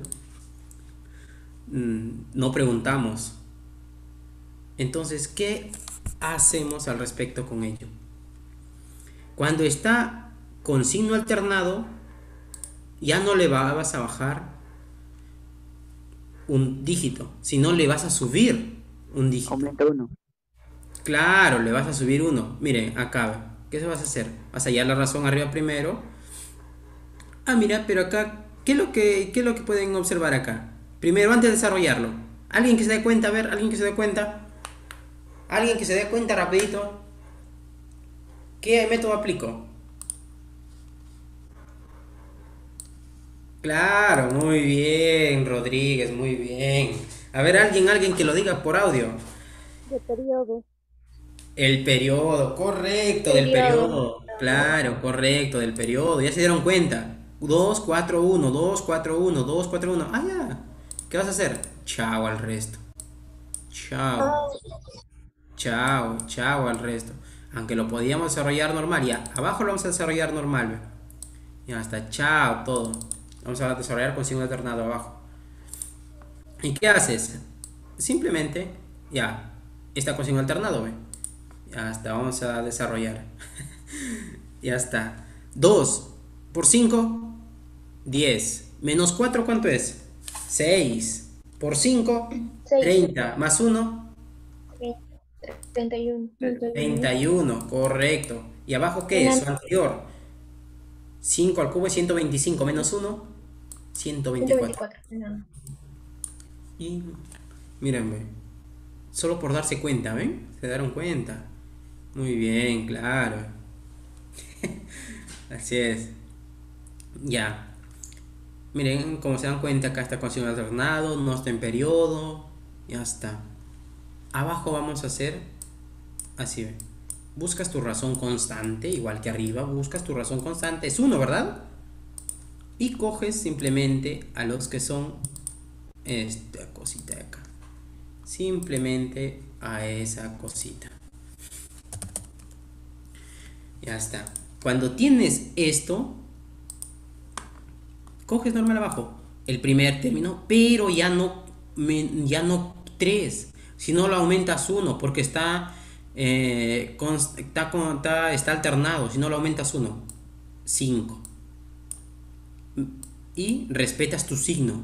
No preguntamos. Entonces, ¿qué hacemos al respecto con ello? Cuando está con signo alternado, ya no le vas a bajar un dígito, sino le vas a subir un dígito. Aumenta 1. Claro, le vas a subir 1. Miren, acá, ¿qué se vas a hacer? Vas a hallar la razón arriba primero. Ah, mira, pero acá, ¿qué es lo que pueden observar acá? Primero, antes de desarrollarlo. ¿Alguien que se dé cuenta? A ver, ¿alguien que se dé cuenta? ¿Alguien que se dé cuenta rapidito? ¿Qué método aplico? Claro, muy bien, Rodríguez, muy bien. A ver, alguien que lo diga por audio. De periodo. El periodo, correcto, del periodo. Claro, correcto, del periodo. Ya se dieron cuenta. 2, 4, 1, 2, 4, 1, 2, 4, 1. Ah, ya. ¿Qué vas a hacer? Chao al resto. Chao. Chao al resto. Aunque lo podíamos desarrollar normal, ya. Abajo lo vamos a desarrollar normal, ¿ve? Ya está, chao todo. Vamos a desarrollar con signo alternado abajo. ¿Y qué haces? Simplemente, ya, está con signo alternado, ¿ve? Ya está, vamos a desarrollar. Ya está. 2 por 5, 10. Menos 4, ¿cuánto es? 6. Por 5, 30. Más 1, 31. 31, correcto. ¿Y abajo qué es? Su anterior. 5 al cubo es 125. Menos 1, 124. Y mírenme. Solo por darse cuenta, ¿ven? ¿Se dieron cuenta? Muy bien, claro. Así es. Ya. Miren, como se dan cuenta, acá está con signo alternado, no está en periodo. Ya está. Abajo vamos a hacer así, ¿ven? Buscas tu razón constante, igual que arriba, buscas tu razón constante, es 1, ¿verdad? Y coges simplemente a los que son esta cosita de acá. Simplemente a esa cosita. Ya está. Cuando tienes esto, coges normal abajo el primer término, pero ya no 3, sino lo aumentas 1 porque está alternado, si no lo aumentas 1, 5. Y respetas tu signo,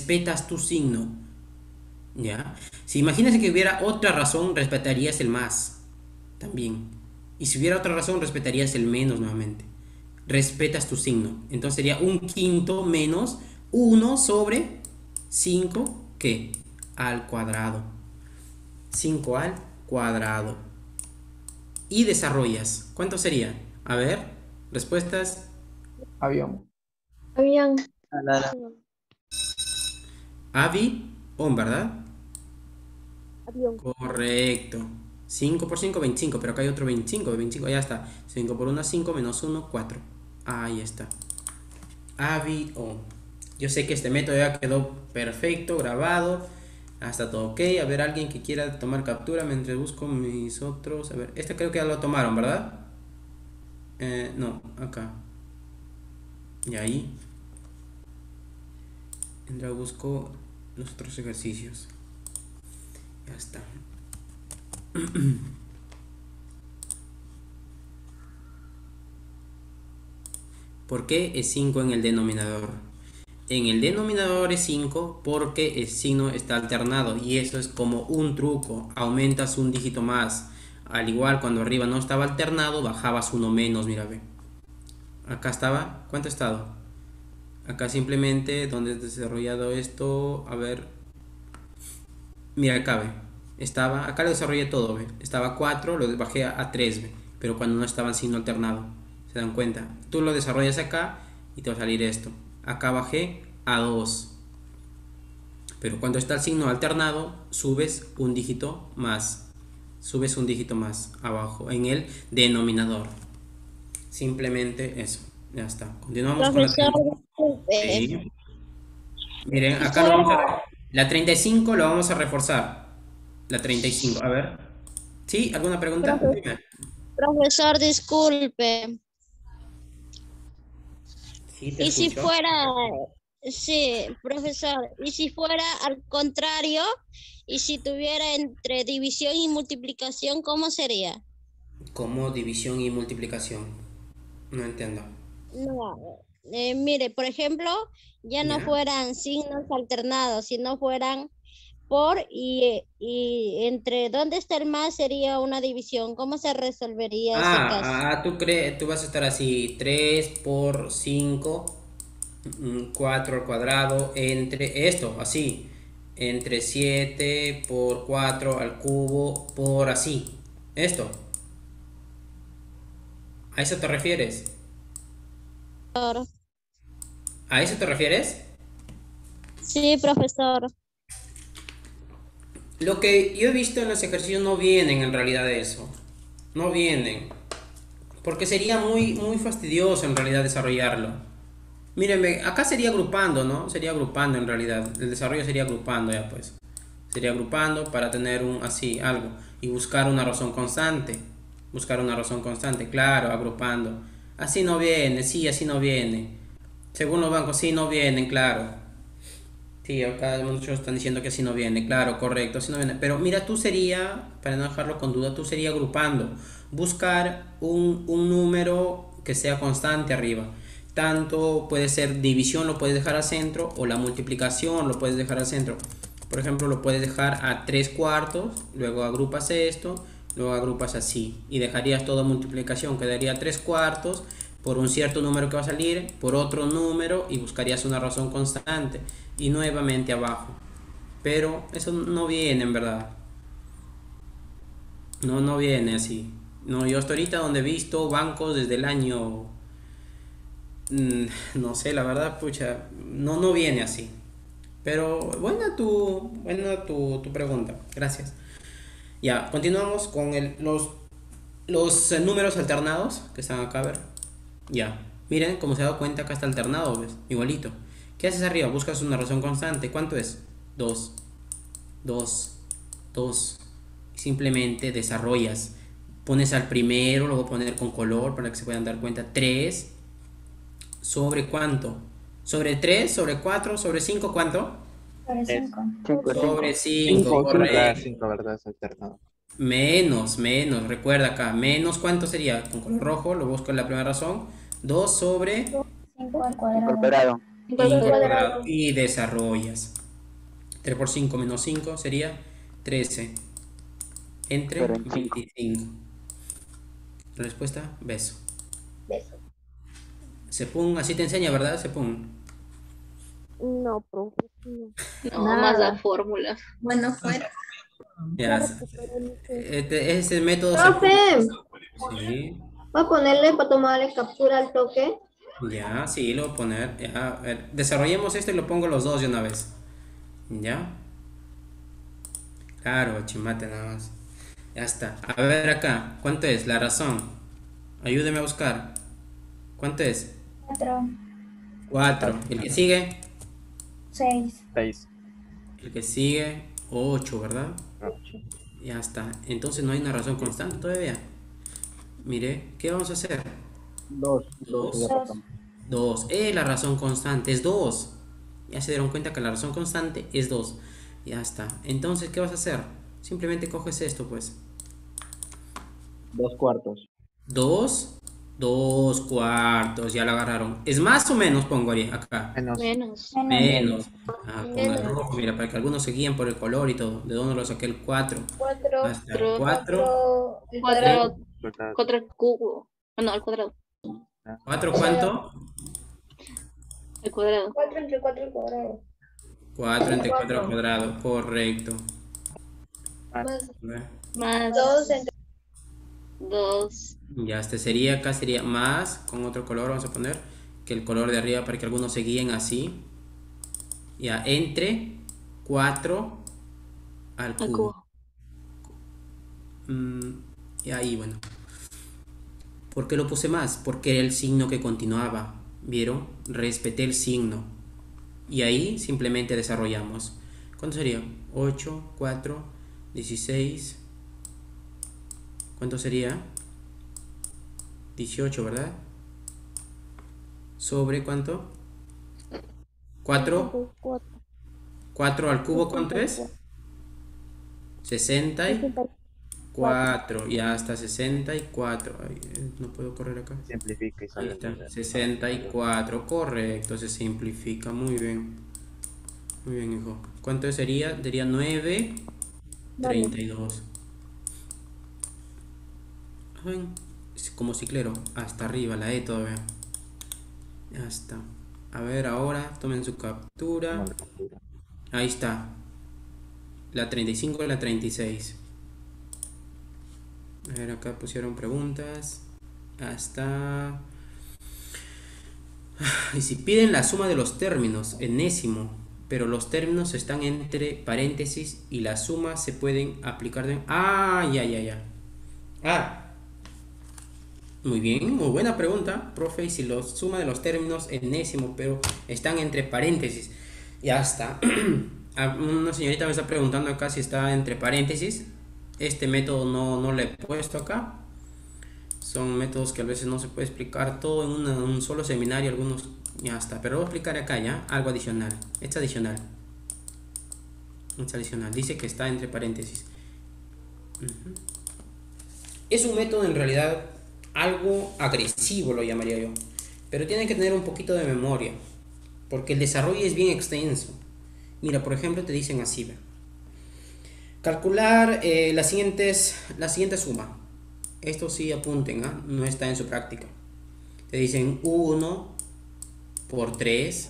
¿ya? Si imaginas que hubiera otra razón, respetarías el más también. Y si hubiera otra razón, respetarías el menos nuevamente. Respetas tu signo. Entonces sería 1/5 menos 1 sobre 5, ¿qué? Al cuadrado. 5 al cuadrado. Y desarrollas. ¿Cuánto sería? A ver, respuestas. Avión. Avión. Avión, ¿verdad? Avión. Correcto. 5 por 5, 25, pero acá hay otro 25, 25, ya está. 5 por 1, 5, menos 1, 4. Ahí está. Avión. Yo sé que este método ya quedó perfecto, grabado. Hasta todo ok. A ver, alguien que quiera tomar captura mientras busco mis otros. A ver, este creo que ya lo tomaron, ¿verdad? No, acá. Y ahí. Entra, busco los otros ejercicios. Ya está. ¿Por qué es 5 en el denominador? En el denominador es 5 porque el signo está alternado y eso es como un truco. Aumentas un dígito más. Al igual cuando arriba no estaba alternado, bajabas uno menos, mira, ve. Acá estaba, ¿cuánto ha estado? Acá simplemente, donde he desarrollado esto, a ver. Mira, acá, ve. Estaba, acá lo desarrollé todo, ve. Estaba 4, lo bajé a 3, ve. Pero cuando no estaba en signo alternado. ¿Se dan cuenta? Tú lo desarrollas acá y te va a salir esto. Acá bajé a 2. Pero cuando está el signo alternado, subes un dígito más. Subes un dígito más abajo en el denominador. Simplemente eso. Ya está. Continuamos Profesor, con la sí. Miren, acá lo vamos a... La 35 lo vamos a reforzar. La 35. A ver. ¿Sí? ¿Alguna pregunta? Profesor, disculpe. Sí, Y si fuera, sí, profesor, y si fuera al contrario, y si tuviera entre división y multiplicación, ¿cómo sería? ¿Cómo división y multiplicación? No entiendo. No, mire, por ejemplo, ya no fueran signos alternados, sino fueran por y entre dónde está el más sería una división. ¿Cómo se resolvería ese caso? Tú vas a estar así, 3 por 5, 4 al cuadrado, entre esto, así, entre 7 por 4 al cubo, por así, esto. ¿A eso te refieres? ¿A eso te refieres? Sí, profesor. Lo que yo he visto en los ejercicios no vienen en realidad de eso. No vienen. Porque sería muy fastidioso en realidad desarrollarlo. Mírenme, acá sería agrupando, ¿no? Sería agrupando en realidad. El desarrollo sería agrupando ya pues. Sería agrupando para tener un así, algo. Y buscar una razón constante. Buscar una razón constante, claro, agrupando. Así no viene, sí, así no viene. Según los bancos, sí no vienen, claro. Sí, acá muchos están diciendo que así no viene, claro, correcto, así no viene. Pero mira, tú sería, para no dejarlo con duda, tú sería agrupando. Buscar un número que sea constante arriba. Tanto puede ser división, lo puedes dejar al centro, o la multiplicación lo puedes dejar al centro. Por ejemplo, lo puedes dejar a 3/4, luego agrupas esto, luego agrupas así. Y dejarías toda multiplicación, quedaría 3/4 por un cierto número que va a salir, por otro número, y buscarías una razón constante. Y nuevamente abajo. Pero eso no viene en verdad. No viene así. No, yo hasta ahorita donde he visto bancos desde el año... no sé, la verdad, pucha, no viene así. Pero buena tu pregunta. Gracias. Ya, continuamos con los números alternados que están acá, a ver. Ya, miren, como se ha dado cuenta, acá está alternado, ¿ves? Igualito. ¿Qué haces arriba? Buscas una razón constante. ¿Cuánto es? 2. 2. 2. Simplemente desarrollas. Pones al primero, luego poner con color para que se puedan dar cuenta. 3 sobre ¿cuánto? Sobre 3, sobre 4, sobre 5, ¿cuánto? Sobre 5. Sobre 5, correcto. 5, ¿verdad? Es alternado. Menos, recuerda acá. Menos, ¿cuánto sería? Con color rojo, lo busco en la primera razón. 2 sobre 5 al cuadrado. Y desarrollas. 3 por 5 menos 5 sería 13. Entre 25. Respuesta, beso. Beso. Sepun, así te enseña, ¿verdad? Sepun. No, profe. No, más la fórmula. Bueno, fuera. Ya. Ese método Profe, Sí, ¿va a ponerle para tomarle captura al toque? ya, sí, lo voy a poner. Ya, a ver, desarrollemos esto y lo pongo los dos de una vez. ¿Ya? Claro, chimate nada más. Ya está. A ver acá, ¿cuánto es la razón? Ayúdeme a buscar. ¿Cuánto es? 4, 4. ¿El que sigue? 6, 6. El que sigue, 8, ¿verdad? 8. Ya está. Entonces no hay una razón constante todavía. Mire, ¿qué vamos a hacer? 2. 2. La razón constante es 2. Ya se dieron cuenta que la razón constante es 2. Ya está. Entonces, ¿qué vas a hacer? Simplemente coges esto, pues. 2 cuartos. 2 cuartos. Ya lo agarraron. ¿Es más o menos? Pongo ahí, acá. Menos. Menos. Pongo el rojo, mira, para que algunos se guíen por el color y todo. ¿De dónde lo saqué el 4? 4. 4. Cuatro al cubo. No, al cuadrado. ¿4 cuánto? Al cuadrado. 4 entre 4 al cuadrado. 4 entre 4 al cuadrado. Correcto. Más 2 entre 2. Ya, este sería, acá sería más, con otro color vamos a poner, que el color de arriba para que algunos se guíen así. Ya, entre 4 al cubo. Y ahí, bueno. ¿Por qué lo puse más? Porque era el signo que continuaba. ¿Vieron? Respeté el signo. Y ahí simplemente desarrollamos. ¿Cuánto sería? 8, 4, 16. ¿Cuánto sería? 18, ¿verdad? ¿Sobre cuánto? 4. 4 al cubo, ¿cuánto es? 64. Ya hasta 64. Ay, no puedo correr acá. Simplifica y Ahí está. 64. Correcto, se simplifica. Muy bien. Muy bien, hijo. ¿Cuánto sería? Sería 9. 32. Ay, es como ciclero. Hasta arriba, la E todavía. Ya está. A ver, ahora tomen su captura. Ahí está. La 35 y la 36. A ver, acá pusieron preguntas. Hasta. Y si piden la suma de los términos, enésimo, pero los términos están entre paréntesis y las sumas se pueden aplicar de. Muy bien, muy buena pregunta, profe. Y si la suma de los términos, enésimo, pero están entre paréntesis. Ya está. Una señorita me está preguntando acá si está entre paréntesis. Este método no le he puesto acá. Son métodos que a veces no se puede explicar todo en un solo seminario. Algunos ya está. Pero voy a explicar acá ya algo adicional. Este adicional. Dice que está entre paréntesis. Es un método en realidad algo agresivo, lo llamaría yo. Pero tienen que tener un poquito de memoria. Porque el desarrollo es bien extenso. Mira, por ejemplo, te dicen así. ¿Ve? Calcular la siguiente suma. Esto sí apunten, no está en su práctica. Te dicen 1 por 3.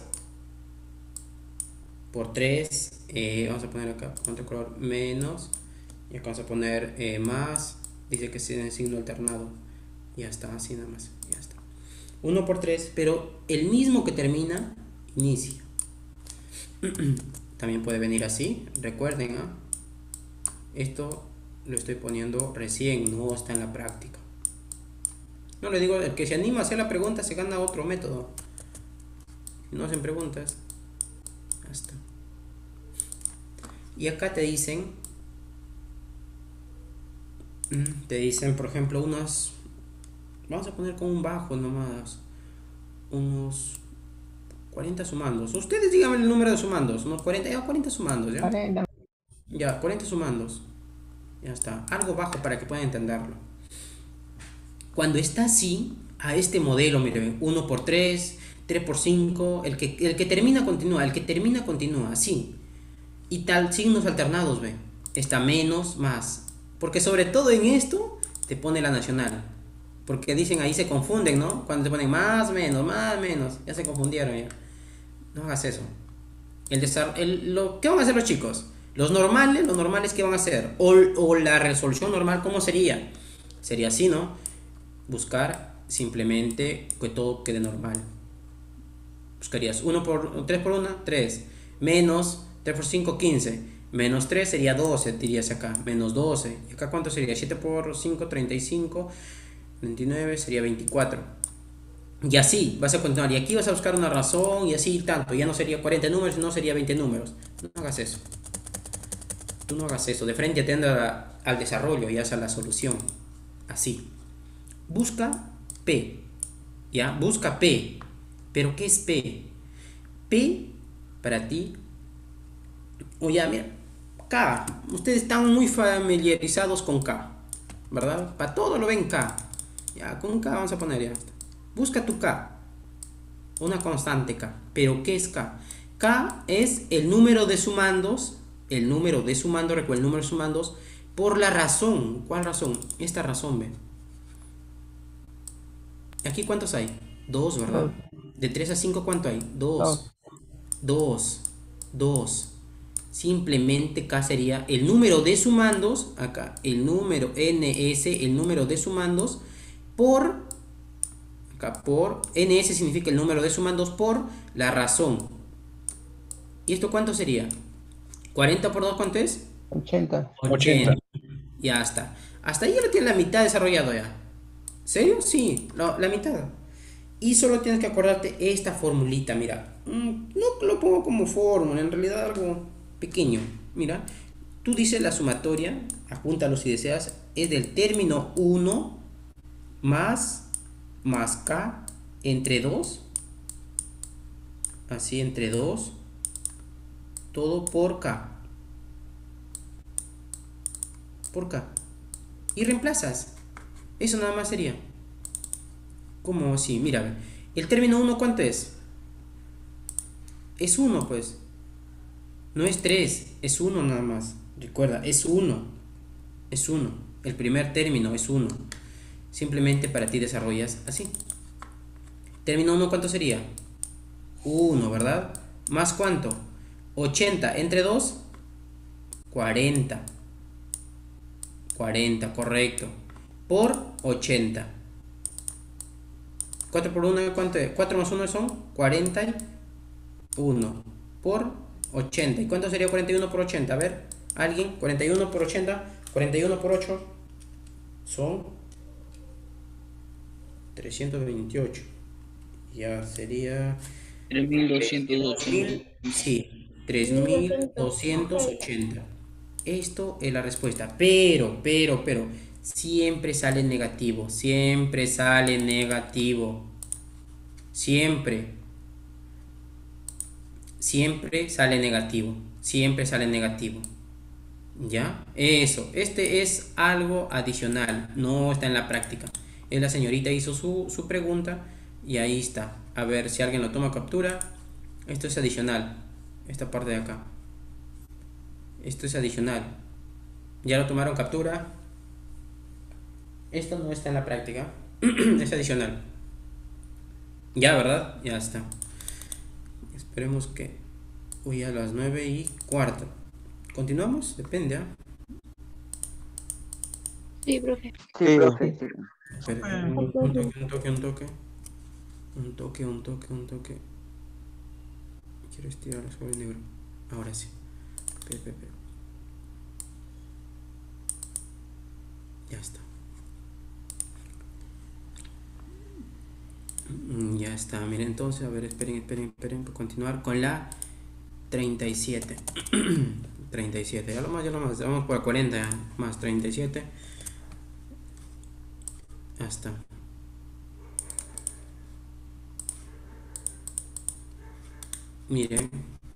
Vamos a poner acá con otro color menos. Y acá vamos a poner más. Dice que tiene signo alternado. Ya está, así nada más. Ya está. 1 por 3, pero el mismo que termina, inicia. También puede venir así. Recuerden, esto lo estoy poniendo recién, no está en la práctica. No le digo, el que se anima a hacer la pregunta se gana otro método. Si no hacen preguntas, hasta. Y acá te dicen, por ejemplo, vamos a poner con un bajo nomás, unos 40 sumandos. Ustedes díganme el número de sumandos, unos 40 sumandos, ¿ya? 40. Ya, 40 sumandos. Ya está. Algo bajo para que puedan entenderlo. Cuando está así, a este modelo, miren, 1 por 3, 3 por 5, el que termina continúa, así. Y tal, signos alternados, ve. Está menos, más. Porque sobre todo en esto, te pone la nacional. Porque dicen ahí se confunden, ¿no? Cuando te ponen más, menos, ya se confundieron ya. No hagas eso. ¿Qué van a hacer los chicos? Los normales, ¿qué van a hacer? O la resolución normal, ¿cómo sería? Sería así, ¿no? Buscar simplemente que todo quede normal. Buscarías 3 por 1, 3. Menos 3 por 5, 15. Menos 3 sería 12, dirías acá. Menos 12. ¿Y acá cuánto sería? 7 por 5, 35. 29 sería 24. Y así vas a continuar. Y aquí vas a buscar una razón y así tanto. Ya no sería 40 números, no sería 20 números. No hagas eso. Tú no hagas eso. De frente atende al desarrollo y haz a la solución. Así. Busca P. ¿Ya? Busca P. ¿Pero qué es P? P para ti. O ya, mira. K. Ustedes están muy familiarizados con K. ¿Verdad? Para todo lo ven K. Ya, con K vamos a poner ya. Busca tu K. Una constante K. ¿Pero qué es K? K es el número de sumandos. El número de sumandos, recuerda, el número de sumandos por la razón. ¿Cuál razón? Esta razón, ¿ve? ¿Aquí cuántos hay? 2, ¿verdad? De 3 a 5, ¿cuánto hay? 2. 2. Simplemente K sería el número de sumandos. Acá, el número NS, el número de sumandos por... Acá, por... NS significa el número de sumandos por la razón. ¿Y esto cuánto sería? 40 por 2, ¿cuánto es? 80. Ya está. Hasta ahí ya lo tienes la mitad desarrollado ya. ¿Serio? Sí, la mitad. Y solo tienes que acordarte esta formulita, mira. No lo pongo como fórmula, en realidad algo pequeño. Mira, tú dices la sumatoria, apúntalo si deseas, es del término 1 más K entre 2. Así, entre 2. Todo por K. Por K. Y reemplazas. Eso nada más sería. ¿Cómo así? Mira, el término 1, ¿cuánto es? Es 1, pues. No es 3, es 1 nada más. Recuerda, es 1. Es 1. El primer término es 1. Simplemente para ti desarrollas así. Término 1, ¿cuánto sería? 1, ¿verdad? ¿Más cuánto? 80 entre 2, 40. 40, correcto. Por 80. 4 por 1, ¿cuánto es? 4 más 1 son 41 por 80. ¿Y cuánto sería 41 por 80? A ver, alguien, 41 por 80, 41 por 8 son 328. Ya sería 3208. Sí, 3280. Esto es la respuesta. Pero, siempre sale negativo. Siempre sale negativo. Siempre sale negativo. Siempre sale negativo. ¿Ya? Eso. Este es algo adicional. No está en la práctica. La señorita hizo su pregunta y ahí está. A ver si alguien lo toma captura. Esto es adicional. Esta parte de acá. Esto es adicional. ¿Ya lo tomaron captura? Esto no está en la práctica. Es adicional. Ya, ¿verdad? Ya está. Esperemos que... Hoy a las 9:15. ¿Continuamos? Depende, ¿ah? Sí, profe. Sí, profe. Espera, un toque. Quiero estirar sobre negro. Ahora sí. Espera. Ya está. Ya está. Miren, entonces, a ver, esperen. Por continuar con la 37. 37. Ya lo más. Vamos por 40 ya. Más 37. Ya está. Miren.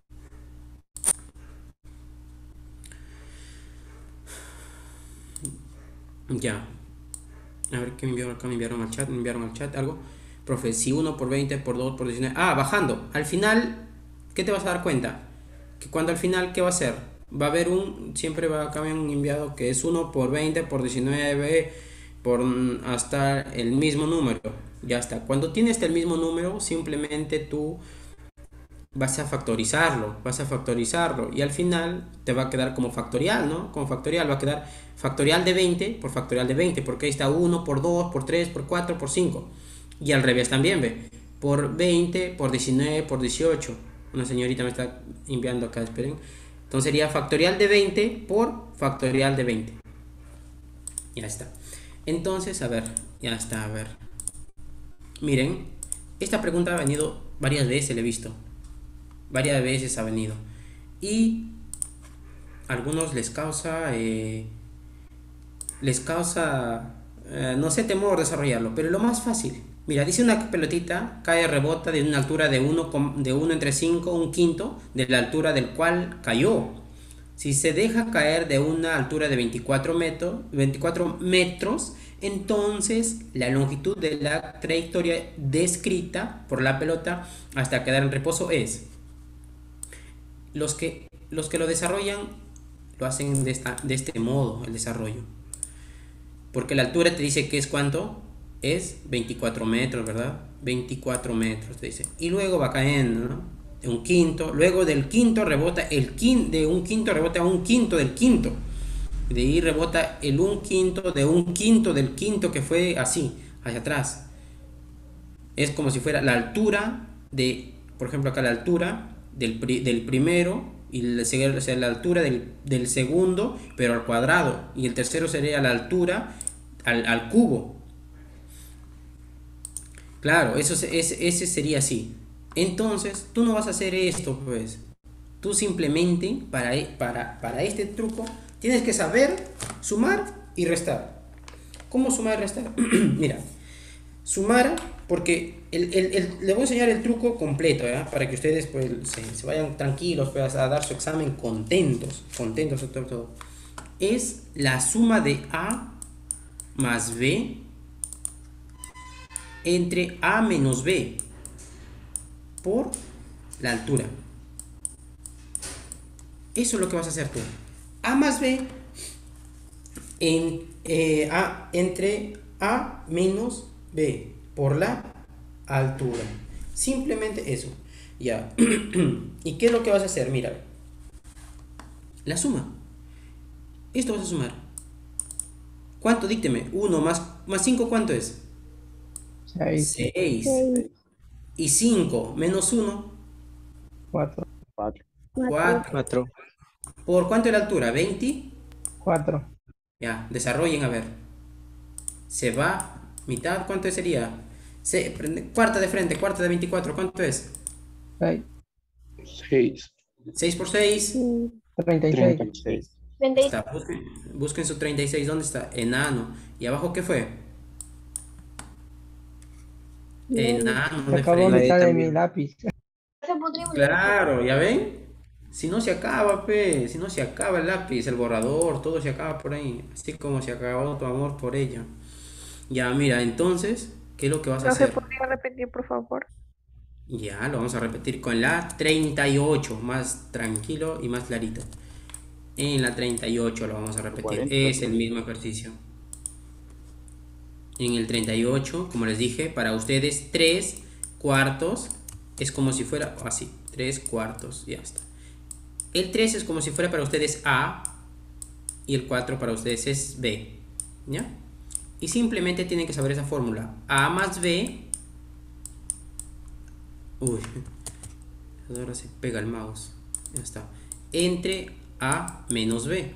Ya. A ver qué me enviaron acá. Me enviaron al chat algo. Profe, si 1 por 20 por 2 por 19. Ah, bajando. Al final, ¿qué te vas a dar cuenta? Que cuando al final, ¿qué va a ser? Va a haber siempre va a haber un enviado que es 1 por 20 por 19 por hasta el mismo número. Ya está. Cuando tienes el mismo número, simplemente tú vas a factorizarlo y al final te va a quedar como factorial, ¿no? Como factorial va a quedar factorial de 20 por factorial de 20, porque ahí está 1 por 2, por 3, por 4, por 5. Y al revés también, ve, por 20, por 19, por 18. Una señorita me está enviando acá, esperen. Entonces sería factorial de 20 por factorial de 20. Ya está. Entonces, a ver, ya está, a ver. Miren, esta pregunta ha venido varias veces, la he visto. Varias veces ha venido. Y a algunos les causa, no sé, temor desarrollarlo, pero lo más fácil. Mira, dice una pelotita, cae, rebota de una altura de 1 entre 5, un quinto de la altura del cual cayó. Si se deja caer de una altura de 24 metros, entonces la longitud de la trayectoria descrita por la pelota hasta quedar en reposo es... Los que lo desarrollan lo hacen de este modo, el desarrollo. Porque la altura te dice que es ¿cuánto? Es 24 metros, ¿verdad? 24 metros te dice. Y luego va cayendo, ¿no? De un quinto. Luego del quinto rebota de un quinto rebota a un quinto del quinto. De ahí rebota el un quinto de un quinto del quinto que fue así, hacia atrás. Es como si fuera la altura de, por ejemplo acá la altura del primero y la altura del segundo, pero al cuadrado. Y el tercero sería la altura al cubo. Claro, ese sería así. Entonces, tú no vas a hacer esto, pues. Tú simplemente, para este truco, tienes que saber sumar y restar. ¿Cómo sumar y restar? Mira, sumar, porque le voy a enseñar el truco completo, ¿ya? Para que ustedes pues, se vayan tranquilos, pues, a dar su examen contentos sobre todo. Es la suma de A más B entre A menos B por la altura. Eso es lo que vas a hacer tú. A más B entre A menos B por la altura. Simplemente eso. Ya. ¿Y qué es lo que vas a hacer? Mira. La suma. Esto vas a sumar. ¿Cuánto? Dícteme. 1 más 5, ¿cuánto es? 6. Y 5 menos 1. 4. 4. ¿Por cuánto es la altura? 4. Ya, desarrollen a ver. Se va mitad, ¿cuánto sería? Cuarta de frente, cuarta de 24, ¿cuánto es? 6. 6 por 6. 36. Está, busquen su 36, ¿dónde está? Enano. ¿Y abajo qué fue? Enano. Se acabó mitad de mi lápiz. Claro, ¿ya ven? Si no se acaba, si no se acaba el lápiz, el borrador, todo se acaba por ahí. Así como se acabó tu amor por ella. Ya, mira, entonces, ¿qué es lo que vas a hacer? ¿Podría repetir, por favor? Ya, lo vamos a repetir con la 38, más tranquilo y más clarito. En la 38 lo vamos a repetir, es el mismo ejercicio. En el 38, como les dije, para ustedes 3 cuartos es como si fuera así, 3 cuartos, ya está. El 3 es como si fuera para ustedes A y el 4 para ustedes es B, ¿ya? Y simplemente tienen que saber esa fórmula. A más B. Uy, ahora se pega el mouse. Ya está. Entre A menos B.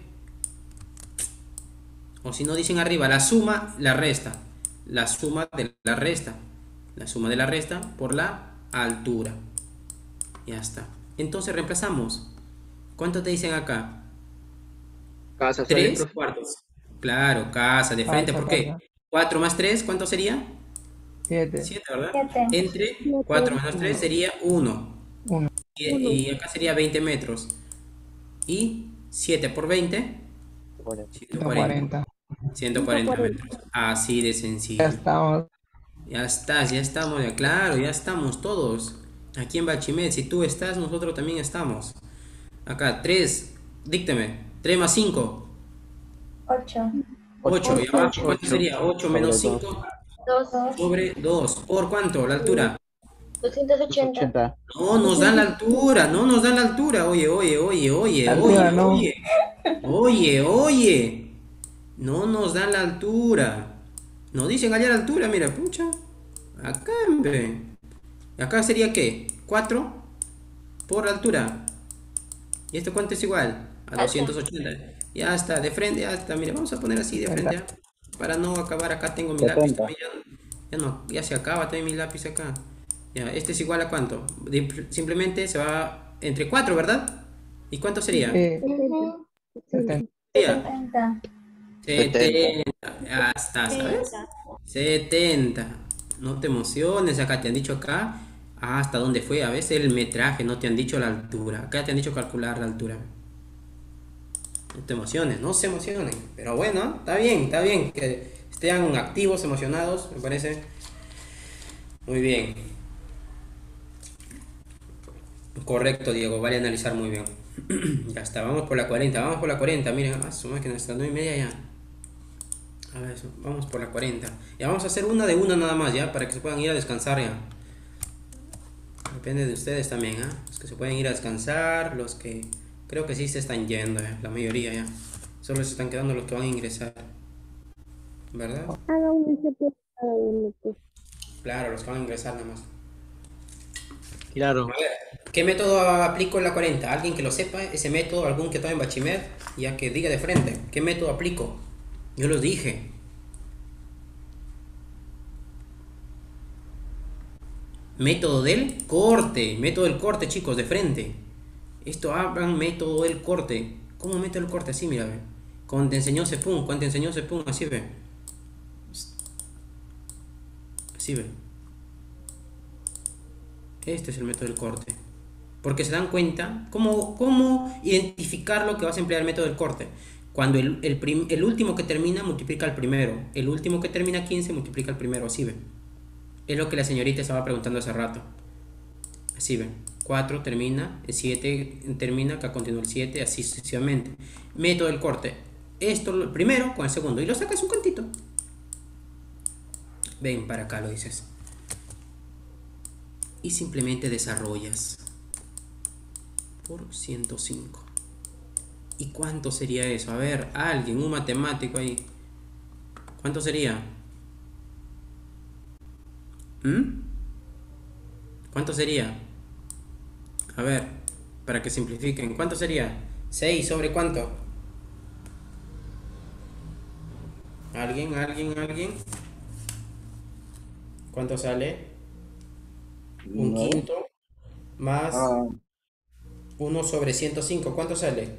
O si no dicen arriba, la suma, la resta. La suma de la resta. La suma de la resta por la altura. Ya está. Entonces reemplazamos. ¿Cuánto te dicen acá? Casa, 3 cuartos. Claro, casa, de frente. ¿Por qué? 4 más 3, ¿cuánto sería? 7. 7, ¿verdad? Entre 4 menos 3 sería 1. Y acá sería 20 metros. Y 7 por 20. 140. 140 metros. Así de sencillo. Ya estamos. Ya estamos, ya claro, ya estamos todos. Aquí en Bachimet, si tú estás, nosotros también estamos. Acá, 3, díctame. 3 más 5. 8. 8, y abajo, ¿cuánto sería? 8 menos 5 2. sobre 2. ¿Por cuánto? La altura. 280. No nos dan la altura, no nos dan la altura. Oye. No nos dan la altura. No dicen allá la altura, mira, pucha. Acá, hombre. Acá sería ¿qué? 4 por altura. ¿Y esto cuánto es igual? A 280. Ya está, de frente, ya está. Mira, vamos a poner así de frente. ¿Ya? Para no acabar, acá tengo mi lápiz también. Ya se acaba también mi lápiz acá. Ya, este es igual a ¿cuánto? Simplemente se va entre 4, ¿verdad? ¿Y cuánto sería? 70. 70. Ya está, ¿sabes? 70. No te emociones, acá te han dicho acá. ¿Hasta dónde fue? A veces el metraje, no te han dicho la altura. Acá te han dicho calcular la altura. No te emociones, no se emocionen. Pero bueno, está bien que estén activos, emocionados, me parece. Muy bien. Correcto, Diego, vale analizar muy bien. Ya está, vamos por la 40, miren, su máquina está 9:30 ya. A ver, vamos por la 40. Ya vamos a hacer una de una nada más, ya, para que se puedan ir a descansar ya. Depende de ustedes también, ¿ah? Los que se pueden ir a descansar, los que creo que sí se están yendo, la mayoría ya. Solo se están quedando los que van a ingresar. ¿Verdad? Claro, los que van a ingresar nada más. Claro. A ver, ¿qué método aplico en la 40? ¿Alguien que lo sepa? Ese método, algún que tome en Bachimer, ya que diga de frente. ¿Qué método aplico? Yo los dije. Método del corte, chicos, de frente. Esto hablan método del corte. ¿Cómo método del corte? Así, mira, ve. Cuando te enseñó Sepun, así ve. Así ve. Este es el método del corte. Porque se dan cuenta cómo identificar lo que vas a emplear el método del corte. Cuando el último que termina multiplica al primero. El último que termina 15 multiplica al primero. Así ve. Es lo que la señorita estaba preguntando hace rato. Así ven. 4 termina, el 7 termina, acá continúa el 7, así sucesivamente. Método del corte. Esto el primero con el segundo. Y lo sacas un cantito. Ven para acá, lo dices. Y simplemente desarrollas. Por 105. ¿Y cuánto sería eso? A ver, alguien, un matemático ahí. ¿Cuánto sería? ¿Cuánto sería? A ver, para que simplifiquen. ¿Cuánto sería? 6 sobre ¿cuánto? ¿Alguien? ¿Cuánto sale? Un quinto más 1 sobre 105. ¿Cuánto sale?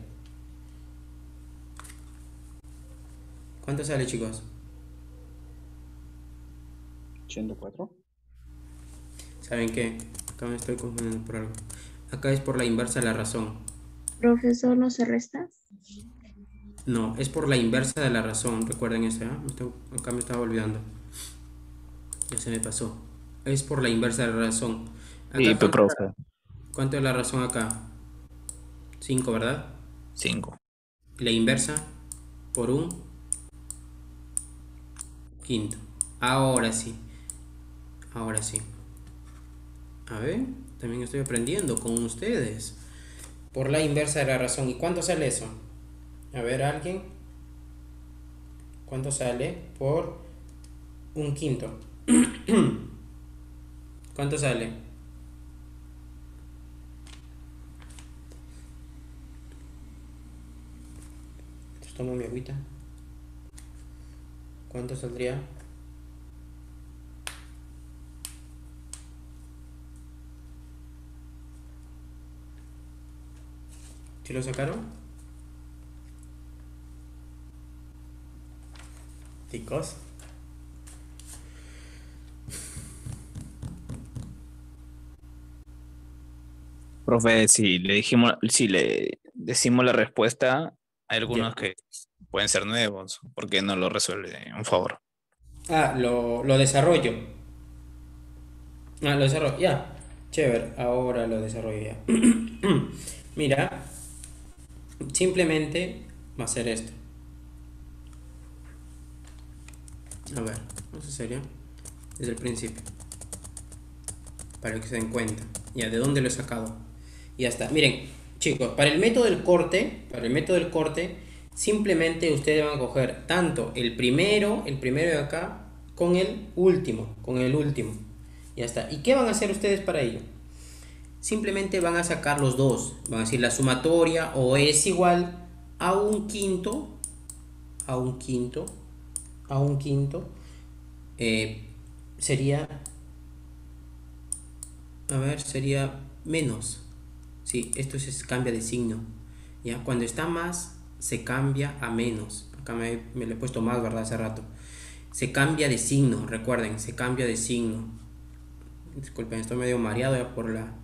¿Cuánto sale, chicos? 84. ¿Saben qué? Acá me estoy confundiendo por algo. Acá es por la inversa de la razón. Profesor, ¿no se resta? No, es por la inversa de la razón. Recuerden eso, ¿eh? Acá me estaba olvidando. Ya se me pasó. Es por la inversa de la razón. Acá, profe. ¿cuánto es la razón acá? 5, ¿verdad? 5. La inversa por un quinto. Ahora sí. A ver, también estoy aprendiendo con ustedes. Por la inversa de la razón. ¿Y cuánto sale eso? A ver, ¿alguien? ¿Cuánto sale por un quinto? ¿Cuánto sale? Entonces tomo mi agüita. ¿Cuánto saldría? ¿Sí lo sacaron? Chicos. Profe, si le decimos la respuesta, hay algunos que pueden ser nuevos, porque no lo resuelve, un favor. Lo desarrollo. Lo desarrollo, ya. Chévere, ahora lo desarrollo ya. Mira, simplemente va a ser esto. A ver, vamos a hacer ya desde el principio. para que se den cuenta. Ya, ¿de dónde lo he sacado? Ya está. Miren, chicos, para el método del corte, simplemente ustedes van a coger tanto el primero de acá, con el último. Ya está. ¿Y qué van a hacer ustedes para ello? Simplemente van a sacar los dos. Van a decir la sumatoria o es igual a un quinto. Sería, a ver, sería menos. Sí, esto cambia de signo. Ya, cuando está más, se cambia a menos. Acá me lo he puesto más, ¿verdad? Hace rato. Se cambia de signo, recuerden, se cambia de signo. Disculpen, estoy medio mareado ya por la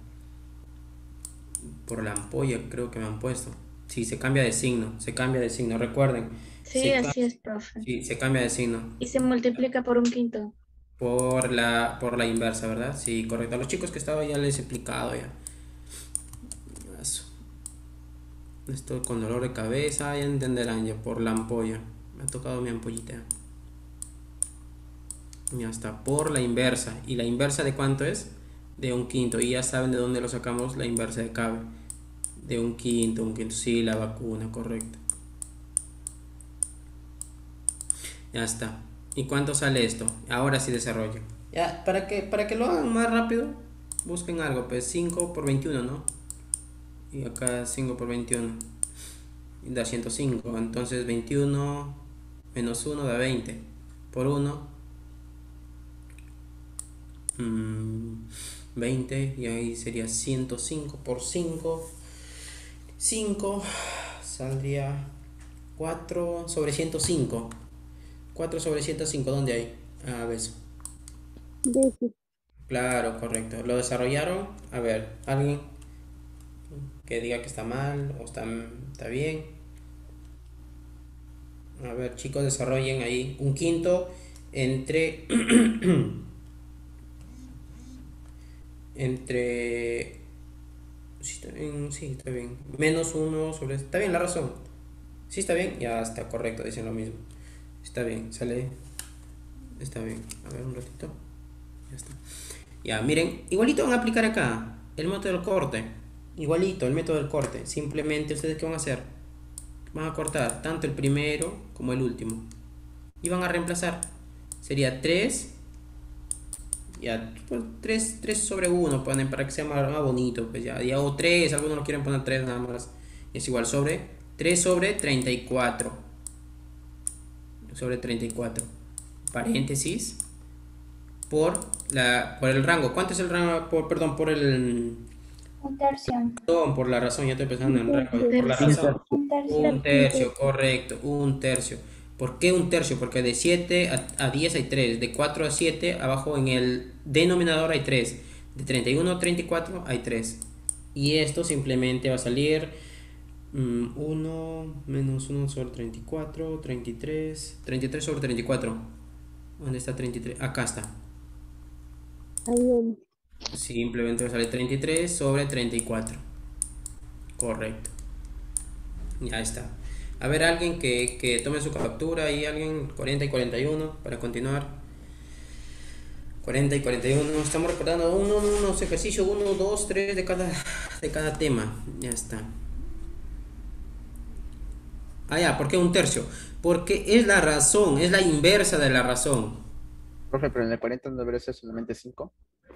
ampolla, creo que me han puesto. Sí, se cambia de signo, recuerden. Sí, así es, profe. Sí, se cambia de signo. Y se multiplica por un quinto. Por la inversa, ¿verdad? Sí, correcto. A los chicos que estaban ya les he explicado ya. Eso. Estoy con dolor de cabeza, ya entenderán ya por la ampolla. Me ha tocado mi ampollita. Ya está, por la inversa. ¿Y la inversa de cuánto es? De un quinto. Y ya saben de dónde lo sacamos, la inversa de cabe. De un quinto. Sí, la vacuna, correcto. Ya está. ¿Y cuánto sale esto? Ahora sí desarrollo. Ya, para que lo hagan más rápido, busquen algo, pues 5 por 21, ¿no? Y acá 5 por 21 da 105. Entonces 21 menos 1 da 20. Por 1 20. Y ahí sería 105 por 5. 5 saldría 4 sobre 105. 4 sobre 105, ¿dónde hay? A ver. Claro, correcto. ¿Lo desarrollaron? A ver, alguien que diga que está mal o está bien. A ver, chicos, desarrollen ahí un quinto entre sí, está bien. Menos 1 sobre... Está bien la razón. Sí, está bien. Ya está correcto, dicen lo mismo. Está bien, sale. Está bien. A ver un ratito. Ya está. Ya, miren, igualito van a aplicar acá el método del corte. Igualito, el método del corte. Simplemente, ¿ustedes qué van a hacer? Van a cortar tanto el primero como el último. Y van a reemplazar. Sería 3. Ya, pues 3 sobre 1 ponen para que sea más bonito. Pues ya, o 3, algunos no quieren poner 3 nada más. Es igual sobre 3 sobre 34. Sobre 34. Paréntesis. Por el rango. ¿Cuánto es el rango? Por el... Un tercio. Perdón, por la razón, ya estoy pensando en rango. Por la razón. Un tercio, correcto. Un tercio. ¿Por qué un tercio? Porque de 7 a 10 hay 3. De 4 a 7, abajo en el denominador hay 3. De 31 a 34 hay 3. Y esto simplemente va a salir 1 menos 1 sobre 34, 33 sobre 34. ¿Dónde está 33? Acá está. Simplemente va a salir 33 sobre 34. Correcto. Ya está. A ver, alguien que tome su captura y alguien 40 y 41 para continuar. 40 y 41. Estamos recordando unos ejercicios 1, 2, 3 de cada tema. Ya está. Ah, ya, ¿por qué un tercio? Porque es la razón, es la inversa de la razón. Profe, pero en el 40 no debería ser solamente 5.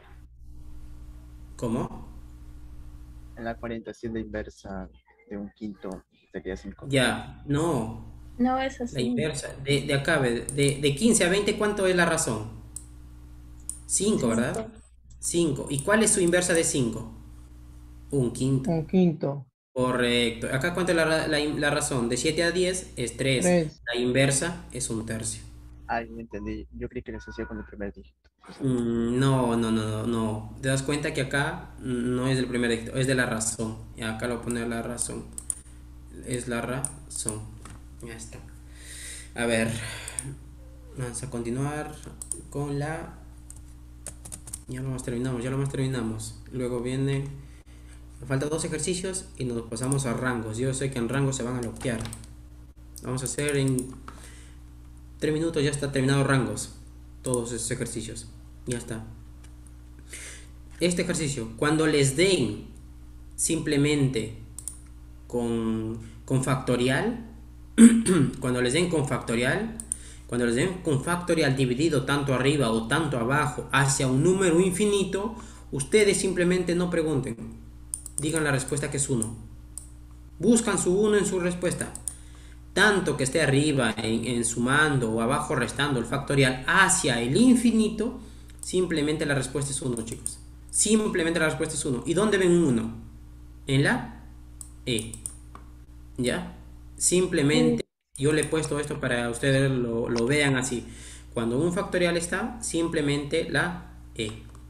¿Cómo? En la 40 siendo inversa de un quinto sería 5. Ya, no. No es así. La inversa. De acá, de 15 a 20, ¿cuánto es la razón? 5, ¿verdad? 5. ¿Y cuál es su inversa de 5? Un quinto. Un quinto. Correcto. Acá, ¿cuánto es la razón? De 7 a 10 es 3. La inversa es un tercio. Ay, no entendí. Yo creí que les hacía con el primer dígito. No. Te das cuenta que acá no es del primer dígito, es de la razón. Y acá lo pone la razón. Es la razón. Ya está. A ver. Vamos a continuar con la... Ya lo más terminamos. Luego viene... Me faltan 2 ejercicios y nos pasamos a rangos. Yo sé que en rangos se van a bloquear. Vamos a hacer en 3 minutos, ya está terminado rangos. Todos esos ejercicios. Ya está. este ejercicio, cuando les den simplemente con factorial, cuando les den con factorial, dividido tanto arriba o tanto abajo hacia un número infinito, ustedes simplemente no pregunten, digan la respuesta que es 1. Buscan su 1 en su respuesta. Tanto que esté arriba en sumando o abajo restando el factorial hacia el infinito, simplemente la respuesta es 1, chicos. Simplemente la respuesta es 1. ¿Y dónde ven un 1? En la E. ¿Ya? Simplemente yo le he puesto esto para ustedes lo vean así. Cuando un factorial está, simplemente la E.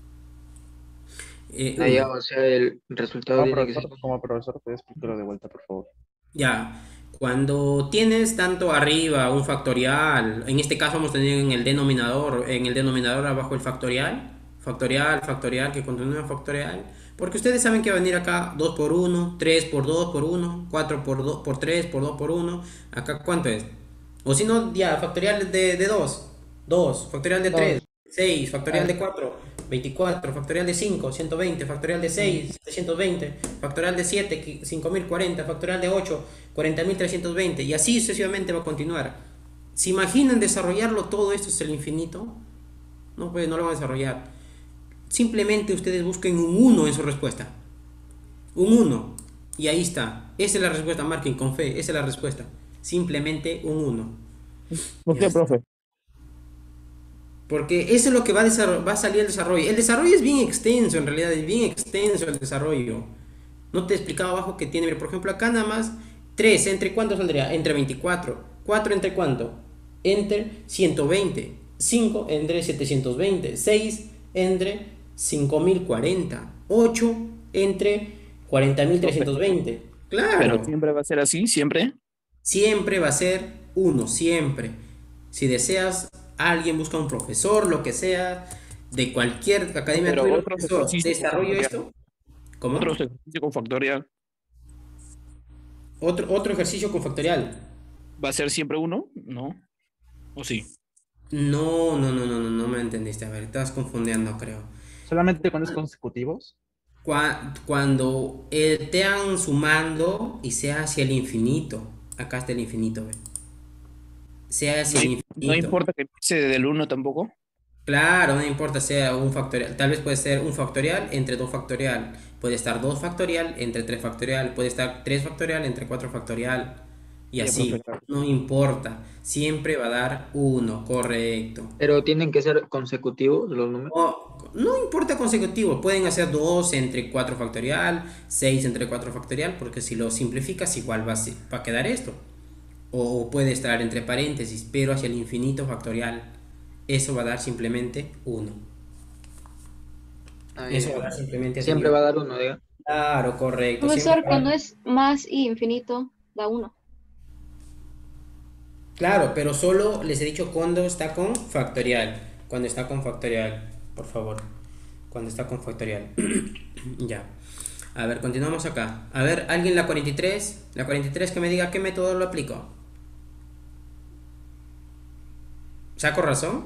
Ya, o sea, el resultado tiene que ser... Como profesor, ¿puedes explicarlo de vuelta, por favor? Ya, cuando tienes tanto arriba un factorial, en este caso vamos a tener en el denominador abajo el factorial, que continúa factorial, porque ustedes saben que va a venir acá 2 por 1, 3 por 2 por 1, 4 por 2 por 3 por 2 por 1, acá ¿cuánto es? O si no, ya, factorial de 2, factorial de 3, 6, factorial de 4, 24, factorial de 5, 120, factorial de 6, 720, factorial de 7, 5040, factorial de 8, 40.320, y así sucesivamente va a continuar. ¿Se imaginan desarrollarlo todo esto es el infinito? No, pues no lo van a desarrollar. Simplemente ustedes busquen un 1 en su respuesta. Un 1. Y ahí está. Esa es la respuesta, marquen con fe. Esa es la respuesta. Simplemente un 1. ¿Por qué, profe? Porque eso es lo que va a salir el desarrollo. El desarrollo es bien extenso, en realidad. Es bien extenso el desarrollo. No te explicaba abajo que tiene, por ejemplo, acá nada más 3. ¿Entre cuánto saldría? Entre 24. 4 entre cuánto? Entre 120. 5 entre 720. 6 entre 5040. 8 entre 40.320. Claro. Pero siempre va a ser así, siempre. Siempre va a ser 1, siempre. Si deseas, alguien busca un profesor, lo que sea, de cualquier academia, Pero tuyo, otro profesor, ejercicio desarrollo con esto. ¿Cómo? Otro ejercicio con factorial. Otro ejercicio con factorial. ¿Va a ser siempre 1? ¿No? ¿O sí? No me entendiste. A ver, estás confundiendo, creo. ¿Solamente cuando es consecutivos? Cuando estén sumando y sea hacia el infinito. Acá está el infinito, ¿ve? Sea hacia el infinito. ¿No importa que empiece del 1 tampoco? Claro, no importa sea un factorial. Tal vez puede ser un factorial entre 2 factorial. Puede estar 2 factorial entre 3 factorial. Puede estar 3 factorial entre 4 factorial. Y así, no importa. Siempre va a dar 1, correcto. Pero tienen que ser consecutivos los números. No importa consecutivo. Pueden hacer 2 entre 4 factorial, 6 entre 4 factorial, porque si lo simplificas igual va a quedar esto. O puede estar entre paréntesis, pero hacia el infinito factorial. Eso va a dar simplemente 1. Eso va a dar simplemente siempre va a dar 1, diga. Claro, correcto. Profesor, cuando es más y infinito, da 1. Claro, pero solo les he dicho cuando está con factorial. Cuando está con factorial, por favor. Cuando está con factorial. Ya. A ver, continuamos acá. A ver, alguien la 43. La 43 que me diga qué método lo aplico. ¿Saco razón?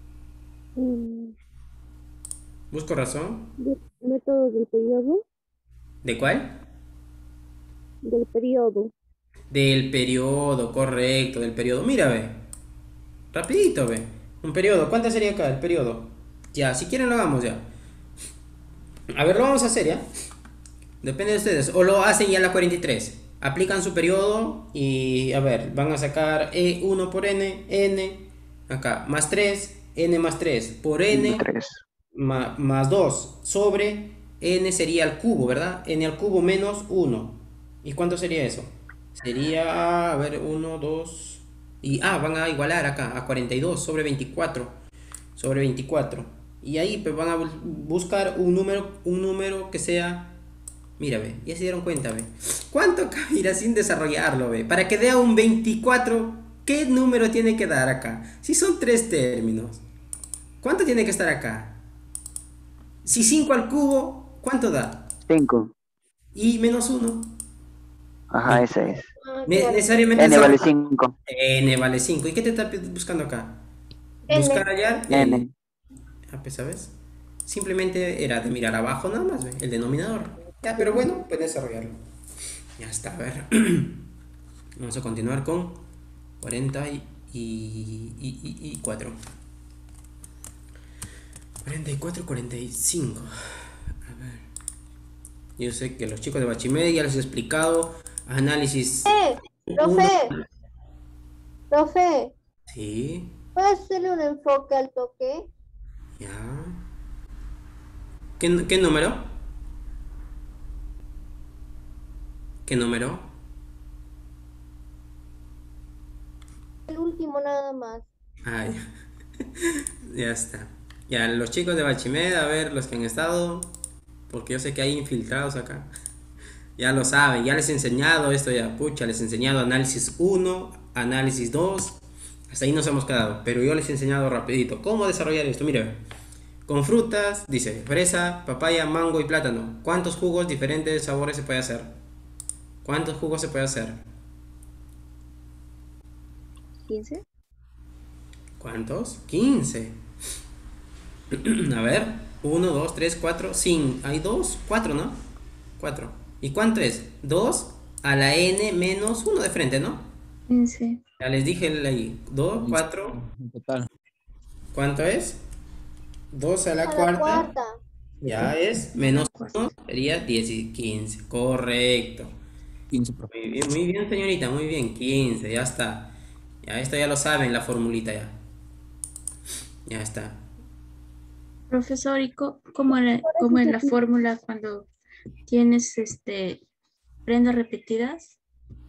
¿Busco razón? ¿Método del periodo? ¿De cuál? Del periodo. Del periodo, correcto, del periodo. Mira, ve. Rapidito, ve. Un periodo. ¿Cuánto sería acá el periodo? Ya, si quieren lo hagamos ya. A ver, lo vamos a hacer ya. Depende de ustedes. O lo hacen ya la 43. Aplican su periodo y, a ver, van a sacar E1 por N, acá, más 3, N más 3 por N, más 2 sobre N sería al cubo, ¿verdad? N al cubo menos 1. ¿Y cuánto sería eso? Sería, a ver, 1, 2, y van a igualar acá a 42 sobre 24. Sobre 24. Y ahí pues van a buscar un número que sea... Mira, ve, ya se dieron cuenta, ve. ¿Cuánto acá? Mira, sin desarrollarlo, ve. Para que dé un 24, ¿qué número tiene que dar acá? Si son 3 términos, ¿cuánto tiene que estar acá? Si 5 al cubo, ¿cuánto da? 5. Y menos 1. Ajá, ese es. Necesariamente N vale 5. N vale 5. ¿Y qué te está buscando acá? N. Buscar hallar N. Pues, ¿sabes? Simplemente era de mirar abajo nada más, ¿ve? El denominador. Ya, pero bueno, puedes desarrollarlo. Ya está, a ver. Vamos a continuar con 44. 44, 45. A ver. Yo sé que los chicos de Bachimedia ya les he explicado análisis. Profe, Sí, ¿puedes hacerle un enfoque al toque? ya. ¿Qué número? ¿Qué número? El último nada más. Ay, ya está. Ya, los chicos de Bachimed, a ver, los que han estado, porque yo sé que hay infiltrados acá. Ya lo saben, ya les he enseñado esto, ya, pucha, les he enseñado análisis 1, análisis 2. Hasta ahí nos hemos quedado, pero yo les he enseñado rapidito cómo desarrollar esto. Mire, con frutas, dice, fresa, papaya, mango y plátano. ¿Cuántos jugos diferentes de sabores se puede hacer? ¿Cuántos jugos se puede hacer? 15. ¿Cuántos? 15. A ver, 1, 2, 3, 4, 5. Hay 2, 4, ¿no? 4. ¿Y cuánto es? 2 a la n menos 1 de frente, ¿no? 15. Ya les dije ahí. 2, 4. Total. ¿Cuánto es? 2 a la cuarta. Ya es menos 1. Sería 10 y 15. Correcto. 15. Muy bien, señorita. Muy bien. 15. Ya está. Ya esto ya lo saben, la formulita ya. Ya está. Profesor, ¿y cómo es la fórmula cuando tienes prendas repetidas?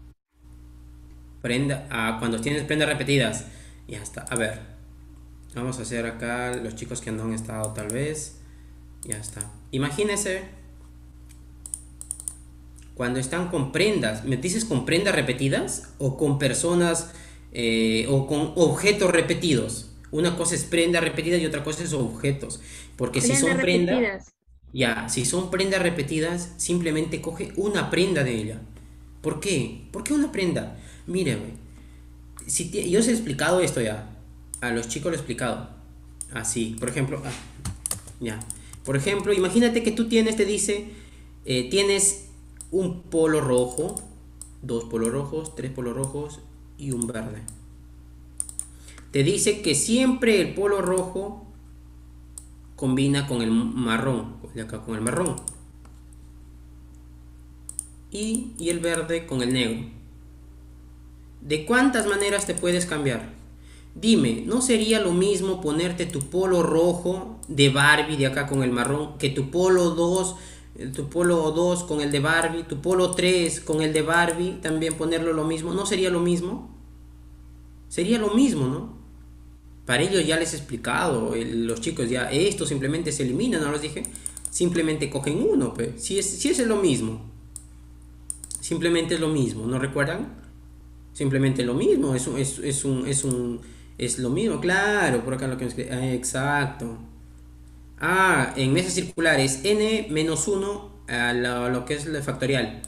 Cuando tienes prendas repetidas. Ya está. A ver. Vamos a hacer acá los chicos que no han estado tal vez. Ya está. Imagínense. Cuando están con prendas. ¿Me dices con prendas repetidas? ¿O con personas o con objetos repetidos? Una cosa es prenda repetida y otra cosa es objetos. Porque si son prendas. Ya, si son prendas repetidas, simplemente coge una prenda de ella. ¿Por qué? ¿Por qué una prenda? Mire, yo os he explicado esto ya. A los chicos lo he explicado. Así, por ejemplo. Ya. Por ejemplo, imagínate que tú tienes, te dice, tienes un polo rojo, 2 polos rojos, 3 polos rojos y un verde. Te dice que siempre el polo rojo combina con el marrón, de acá con el marrón. Y el verde con el negro. ¿De cuántas maneras te puedes cambiar? Dime, ¿no sería lo mismo ponerte tu polo rojo de Barbie de acá con el marrón que tu polo 2 con el de Barbie, tu polo 3 con el de Barbie, también ponerlo lo mismo? ¿No sería lo mismo? Sería lo mismo, ¿no? Para ello ya les he explicado, los chicos ya, esto simplemente se elimina, ¿no les dije? Simplemente cogen uno, pues. Si es lo mismo. Simplemente es lo mismo, ¿no recuerdan? Simplemente lo mismo, es lo mismo, claro, por acá lo que me escribe. Exacto. En mesas circulares, n menos 1 a lo que es el factorial.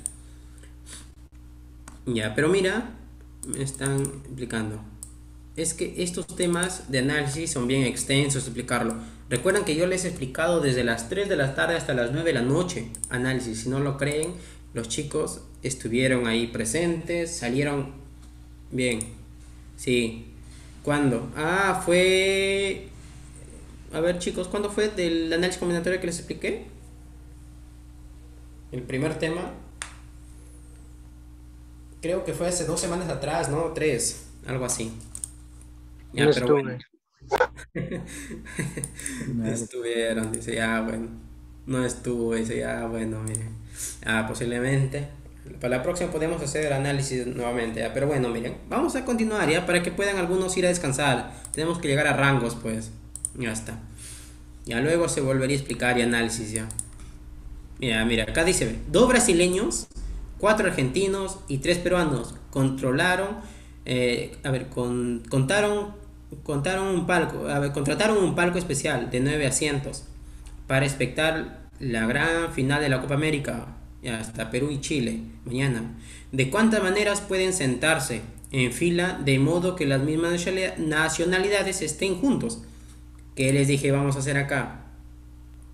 Ya, pero mira, me están explicando. Es que estos temas de análisis son bien extensos explicarlo. Recuerdan que yo les he explicado desde las 3 de la tarde hasta las 9 de la noche análisis. Si no lo creen, los chicos estuvieron ahí presentes, salieron bien. Sí. ¿Cuándo? Fue... A ver, chicos, ¿cuándo fue del análisis combinatorio que les expliqué? El primer tema. Creo que fue hace 2 semanas atrás, ¿no? 3, algo así. Ya, No pero estuve. bueno. Estuvieron, dice, ya, bueno. No estuvo, dice, ya, bueno, miren. Posiblemente. Para la próxima podemos hacer análisis nuevamente, ya. Pero bueno, miren. Vamos a continuar, ya, para que puedan algunos ir a descansar. Tenemos que llegar a rangos, pues. Ya está. Ya luego se volvería a explicar y análisis, ya. Mira, acá dice, 2 brasileños, 4 argentinos y 3 peruanos contrataron un palco especial de 9 asientos para espectar la gran final de la Copa América, ya hasta Perú y Chile mañana. ¿De cuántas maneras pueden sentarse en fila de modo que las mismas nacionalidades estén juntos? ¿Qué les dije vamos a hacer acá?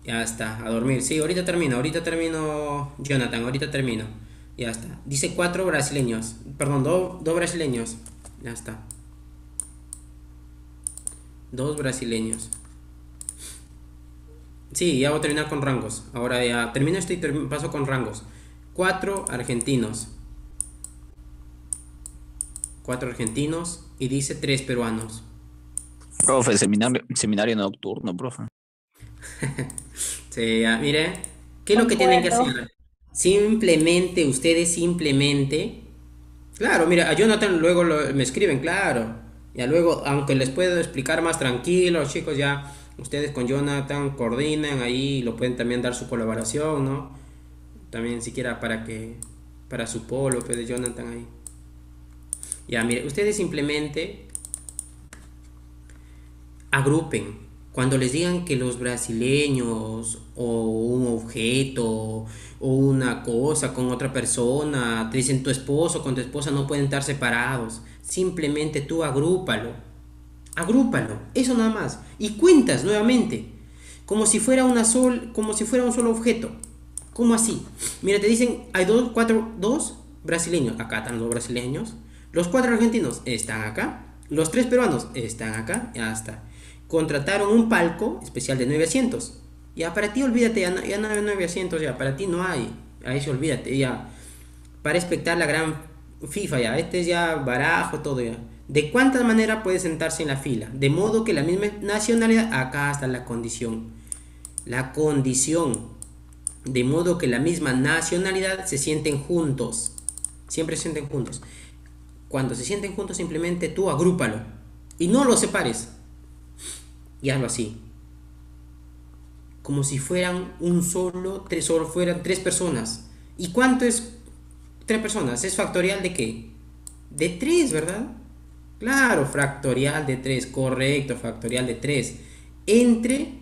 Ya está, a dormir. Sí, ahorita termino, Jonathan, ahorita termino. Ya está. Dice 4 brasileños. Perdón, 2 brasileños. Ya está. 2 brasileños. Sí, ya voy a terminar con rangos. Ahora ya termino esto y paso con rangos. 4 argentinos. 4 argentinos y dice 3 peruanos. Profe, seminario nocturno, profe. Sí, ya, mire, ¿qué es lo que tienen que hacer? Simplemente, claro, mira, a Jonathan luego me escriben, claro, ya luego, aunque les puedo explicar más tranquilo, chicos, ya ustedes con Jonathan coordinan ahí, lo pueden también dar su colaboración, ¿no? También siquiera para su polo, pues de Jonathan ahí. Ya, mire, ustedes simplemente agrupen. Cuando les digan que los brasileños o un objeto o una cosa con otra persona, te dicen tu esposo con tu esposa no pueden estar separados. Simplemente tú agrúpalo. Agrúpalo. Eso nada más. Y cuentas nuevamente. Como si fuera un solo objeto. ¿Cómo así? Mira, te dicen, hay dos brasileños. Acá están los brasileños. Los 4 argentinos están acá. Los 3 peruanos están acá. Ya está. Contrataron un palco especial de 9 asientos. Ya para ti olvídate, ya no hay 9 asientos, ya para ti no hay. Ahí se olvídate, ya. Para espectar la gran FIFA, ya. Este es ya barajo, todo ya. ¿De cuántas maneras puede sentarse en la fila? De modo que la misma nacionalidad, acá está la condición. La condición. De modo que la misma nacionalidad se sienten juntos. Siempre se sienten juntos. Cuando se sienten juntos, simplemente tú agrúpalo. Y no los separes. Y hazlo así. Como si fueran fueran 3 personas. ¿Y cuánto es 3 personas? ¿Es factorial de qué? De 3, ¿verdad? Claro, factorial de 3, correcto, factorial de 3. Entre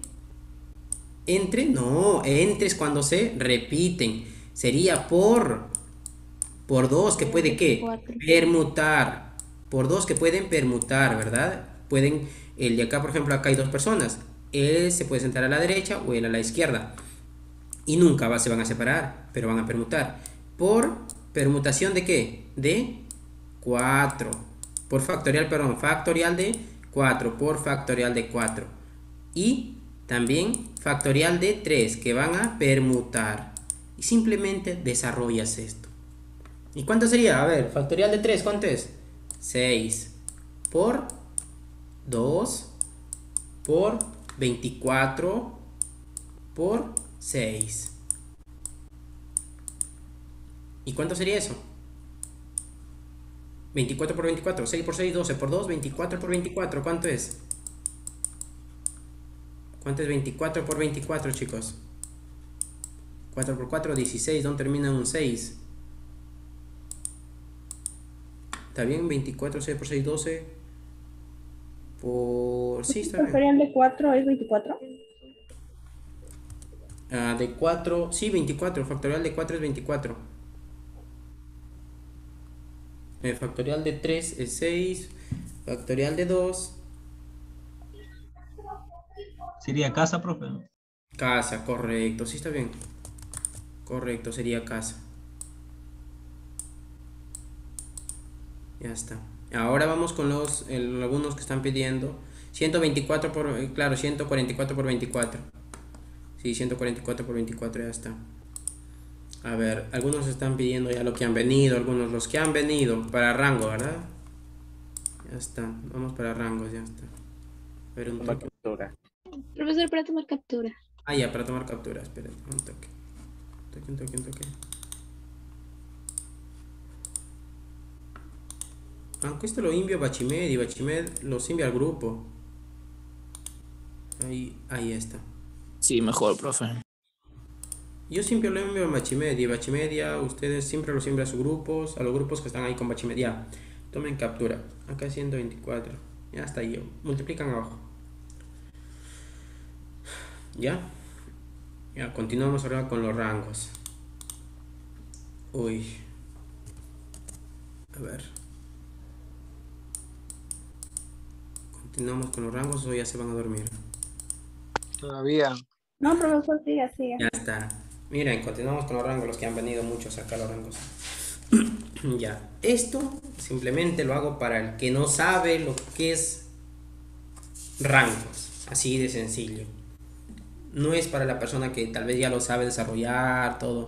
es cuando se repiten. Sería por 2 que puede ¿qué? Permutar. Por 2 que pueden permutar, ¿verdad? Pueden, el de acá, por ejemplo, acá hay 2 personas. Él se puede sentar a la derecha o él a la izquierda. Y nunca se van a separar, pero van a permutar. Por permutación de ¿qué? De 4. Por factorial, perdón, factorial de 4. Por factorial de 4. Y también factorial de 3, que van a permutar. Y simplemente desarrollas esto. ¿Y cuánto sería? A ver, factorial de 3, ¿cuánto es? 6. Por 2 por 24 por 6. ¿Y cuánto sería eso? 24 por 24, 6 por 6, 12 por 2, 24 por 24. ¿Cuánto es? ¿Cuánto es 24 por 24, chicos? 4 por 4, 16. ¿Dónde termina un 6? ¿Está bien? 24, 6 por 6, 12. Sí, está bien. ¿Factorial de 4 es 24? De 4, sí, 24. Factorial de 4 es 24. Factorial de 3 es 6. Factorial de 2. ¿Sería casa, profe? Casa, correcto. Sí, está bien. Correcto, sería casa. Ya está. Ahora vamos con algunos que están pidiendo. 124 por, claro, 144 por 24. Sí, 144 por 24, ya está. A ver, algunos están pidiendo ya lo que han venido, algunos los que han venido para rango, ¿verdad? Ya está, vamos para rangos, ya está. A ver, un toque. Profesor, para tomar captura. Ah, ya, para tomar captura, esperen, un toque. Un toque. Aunque esto lo envío a Bachimed y Bachimed los envía al grupo. Ahí está. Sí, mejor, profe. Yo siempre lo envío a Bachimed y Bachimed ya ustedes siempre los envían a sus grupos, a los grupos que están ahí con Bachimed. Ya, tomen captura. Acá 124. Ya está ahí. Multiplican abajo. ¿Ya? Ya, continuamos ahora con los rangos. Uy. A ver. Continuamos con los rangos o ya se van a dormir. Todavía. No, profesor, sigue, sigue. Ya está. Miren, continuamos con los rangos, los que han venido muchos acá los rangos. Ya, esto simplemente lo hago para el que no sabe lo que es rangos, así de sencillo. No es para la persona que tal vez ya lo sabe desarrollar, todo.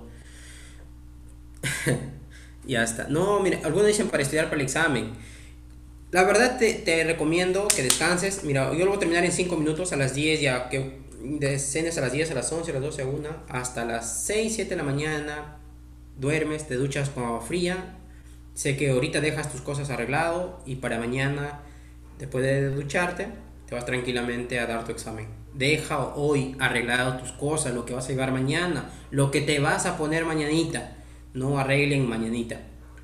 Ya está. No, mira, algunos dicen para estudiar para el examen. La verdad te recomiendo que descanses. Mira, yo lo voy a terminar en 5 minutos a las 10, ya que de cenes a las 10, a las 11, a las 12, a 1, hasta las 6, 7 de la mañana. Duermes, te duchas con agua fría. Sé que ahorita dejas tus cosas arreglado y para mañana, después de ducharte, te vas tranquilamente a dar tu examen. Deja hoy arreglado tus cosas, lo que vas a llevar mañana, lo que te vas a poner mañanita. No arreglen mañanita.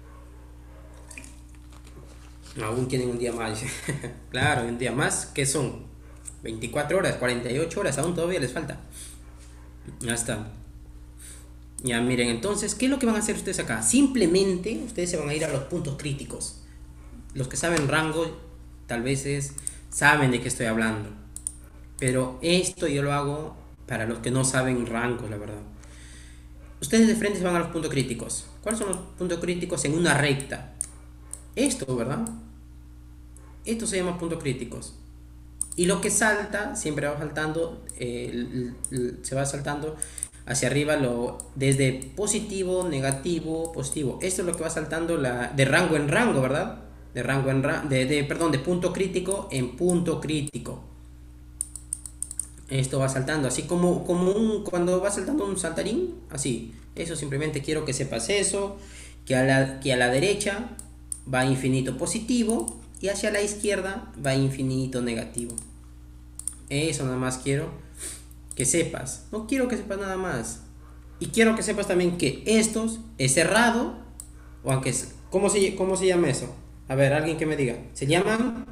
Aún tienen un día más. Claro, un día más. ¿Qué son? 24 horas, 48 horas. Aún todavía les falta. Ya está. Ya miren, entonces, ¿qué es lo que van a hacer ustedes acá? Simplemente ustedes se van a ir a los puntos críticos. Los que saben rango, tal vez saben de qué estoy hablando. Pero esto yo lo hago para los que no saben rangos, la verdad. Ustedes de frente se van a los puntos críticos. ¿Cuáles son los puntos críticos en una recta? Esto, ¿verdad? Esto se llama puntos críticos. Y lo que salta, siempre va saltando, se va saltando hacia arriba desde positivo, negativo, positivo. Esto es lo que va saltando de rango en rango, ¿verdad? De rango en perdón, de punto crítico en punto crítico. Esto va saltando, así como cuando va saltando un saltarín, así. Eso simplemente quiero que sepas eso, que a la derecha va infinito positivo y hacia la izquierda va infinito negativo. Eso nada más quiero que sepas. No quiero que sepas nada más. Y quiero que sepas también que estos es cerrado, o aunque ¿cómo se llama eso? A ver, alguien que me diga. Se llaman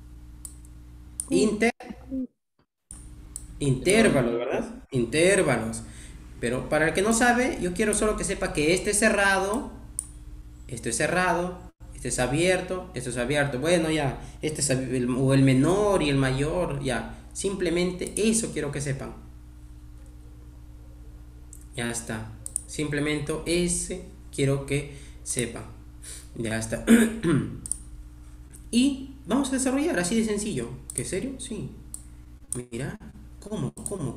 intervalos, ¿verdad? Intervalos. Pero para el que no sabe, yo quiero solo que sepa que este es cerrado, esto es cerrado, este es abierto, esto es abierto. Bueno, ya, este es el menor y el mayor, ya. Simplemente eso quiero que sepan. Ya está. Simplemente ese quiero que sepan. Ya está. Y vamos a desarrollar así de sencillo. ¿Qué serio? Sí. Mira. ¿Cómo?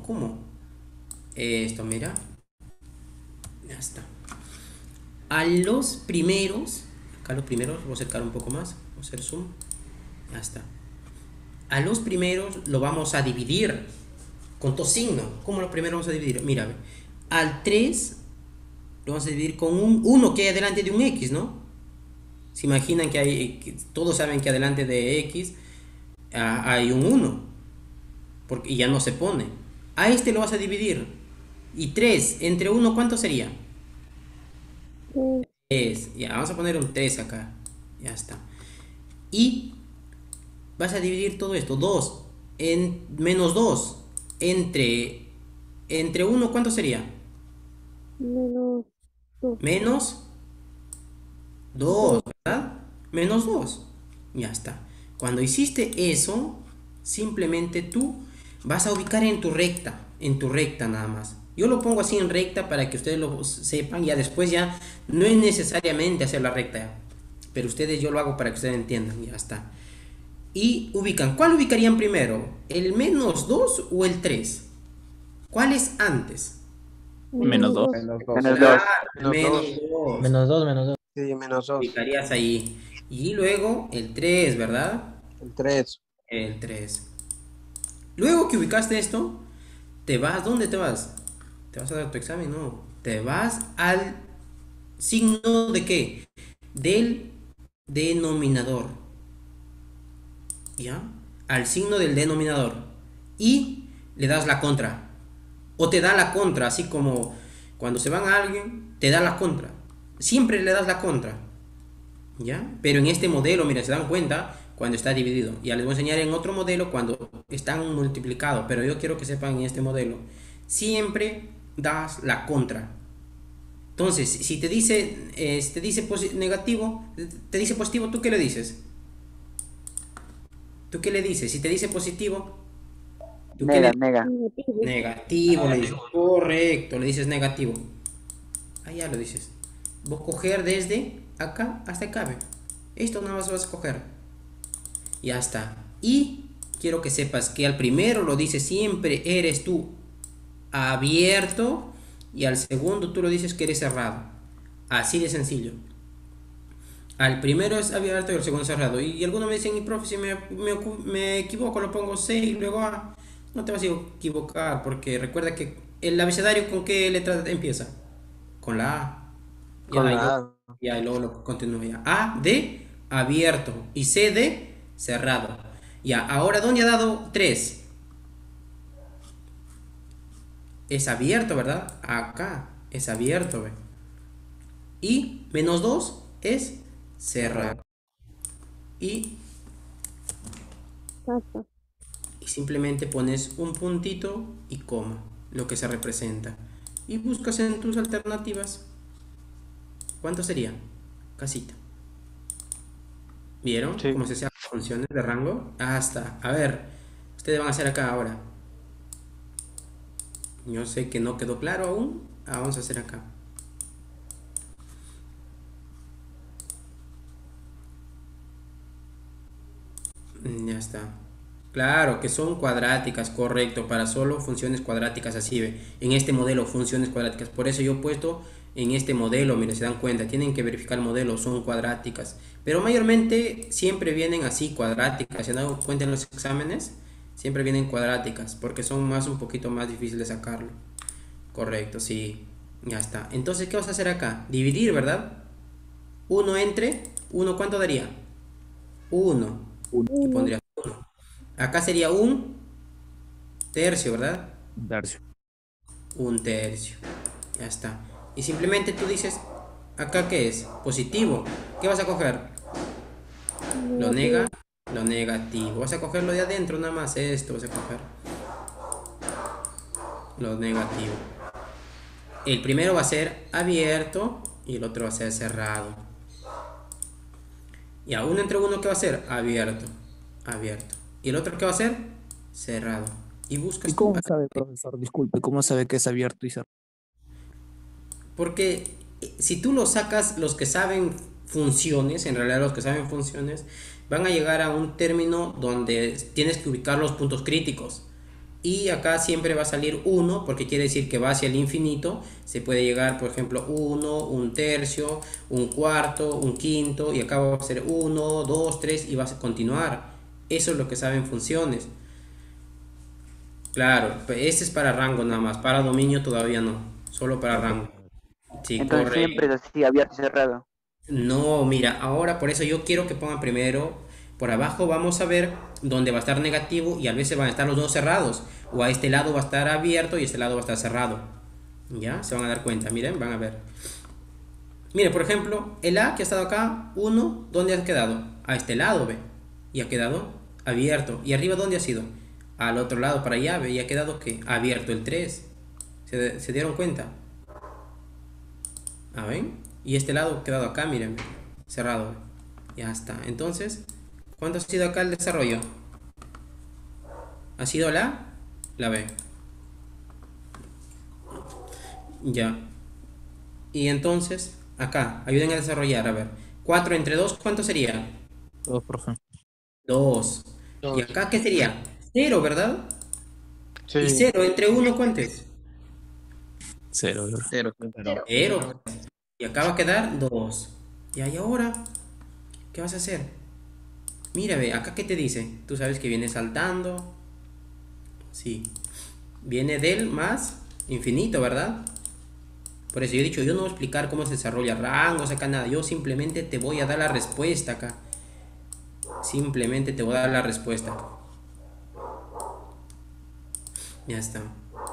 Esto, mira. Ya está. A los primeros. Acá los primeros. Voy a acercar un poco más. Voy a hacer zoom. Ya está. A los primeros lo vamos a dividir con dos signos. ¿Cómo los primeros vamos a dividir? Mira. Al 3 lo vamos a dividir con un 1 que hay adelante de un X, ¿no? Se imaginan que todos saben que adelante de X hay un 1. Y ya no se pone. A este lo vas a dividir. Y 3 entre 1, ¿cuánto sería? 3. Ya, vamos a poner un 3 acá. Ya está. Y vas a dividir todo esto. 2 en menos 2. Entre 1, ¿cuánto sería? Menos 2, ¿verdad? Menos 2. Ya está. Cuando hiciste eso, simplemente tú vas a ubicar en tu recta nada más. Yo lo pongo así en recta para que ustedes lo sepan. Ya después ya no es necesariamente hacer la recta, pero ustedes yo lo hago para que ustedes entiendan. Ya está. Y ubican. ¿Cuál ubicarían primero? ¿El menos 2 o el 3? ¿Cuál es antes? Menos 2. Menos 2. Sí, menos 2. Ubicarías ahí. Y luego el 3, ¿verdad? El 3. El 3. Luego que ubicaste esto, te vas. ¿Dónde te vas? ¿Te vas a dar tu examen? No. Te vas al signo de ¿qué? Del denominador. ¿Ya? Al signo del denominador. Y le das la contra. O te da la contra, así como cuando se van a alguien, te da la contra. Siempre le das la contra. ¿Ya? Pero en este modelo, mira, se dan cuenta cuando está dividido. Ya les voy a enseñar en otro modelo cuando están multiplicados. Pero yo quiero que sepan en este modelo. Siempre das la contra. Entonces, si te dice negativo, te dice positivo, ¿tú qué le dices? ¿Tú qué le dices? Si te dice positivo, ¿Tú qué Nega, le- nega. Negativo, le dices. Correcto, le dices negativo. Ah, ya lo dices. Vos coger desde acá hasta acá, ve. Esto nada más vas a coger. Ya está. Y quiero que sepas que al primero lo dices siempre eres tú abierto y al segundo tú lo dices que eres cerrado. Así de sencillo. Al primero es abierto y al segundo cerrado. Y algunos me dicen, y profe, si me equivoco, lo pongo C y luego A. No te vas a equivocar porque recuerda que el abecedario con qué letra empieza. Con la A. Con y la luego- Ya, y luego lo continúa ya. A de abierto y C de cerrado. Ya, ahora ¿dónde ha dado 3? Es abierto, ¿verdad? Acá es abierto, ¿ve? Y -2 es cerrado. Y simplemente pones un puntito y coma, lo que se representa. Y buscas en tus alternativas. ¿Cuánto sería? Casita. ¿Vieron cómo se hacen funciones de rango? Hasta. A ver, ustedes van a hacer acá ahora. Yo sé que no quedó claro aún. Vamos a hacer acá. Ya está. Claro, que son cuadráticas, correcto, para solo funciones cuadráticas, así ve. En este modelo, funciones cuadráticas. Por eso yo he puesto en este modelo, miren, se dan cuenta, tienen que verificar el modelo, son cuadráticas. Pero mayormente siempre vienen así, cuadráticas. ¿Se han dado cuenta en los exámenes? Siempre vienen cuadráticas, porque son un poquito más difíciles de sacarlo. Correcto, sí. Ya está. Entonces, ¿qué vas a hacer acá? Dividir, ¿verdad? 1 entre 1, ¿cuánto daría? 1. Y pondría 1. Acá sería un tercio, ¿verdad? Un tercio. Un tercio. Ya está. Y simplemente tú dices, ¿acá qué es? Positivo. ¿Qué vas a coger? Lo negativo. Vas a coger lo de adentro nada más. Esto vas a coger. Lo negativo. El primero va a ser abierto y el otro va a ser cerrado. Ya, 1 entre 1, ¿qué va a ser? Abierto. Abierto. ¿Y el otro qué va a ser? Cerrado. Y buscas. ¿Y cómo sabe, profesor? Disculpe, ¿cómo sabe que es abierto y cerrado? Porque si tú lo sacas, los que saben funciones, en realidad los que saben funciones, van a llegar a un término donde tienes que ubicar los puntos críticos. Y acá siempre va a salir 1, porque quiere decir que va hacia el infinito. Se puede llegar, por ejemplo, 1, un tercio, un cuarto, un quinto, y acá va a ser 1, 2, 3, y vas a continuar. Eso es lo que saben funciones. Claro, este es para rango nada más, para dominio todavía no, solo para rango. Sí, Entonces correcto. siempre es así, abierto y cerrado. No, mira, ahora por eso yo quiero que pongan primero, por abajo vamos a ver dónde va a estar negativo y a veces van a estar los dos cerrados, o a este lado va a estar abierto y este lado va a estar cerrado. ¿Ya? Se van a dar cuenta, miren, van a ver. Miren, por ejemplo, el A que ha estado acá, 1, ¿dónde ha quedado? A este lado, ve, y ha quedado abierto. ¿Y arriba dónde ha sido? Al otro lado, para allá, ve, y ha quedado ¿qué? Abierto el 3. ¿Se dieron cuenta? ¿Ah, ven? Y este lado ha quedado acá, miren, cerrado. Ya está. Entonces, ¿cuánto ha sido acá el desarrollo? ¿Ha sido la B? Ya. Y entonces, acá, ayuden a desarrollar, a ver. 4 entre 2, ¿cuánto sería? 2, profe. 2. ¿Y acá qué sería? 0, ¿verdad? Sí. ¿Y 0 entre 1 cuánto es? 0. 0. 0. Y acá va a quedar 2. Y ahora, ¿qué vas a hacer? Mira, ve, acá ¿qué te dice? Tú sabes que viene saltando. Sí. Viene del más infinito, ¿verdad? Por eso yo he dicho, yo no voy a explicar cómo se desarrolla rangos acá, nada. Yo simplemente te voy a dar la respuesta acá. Simplemente te voy a dar la respuesta. Ya está.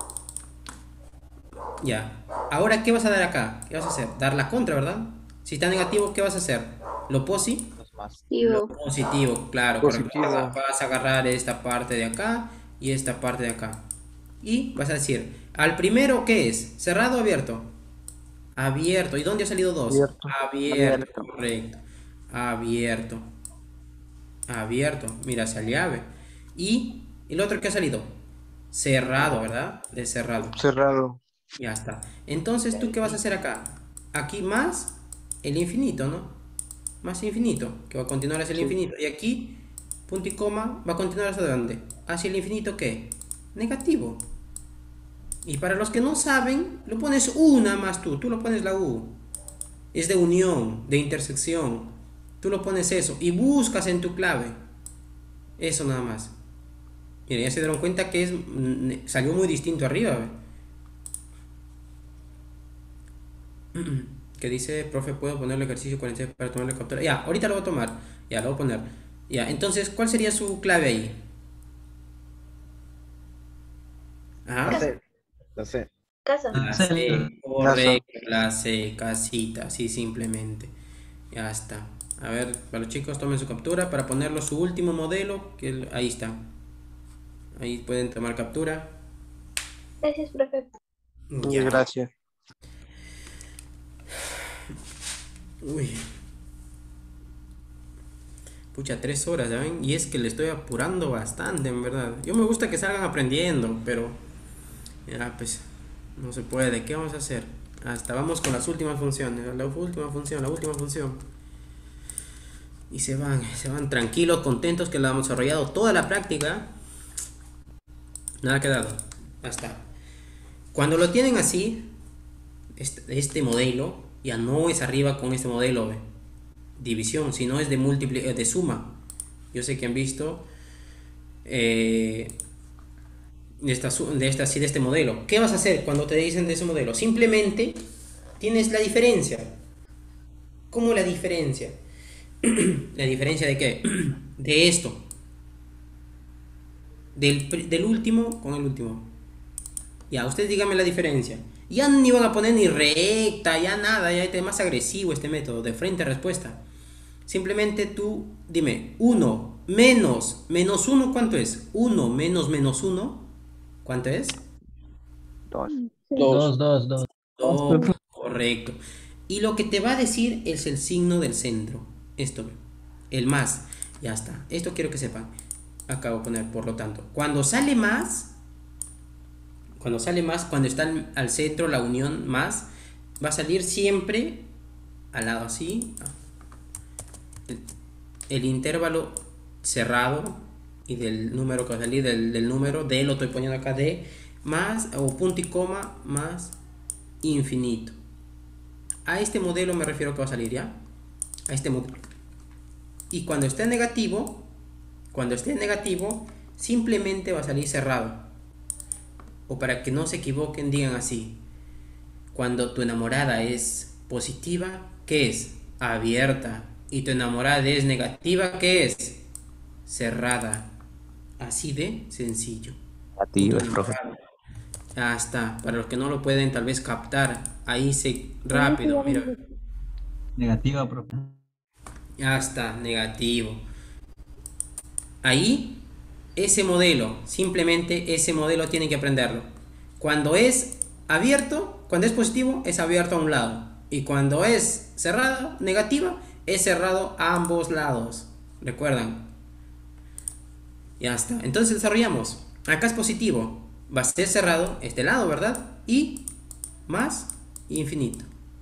Ya. Ahora, ¿qué vas a dar acá? ¿Qué vas a hacer? Dar la contra, ¿verdad? Si está negativo, ¿qué vas a hacer? Lo positivo, claro. Positivo. Vas a agarrar esta parte de acá y esta parte de acá. Y vas a decir, al primero, ¿qué es? ¿Cerrado o abierto? Abierto. ¿Y dónde ha salido 2? Abierto. Correcto. Abierto. Abierto. Mira, hacia llave. ¿Y el otro que ha salido? cerrado, ¿verdad? De cerrado. Cerrado. Ya está. Entonces, ¿tú qué vas a hacer acá? Aquí más el infinito, ¿no? Más infinito, que va a continuar hacia el infinito. Y aquí, punto y coma, va a continuar hacia dónde? Hacia el infinito, ¿qué? Negativo. Y para los que no saben, lo pones una más tú lo pones la U. Es de unión, de intersección. Tú lo pones eso y buscas en tu clave. Eso nada más. Miren, ya se dieron cuenta que salió muy distinto arriba. Que dice, profe, ¿puedo ponerle ejercicio 46 para tomarle captura? Ya, ahorita lo voy a tomar. Ya, lo voy a poner. Ya, entonces, ¿cuál sería su clave ahí? Ajá. La C. Casa. La C, correcto, la C, casita, así simplemente. Ya está. A ver, para los chicos, tomen su captura para ponerlo su último modelo. Ahí está. Ahí pueden tomar captura. Gracias, profe. Ya. Gracias. Uy. Pucha, 3 horas, ¿ya ven? Y es que le estoy apurando bastante, en verdad. Yo me gusta que salgan aprendiendo, pero ya, pues, no se puede. ¿Qué vamos a hacer? Hasta vamos con las últimas funciones. La última función. Y se van tranquilos, contentos que la hemos desarrollado toda la práctica. Nada ha quedado. Ya está. Cuando lo tienen así, este modelo, ya no es arriba con este modelo de división, sino es de suma. Yo sé que han visto de este modelo. ¿Qué vas a hacer cuando te dicen de ese modelo? Simplemente tienes la diferencia. ¿Cómo la diferencia? ¿La diferencia de qué? De esto. Del último con el último. Ya, ustedes díganme la diferencia. Ya ni van a poner ni recta, ya nada, ya es más agresivo este método, de frente a respuesta. Simplemente tú dime, 1 menos 1, ¿cuánto es? 1 menos 1, ¿cuánto es? 2. 2. 2, correcto. Y lo que te va a decir es el signo del centro. Esto, el más. Ya está. Esto quiero que sepan. Acabo de poner, por lo tanto, cuando sale más, cuando está al centro, la unión más, va a salir siempre al lado así. El intervalo cerrado y del número que va a salir, del número de, lo estoy poniendo acá, de más, o punto y coma, más infinito. A este modelo me refiero que va a salir, ¿ya? A este modelo. Y cuando esté negativo, simplemente va a salir cerrado. O para que no se equivoquen, digan así: cuando tu enamorada es positiva, ¿qué es? Abierta. Y tu enamorada es negativa, ¿qué es? Cerrada. Así de sencillo. Negativo, profe. Ya está. Para los que no lo pueden tal vez captar, ahí rápido, mira. Negativa, profe. Ya está, negativo. Ahí, ese modelo, simplemente ese modelo tienen que aprenderlo. Cuando es abierto, cuando es positivo, es abierto a un lado. Y cuando es cerrado, negativa, es cerrado a ambos lados. ¿Recuerdan? Ya está. Entonces desarrollamos. Acá es positivo. Va a ser cerrado este lado, ¿verdad? Y más infinito.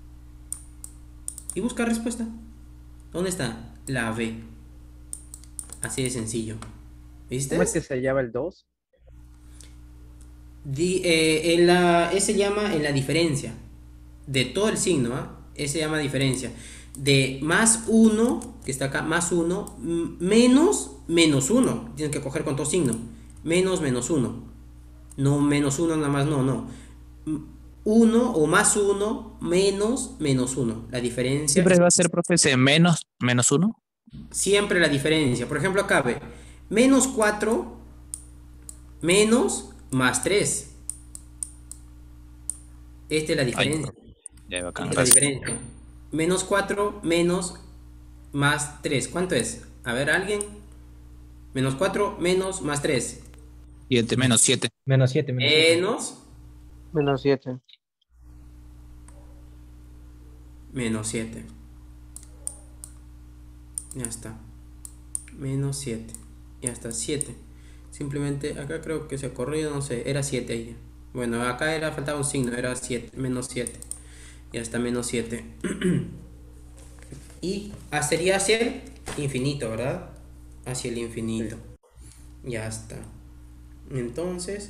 Y busca respuesta. ¿Dónde está? La B. Así de sencillo. ¿Viste? ¿Cómo es que se llama el 2? Se llama en la diferencia. De todo el signo, ¿ah? Se llama diferencia. De más 1, que está acá, más 1, menos 1. Tienen que coger con todo signo. Menos 1. No menos 1 nada más, no. 1 o más 1, menos 1. La diferencia. ¿Siempre va a ser, profe, menos 1? Siempre la diferencia. Por ejemplo, acá ve. Menos 4 menos más 3. Esta es la diferencia. Ya, bacán, Esta es la diferencia. Menos 4 menos más 3. ¿Cuánto es? A ver, ¿alguien? Menos 4 menos más 3. 7, menos 7. Menos 7. Menos Menos 7. menos 7. Ya está. Menos 7. Ya está, 7. Simplemente acá creo que se ha corrido, no sé, era 7 ahí. Bueno, acá faltaba un signo, era 7, menos 7. Ya está, menos 7. Y sería hacia el infinito, ¿verdad? Hacia el infinito. Ya está. Entonces,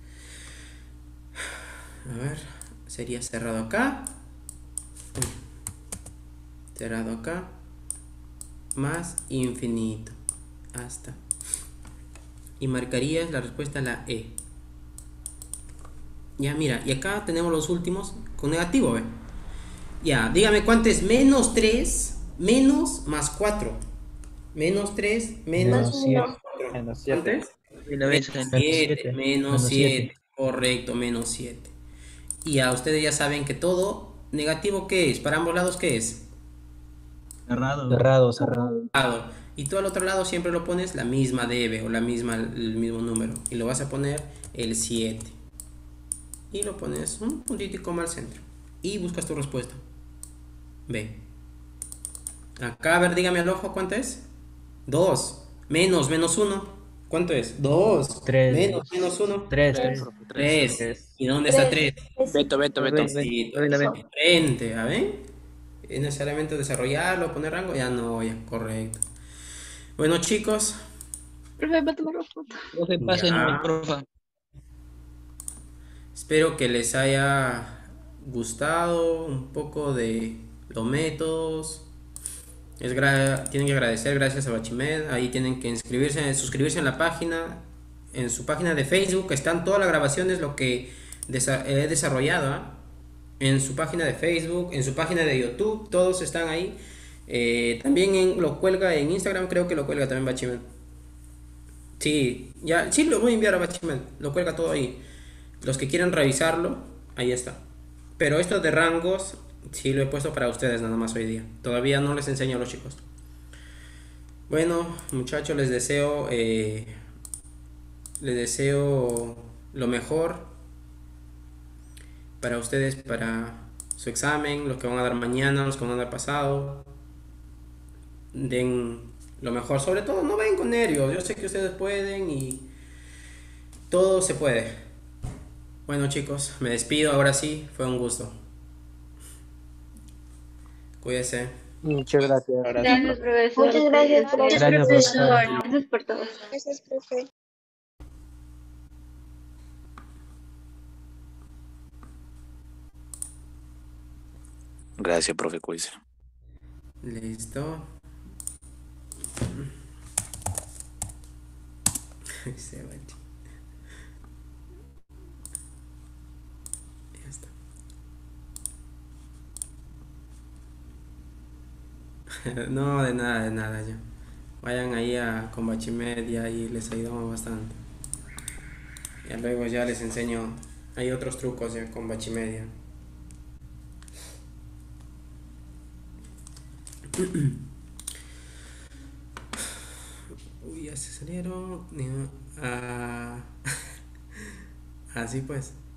a ver, sería cerrado acá. Cerrado acá. Más infinito. Hasta. Y marcarías la respuesta a la E. Ya, mira, y acá tenemos los últimos con negativo, ¿ve? Ya, dígame cuánto es menos 3 menos más 4. Menos 3 menos 4. Menos ¿Cuánto 7. es? Menos 7. Correcto, menos 7. Y a ustedes ya saben que todo negativo, ¿qué es? Para ambos lados, ¿qué es? Cerrado. Y tú al otro lado siempre lo pones la misma debe o el mismo número. Y lo vas a poner el 7. Y lo pones un puntito al centro. Y buscas tu respuesta. Ve. Acá, a ver, dígame al ojo, ¿cuánto es? 2. Menos 1. ¿Cuánto es? 2. 3. Menos 1. 3. ¿Y dónde está 3? Beto. Sí, frente, a ver. ¿Es necesariamente desarrollarlo, poner rango? Ya no, ya, correcto. Bueno, chicos. Profe, va a tomar foto. Profe, pásenos, profe. Espero que les haya gustado un poco de los métodos. Tienen que agradecer gracias a Bachimed. Ahí tienen que suscribirse en la página. En su página de Facebook están todas las grabaciones, lo que he desarrollado, ¿eh? En su página de Facebook, en su página de YouTube, todos están ahí. También lo cuelga en Instagram, creo que lo cuelga también Bachimed. Sí, lo voy a enviar a Bachimed, lo cuelga todo ahí. Los que quieran revisarlo, ahí está. Pero esto de rangos, sí lo he puesto para ustedes nada más hoy día. Todavía no les enseño a los chicos. Bueno, muchachos, les deseo lo mejor para ustedes, para su examen, los que van a dar mañana, los que van a dar pasado. Den lo mejor, sobre todo no vayan con nervios. Yo sé que ustedes pueden y todo se puede. Bueno, chicos, me despido, ahora sí, fue un gusto. Cuídense. Muchas gracias. Gracias, profesor. Muchas gracias, profesor. Gracias por todo. Gracias, profe. Gracias, profe, cuídese. Listo. Se va. Ya está. No, de nada ya. Vayan ahí con Bachimed y ahí les ayudamos bastante. Ya luego ya les enseño. Hay otros trucos ya con Bachimedia. Uy, ya se salieron. Así pues.